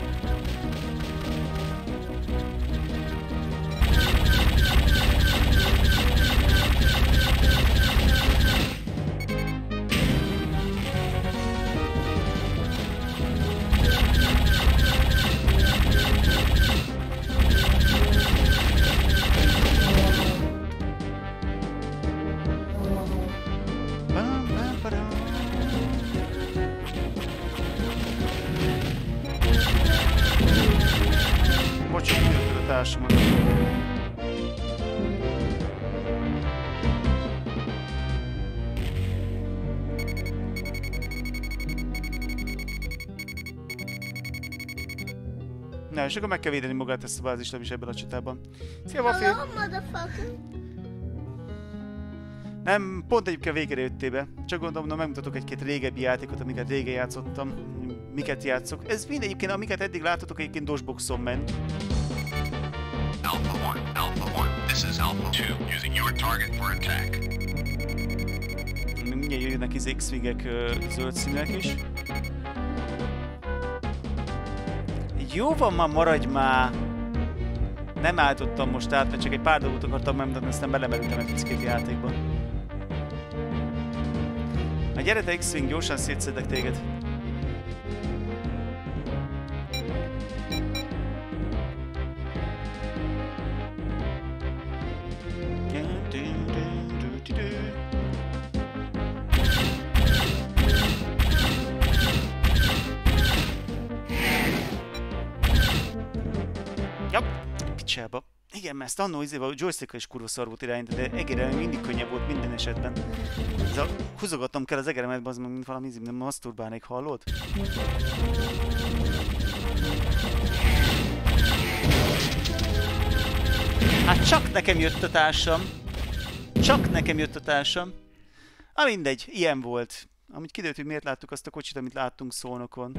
Bocsánat, kijötted a társamat. Na, és akkor meg kell védeni magát ezt a bázist is ebben a csatában. Szia, Wafi! Nem, pont egyébként végére jöttél be. Csak gondolom, na megmutatok egy-két régebbi játékot, amiket régen játszottam. Miket játszok. Ez mindegyébként, amiket eddig láttatok, egyébként dosboxon ment. Alpha one, Alpha one, this is Alpha two, using your target for attack. Mindjárt jönnek az X-wingek zöld színek is. Jó van, már maradj már! Nem álltottam most át, mert csak egy pár dolgot akartam megmutatni, aztán belemerültem egy picit játékba. Na gyere te X-wing, gyorsan szétszedek téged. Picsába. Igen, mert ezt annó izével a joystickkal is kurva szar volt irányt, de egérem mindig könnyebb volt minden esetben. Ez a húzogatnom kell az egeremet, az mint valami izé, nem maszturbálnék, hallod? Hát csak nekem jött a társam. Csak nekem jött a társam. Ah, mindegy, ilyen volt. Amúgy kiderült, hogy miért láttuk azt a kocsit, amit láttunk Szolnokon.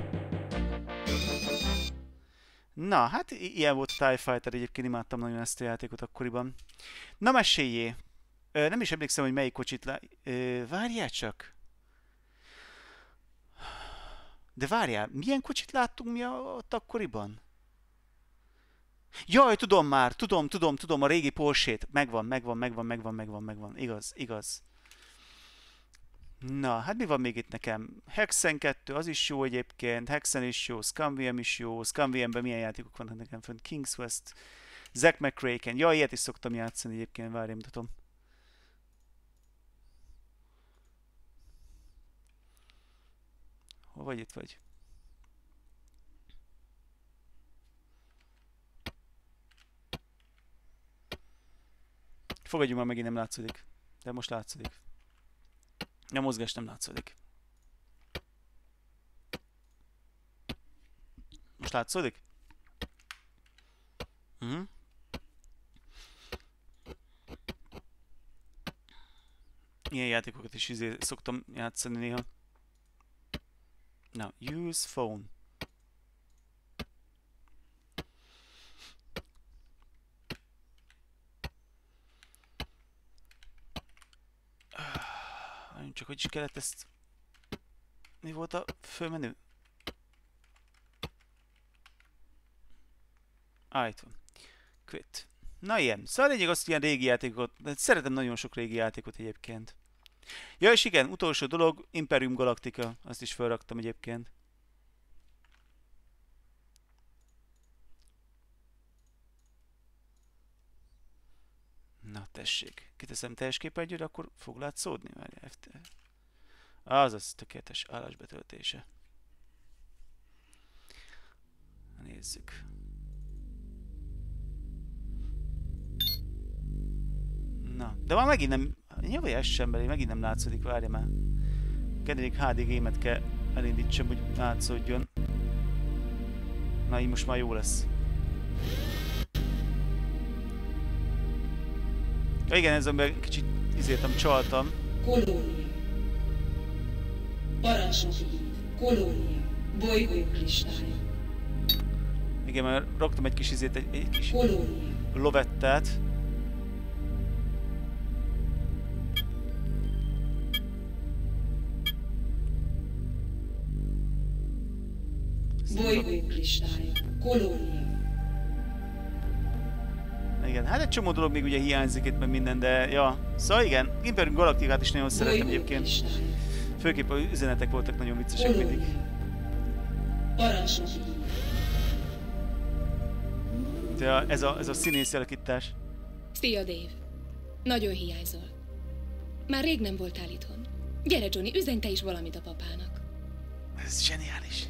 Na, hát ilyen volt a TIE Fighter, egyébként imádtam nagyon ezt a játékot akkoriban. Na, meséljé! Ö, nem is emlékszem, hogy melyik kocsit lá... Ö, várjál csak! De várjál, milyen kocsit láttunk mi ott akkoriban? Jaj, tudom már, tudom, tudom, tudom, a régi Porsche-t. Megvan, megvan, megvan, megvan, megvan, megvan. Igaz, igaz. Na, hát mi van még itt nekem? Hexen kettő, az is jó egyébként. Hexen is jó, Scumvium is jó. Scumviumben milyen játékok vannak nekem fönt? King's West, Zack McCracken. Jaj, ilyet is szoktam játszani egyébként, várjál, mutatom. Hol vagy itt vagy? Fogadjunk már, megint nem látszódik. De most látszódik. A mozgás nem látszódik. Most látszódik? Uh-huh. Ilyen játékokat is izé szoktam játszani néha. Na, use phone. Csak hogy is kellett ezt... Mi volt a főmenü? Á, itt van. Quit. Na ilyen. Szóval lényeg azt, ilyen régi játékot... Szeretem nagyon sok régi játékot egyébként. Ja, és igen, utolsó dolog, Imperium Galactica. Azt is felraktam egyébként. Na tessék, kiteszem teljes képernyőre, akkor fog látszódni? Azaz, tökéletes állásbetöltése. Nézzük. Na, de már megint nem... Nyilván ez sem belé, megint nem látszódik, várja már. Kedvelik há dé gémet kell elindítsam, hogy látszódjon. Na, így most már jó lesz. Ja, igen, ezzel kicsit izéltem, csaltam. Kolónia. Parancsnoki hív. Kolónia. Bolygó kristálya. Igen, mert raktam egy kis izét, egy, egy kis Kolónia. lovettát. Bolygó kristálya. Kolónia. Igen, hát egy csomó dolog még ugye hiányzik itt, meg minden, de ja. Szóval igen, Imperium Galacticát is nagyon szeretem egyébként. Főképp a üzenetek voltak nagyon viccesek mindig. De a, ez, a, ez a színész alakítás. Szia, Dave. Nagyon hiányzol. Már rég nem voltál itthon. Gyere, Johnny, üzenj te is valamit a papának. Ez zseniális.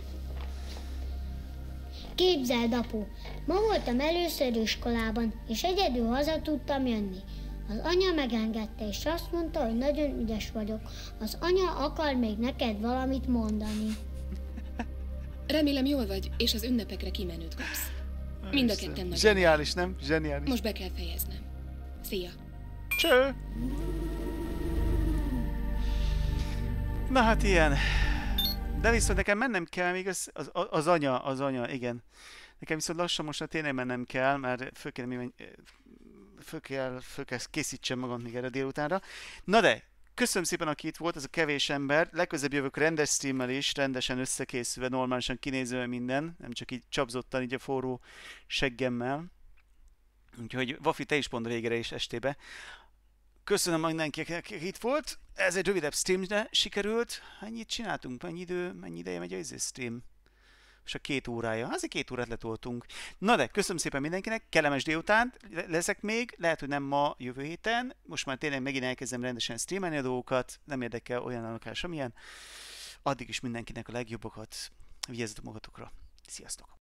Képzeld, apu, ma voltam először iskolában, és egyedül haza tudtam jönni. Az anya megengedte, és azt mondta, hogy nagyon ügyes vagyok. Az anya akar még neked valamit mondani. Remélem jól vagy, és az ünnepekre kimenőt kapsz. Mind a ketten nagyon. Zseniális, nem? Zseniális. Most be kell fejeznem. Szia. Cső! Na hát ilyen. De viszont nekem mennem kell még az, az, az anya, az anya, igen. Nekem viszont lassan most tényleg mennem kell, mert föl kell, föl kell, föl kell készítsem magam még erre délutánra. Na de, köszönöm szépen, aki itt volt, ez a kevés ember. Legközelebb jövök rendes streammel is, rendesen összekészülve, normálisan kinézve minden, nem csak így csapzottan így a forró seggemmel. Úgyhogy Wafi, te is pont végre is estébe. Köszönöm mindenkinek, aki itt volt. Ez egy rövidebb streamre sikerült. Ennyit csináltunk? Mennyi idő, mennyi ideje megy a stream? És a két órája. Azért két órát letoltunk. Na de, köszönöm szépen mindenkinek. Kellemes délután. Leszek még. Lehet, hogy nem ma, jövő héten. Most már tényleg megint elkezdem rendesen streamelni a dolgokat. Nem érdekel olyan alakás, amilyen. Addig is mindenkinek a legjobbakat. Vigyázzatok magatokra. Sziasztok!